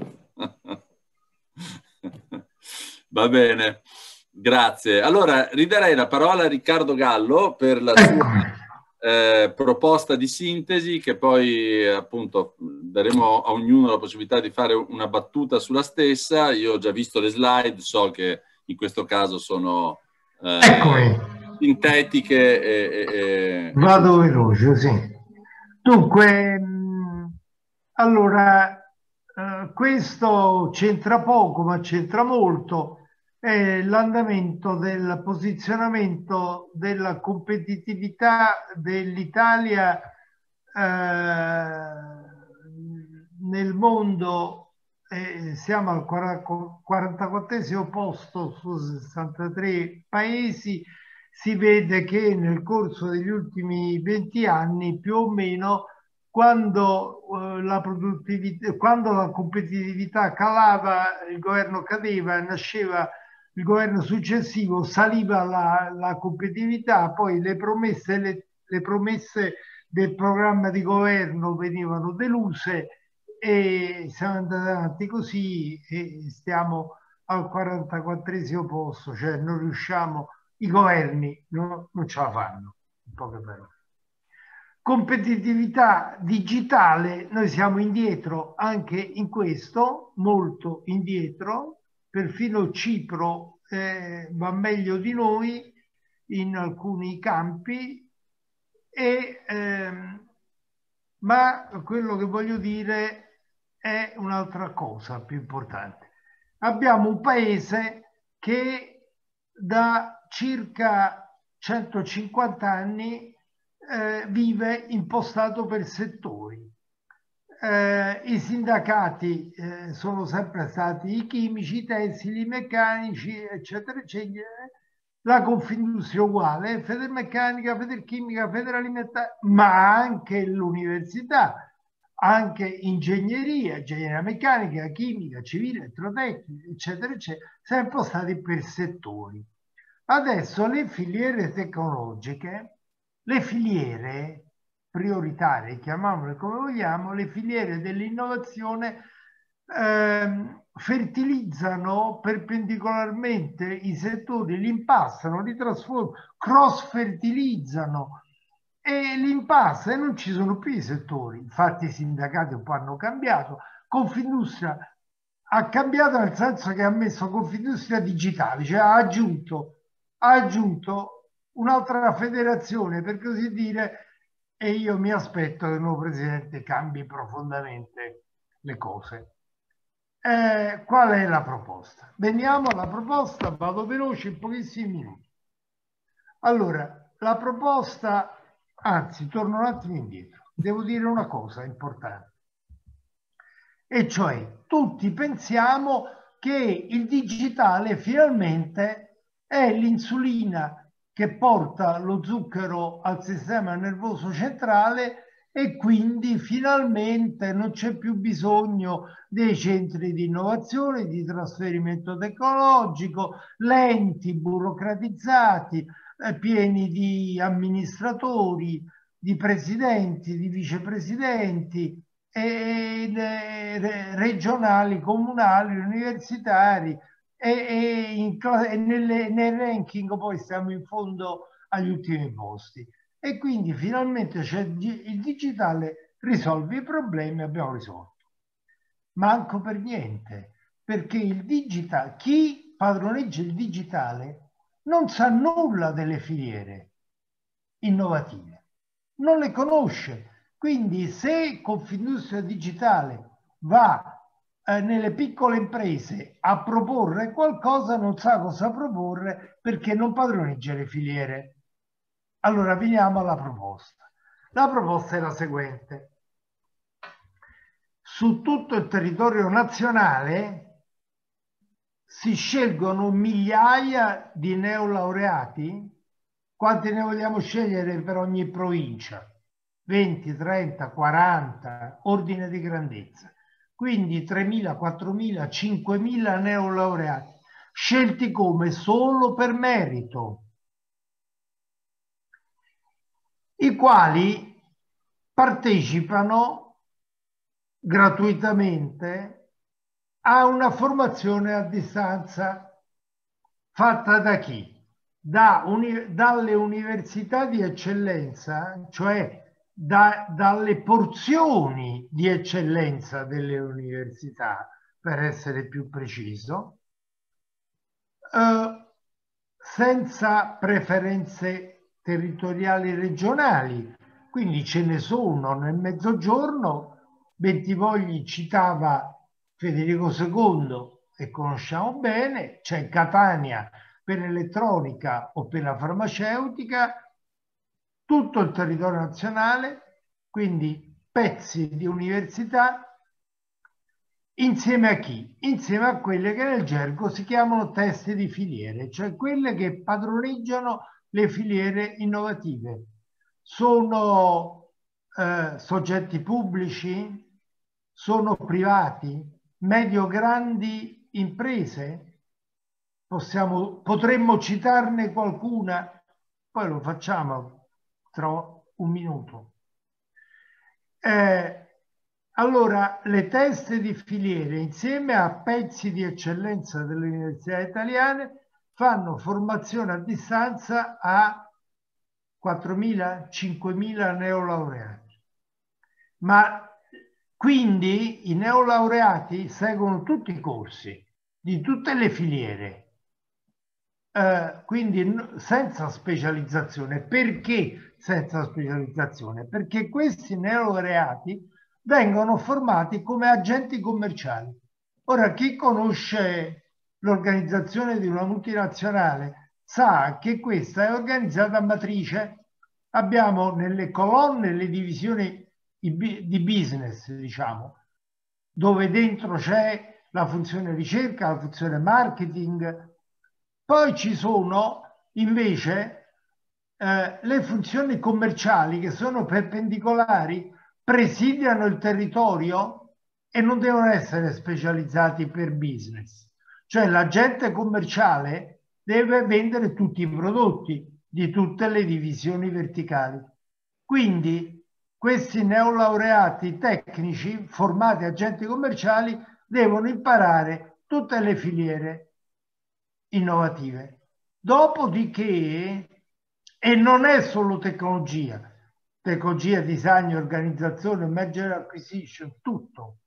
Va bene, grazie. Allora, ridarei la parola a Riccardo Gallo per la sua eh, proposta di sintesi, che poi appunto daremo a ognuno la possibilità di fare una battuta sulla stessa. Io ho già visto le slide, so che in questo caso sono... Eh,
Eccomi.
Sintetiche e, e, e...
Vado veloce, sì. Dunque, mh, allora, eh, questo c'entra poco, ma c'entra molto, è l'andamento del posizionamento della competitività dell'Italia eh, nel mondo. Eh, siamo al quarantaquattresimo posto su sessantatré paesi. Si vede che nel corso degli ultimi venti anni più o meno, quando, eh, la produttività, quando la competitività calava, il governo cadeva, nasceva il governo successivo, saliva la, la competitività, poi le promesse, le, le promesse del programma di governo venivano deluse e siamo andati avanti così e stiamo al quarantaquattresimo posto, cioè non riusciamo, i governi no, non ce la fanno, in poche parole. Competitività digitale, noi siamo indietro anche in questo, molto indietro, perfino Cipro eh, va meglio di noi in alcuni campi, e, ehm, ma quello che voglio dire è un'altra cosa più importante. Abbiamo un paese che da circa centocinquanta anni eh, vive impostato per settori. Eh, I sindacati eh, sono sempre stati i chimici, i tessili, i meccanici, eccetera, eccetera. La Confindustria uguale, Federmeccanica, Federchimica, Federalimentare, ma anche l'università, anche ingegneria, ingegneria meccanica, chimica, civile, elettrotecnica, eccetera, eccetera, sempre stati per settori. Adesso le filiere tecnologiche, le filiere prioritarie, chiamiamole come vogliamo, le filiere dell'innovazione ehm, fertilizzano perpendicolarmente i settori, li impastano, li trasformano, cross-fertilizzano e li impasta e non ci sono più i settori. Infatti i sindacati un po' hanno cambiato. Confindustria ha cambiato nel senso che ha messo Confindustria digitale, cioè ha aggiunto, ha aggiunto un'altra federazione, per così dire, e io mi aspetto che il nuovo presidente cambi profondamente le cose. Eh, qual è la proposta? Veniamo alla proposta, vado veloce in pochissimi minuti. Allora, la proposta, anzi, torno un attimo indietro, devo dire una cosa importante, e cioè tutti pensiamo che il digitale finalmente è l'insulina che porta lo zucchero al sistema nervoso centrale e quindi finalmente non c'è più bisogno dei centri di innovazione, di trasferimento tecnologico, lenti, burocratizzati, eh, pieni di amministratori, di presidenti, di vicepresidenti, e, e, regionali, comunali, universitari, e, e, in, e nelle, nel ranking poi stiamo in fondo agli ultimi posti. E quindi finalmente c'è il digitale, risolve i problemi, abbiamo risolto. Manco per niente, perché il digitale, chi padroneggia il digitale non sa nulla delle filiere innovative, non le conosce. Quindi se Confindustria Digitale va eh, nelle piccole imprese a proporre qualcosa, non sa cosa proporre perché non padroneggia le filiere. Allora veniamo alla proposta. La proposta è la seguente. Su tutto il territorio nazionale si scelgono migliaia di neolaureati. Quanti ne vogliamo scegliere per ogni provincia? venti, trenta, quaranta, ordine di grandezza. Quindi tremila, quattromila, cinquemila neolaureati, scelti come? Solo per merito, i quali partecipano gratuitamente a una formazione a distanza fatta da chi? Da uni- dalle università di eccellenza, cioè Da, dalle porzioni di eccellenza delle università, per essere più preciso, eh, senza preferenze territoriali regionali. Quindi ce ne sono nel Mezzogiorno. Bentivogli citava Federico secondo e conosciamo bene, c'è Catania per l'elettronica o per la farmaceutica, tutto il territorio nazionale, quindi pezzi di università, insieme a chi? Insieme a quelle che nel gergo si chiamano teste di filiere, cioè quelle che padroneggiano le filiere innovative. Sono eh, soggetti pubblici? Sono privati? Medio-grandi imprese? Possiamo, potremmo citarne qualcuna? Poi lo facciamo tra un minuto. Eh, allora, le teste di filiere insieme a pezzi di eccellenza delle università italiane fanno formazione a distanza a quattromila, cinquemila neolaureati. Ma quindi i neolaureati seguono tutti i corsi di tutte le filiere. Uh, quindi senza specializzazione. Perché senza specializzazione? Perché questi neolaureati vengono formati come agenti commerciali. Ora, chi conosce l'organizzazione di una multinazionale sa che questa è organizzata a matrice. Abbiamo nelle colonne le divisioni di business, diciamo, dove dentro c'è la funzione ricerca, la funzione marketing. Poi ci sono invece eh, le funzioni commerciali che sono perpendicolari, presidiano il territorio e non devono essere specializzati per business. Cioè l'agente commerciale deve vendere tutti i prodotti di tutte le divisioni verticali. Quindi questi neolaureati tecnici formati agenti commerciali devono imparare tutte le filiere innovative. Dopodiché, e non è solo tecnologia, tecnologia, design, organizzazione, merger acquisition, tutto,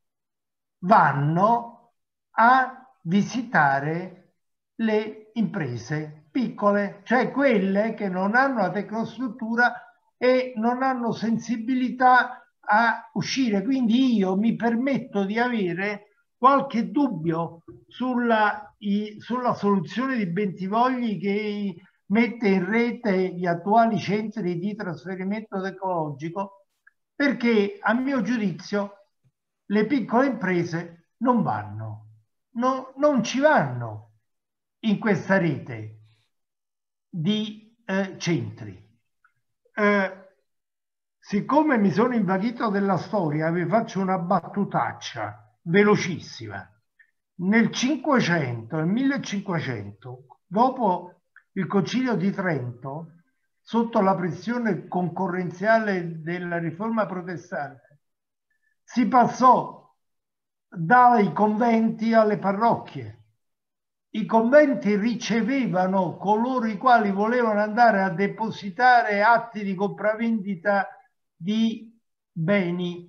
vanno a visitare le imprese piccole, cioè quelle che non hanno la tecnostruttura e non hanno sensibilità a uscire. Quindi io mi permetto di avere qualche dubbio sulla, i, sulla soluzione di Bentivogli che mette in rete gli attuali centri di trasferimento tecnologico, perché a mio giudizio le piccole imprese non vanno, no, non ci vanno in questa rete di eh, centri. Eh, siccome mi sono invaghito della storia, vi faccio una battutaccia velocissima. Nel cinquecento, nel millecinquecento, dopo il Concilio di Trento, sotto la pressione concorrenziale della riforma protestante, si passò dai conventi alle parrocchie. I conventi ricevevano coloro i quali volevano andare a depositare atti di compravendita di beni.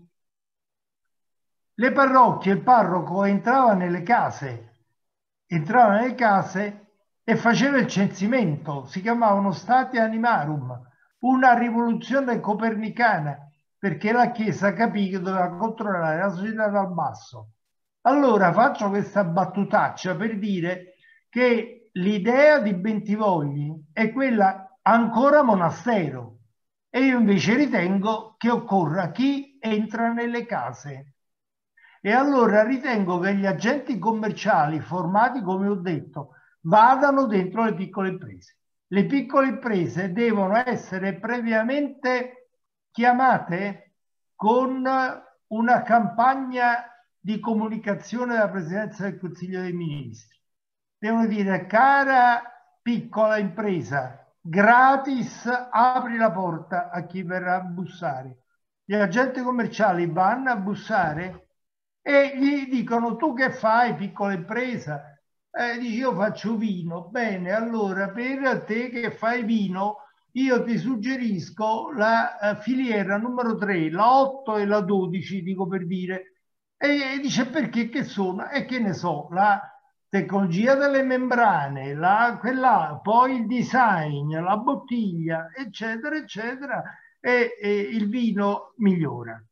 Le parrocchie, il parroco entrava nelle case, entrava nelle case e faceva il censimento, si chiamavano stati animarum, una rivoluzione copernicana, perché la Chiesa capì che doveva controllare la società dal basso. Allora faccio questa battutaccia per dire che l'idea di Bentivogli è quella ancora monastero, e io invece ritengo che occorra chi entra nelle case. E allora ritengo che gli agenti commerciali formati, come ho detto, vadano dentro le piccole imprese. Le piccole imprese devono essere previamente chiamate con una campagna di comunicazione della Presidenza del Consiglio dei Ministri. Devono dire: cara piccola impresa, gratis apri la porta a chi verrà a bussare. Gli agenti commerciali vanno a bussare e gli dicono: tu che fai, piccola impresa? Eh, dici: io faccio vino. Bene, allora per te che fai vino io ti suggerisco la uh, filiera numero tre, la otto e la dodici, dico per dire. E, e dice: perché che sono? E che ne so, la tecnologia delle membrane, la, quella, poi il design, la bottiglia, eccetera, eccetera, e, e il vino migliora.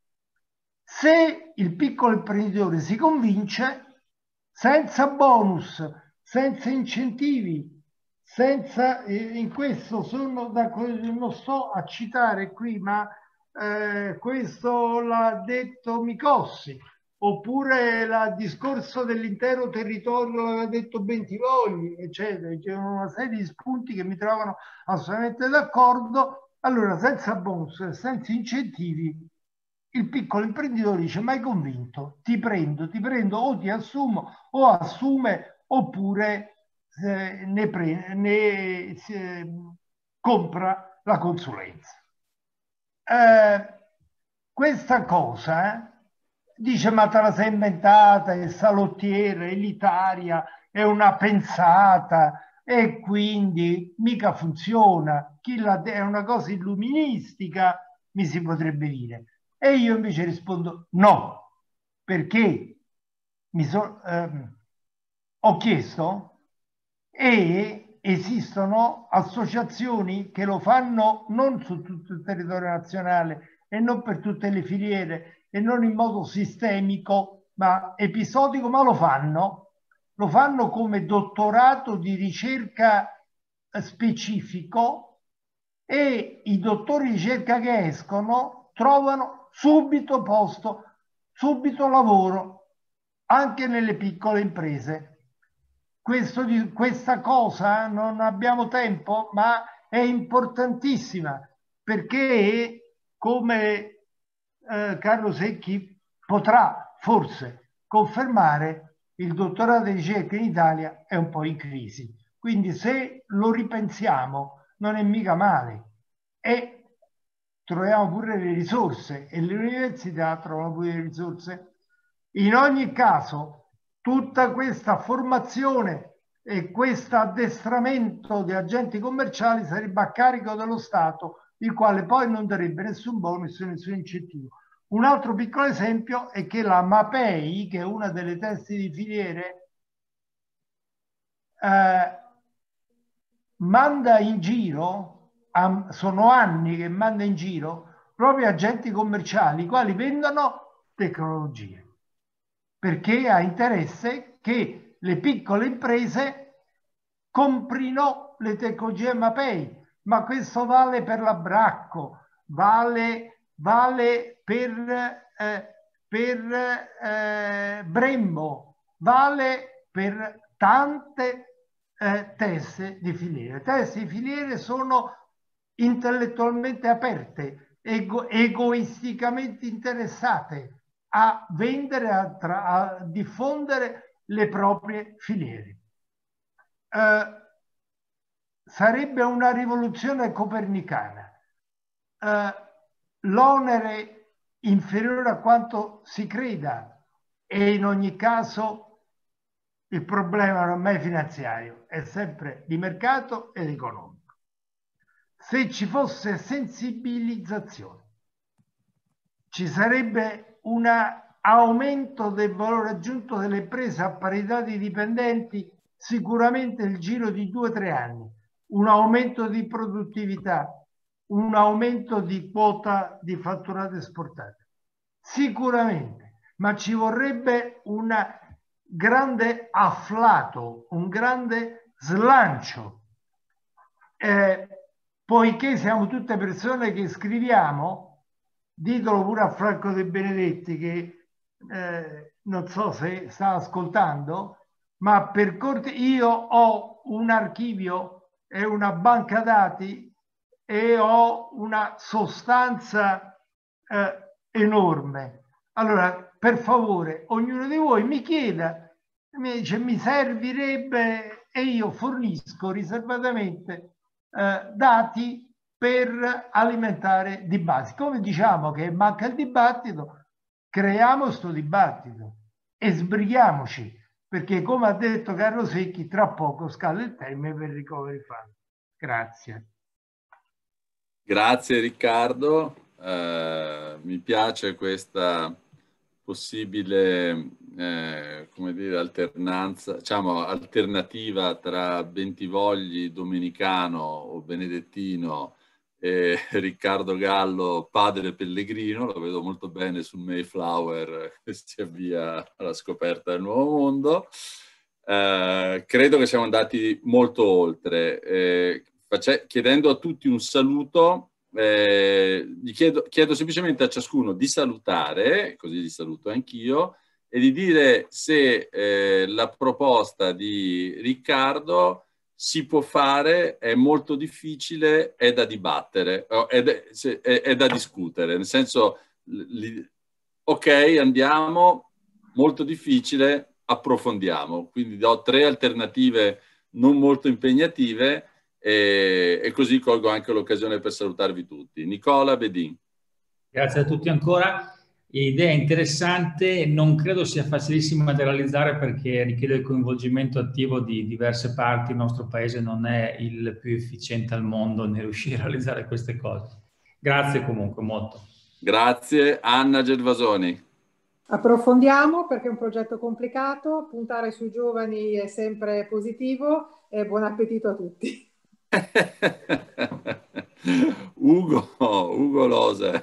Se il piccolo imprenditore si convince, senza bonus, senza incentivi, senza, eh, in questo sono d'accordo, non sto a citare qui, ma eh, questo l'ha detto Micossi, oppure il discorso dell'intero territorio l'aveva detto Bentivogli, eccetera. C'è una serie di spunti che mi trovano assolutamente d'accordo. Allora, senza bonus, senza incentivi, il piccolo imprenditore dice: mai convinto, ti prendo, ti prendo, o ti assumo, o assume, oppure eh, ne, pre, ne eh, compra la consulenza. Eh, questa cosa eh, dice: ma te la sei inventata, è salottiere, elitaria, è una pensata e quindi mica funziona. Chi la, è una cosa illuministica, mi si potrebbe dire. E io invece rispondo no, perché mi so, ehm, ho chiesto e esistono associazioni che lo fanno non su tutto il territorio nazionale e non per tutte le filiere e non in modo sistemico ma episodico, ma lo fanno, lo fanno come dottorato di ricerca specifico e i dottori di ricerca che escono trovano subito posto, subito lavoro, anche nelle piccole imprese. Questo, questa cosa non abbiamo tempo, ma è importantissima, perché come eh, Carlo Secchi potrà forse confermare, il dottorato di ricerca in Italia è un po' in crisi. Quindi se lo ripensiamo non è mica male, e troviamo pure le risorse, e le università trovano pure le risorse. In ogni caso, tutta questa formazione e questo addestramento di agenti commerciali sarebbe a carico dello Stato, il quale poi non darebbe nessun bonus, nessun incentivo. Un altro piccolo esempio è che la MAPEI, che è una delle teste di filiere, eh, manda in giro, sono anni che manda in giro proprio agenti commerciali, i quali vendono tecnologie, perché ha interesse che le piccole imprese comprino le tecnologie MAPEI. Ma questo vale per la Bracco, vale, vale per, eh, per eh, Brembo, vale per tante eh, teste di filiere. Teste di filiere sono intellettualmente aperte, ego, egoisticamente interessate a vendere, a, tra, a diffondere le proprie filiere. Eh, sarebbe una rivoluzione copernicana. Eh, l'onere inferiore a quanto si creda, e in ogni caso il problema non è mai finanziario, è sempre di mercato ed economico. Se ci fosse sensibilizzazione, ci sarebbe un aumento del valore aggiunto delle imprese a parità di dipendenti, sicuramente nel giro di due o tre anni, un aumento di produttività, un aumento di quota di fatturato esportato. Sicuramente, ma ci vorrebbe un grande afflato, un grande slancio. Eh, poiché siamo tutte persone che scriviamo, ditelo pure a Franco De Benedetti, che eh, non so se sta ascoltando, ma per corte io ho un archivio e una banca dati e ho una sostanza eh, enorme. Allora, per favore, ognuno di voi mi chieda, mi dice mi servirebbe, e io fornisco riservatamente eh, dati per alimentare dibattiti. Come diciamo che manca il dibattito, creiamo questo dibattito e sbrighiamoci, perché come ha detto Carlo Secchi, tra poco scade il termine per Recovery Fund. Grazie.
Grazie Riccardo, eh, mi piace questa possibile eh, come dire, alternanza, diciamo, alternativa tra Bentivogli domenicano o benedettino e Riccardo Gallo padre pellegrino. Lo vedo molto bene sul Mayflower che si avvia alla scoperta del nuovo mondo. Eh, credo che siamo andati molto oltre. Eh, face- chiedendo a tutti un saluto, Eh, gli chiedo, chiedo semplicemente a ciascuno di salutare, così li saluto anch'io, e di dire se eh, la proposta di Riccardo si può fare, è molto difficile, è da dibattere, è da, è, è da discutere, nel senso, li, ok, andiamo, molto difficile, approfondiamo. Quindi do tre alternative non molto impegnative. E, e così colgo anche l'occasione per salutarvi tutti. Nicola Bedin.
Grazie a tutti ancora. Idea interessante, non credo sia facilissima da realizzare perché richiede il coinvolgimento attivo di diverse parti. Il nostro paese non è il più efficiente al mondo nel riuscire a realizzare queste cose. Grazie comunque molto.
Grazie. Anna Gervasoni.
Approfondiamo perché è un progetto complicato, puntare sui giovani è sempre positivo e buon appetito a tutti.
Ugo, Ugo Lose.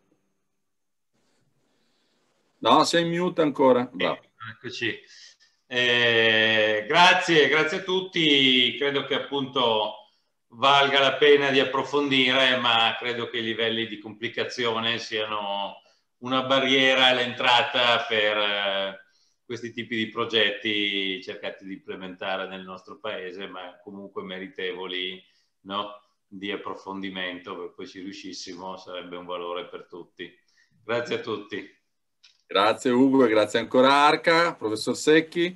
No, sei in mute ancora. Bravo.
Eccoci. Eh, grazie, grazie a tutti. Credo che appunto valga la pena di approfondire, ma credo che i livelli di complicazione siano una barriera all'entrata per eh, questi tipi di progetti cercati di implementare nel nostro paese, ma comunque meritevoli, no, di approfondimento. Per poi ci riuscissimo sarebbe un valore per tutti. Grazie a tutti.
Grazie Ugo e grazie ancora Arca. Professor Secchi.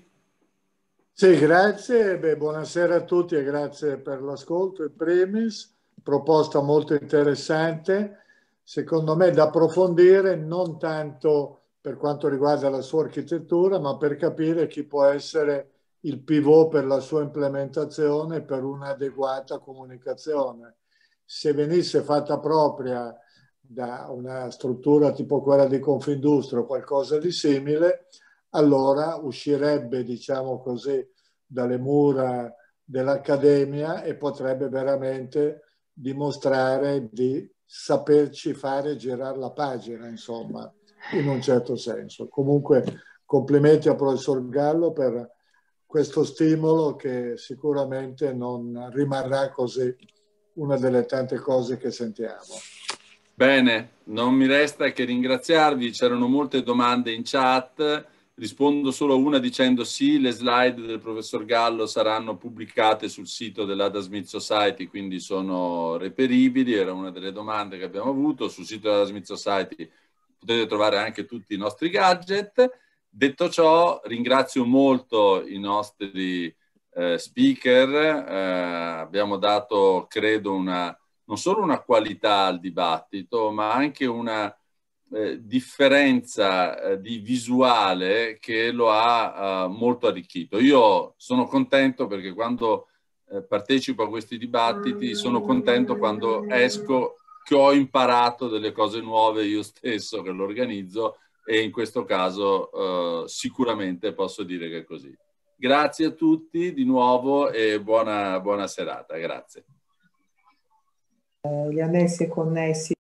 Sì, grazie. Beh, buonasera a tutti e grazie per l'ascolto in primis. Proposta molto interessante, secondo me da approfondire, non tanto per quanto riguarda la sua architettura, ma per capire chi può essere il pivot per la sua implementazione e per un'adeguata comunicazione. Se venisse fatta propria da una struttura tipo quella di Confindustria o qualcosa di simile, allora uscirebbe, diciamo così, dalle mura dell'Accademia e potrebbe veramente dimostrare di saperci fare girare la pagina, insomma, in un certo senso. Comunque, complimenti al professor Gallo per questo stimolo che sicuramente non rimarrà così una delle tante cose che sentiamo.
Bene, non mi resta che ringraziarvi, c'erano molte domande in chat, rispondo solo a una dicendo sì, le slide del professor Gallo saranno pubblicate sul sito dell'Adam Smith Society, quindi sono reperibili, era una delle domande che abbiamo avuto, sul sito dell'Adam Smith Society potete trovare anche tutti i nostri gadget. Detto ciò, ringrazio molto i nostri eh, speaker, eh, abbiamo dato, credo, una... non solo una qualità al dibattito, ma anche una eh, differenza eh, di visuale che lo ha eh, molto arricchito. Io sono contento perché quando eh, partecipo a questi dibattiti sono contento quando esco che ho imparato delle cose nuove io stesso che lo organizzo e in questo caso eh, sicuramente posso dire che è così. Grazie a tutti di nuovo e buona, buona serata. Grazie.
Gli annessi e connessi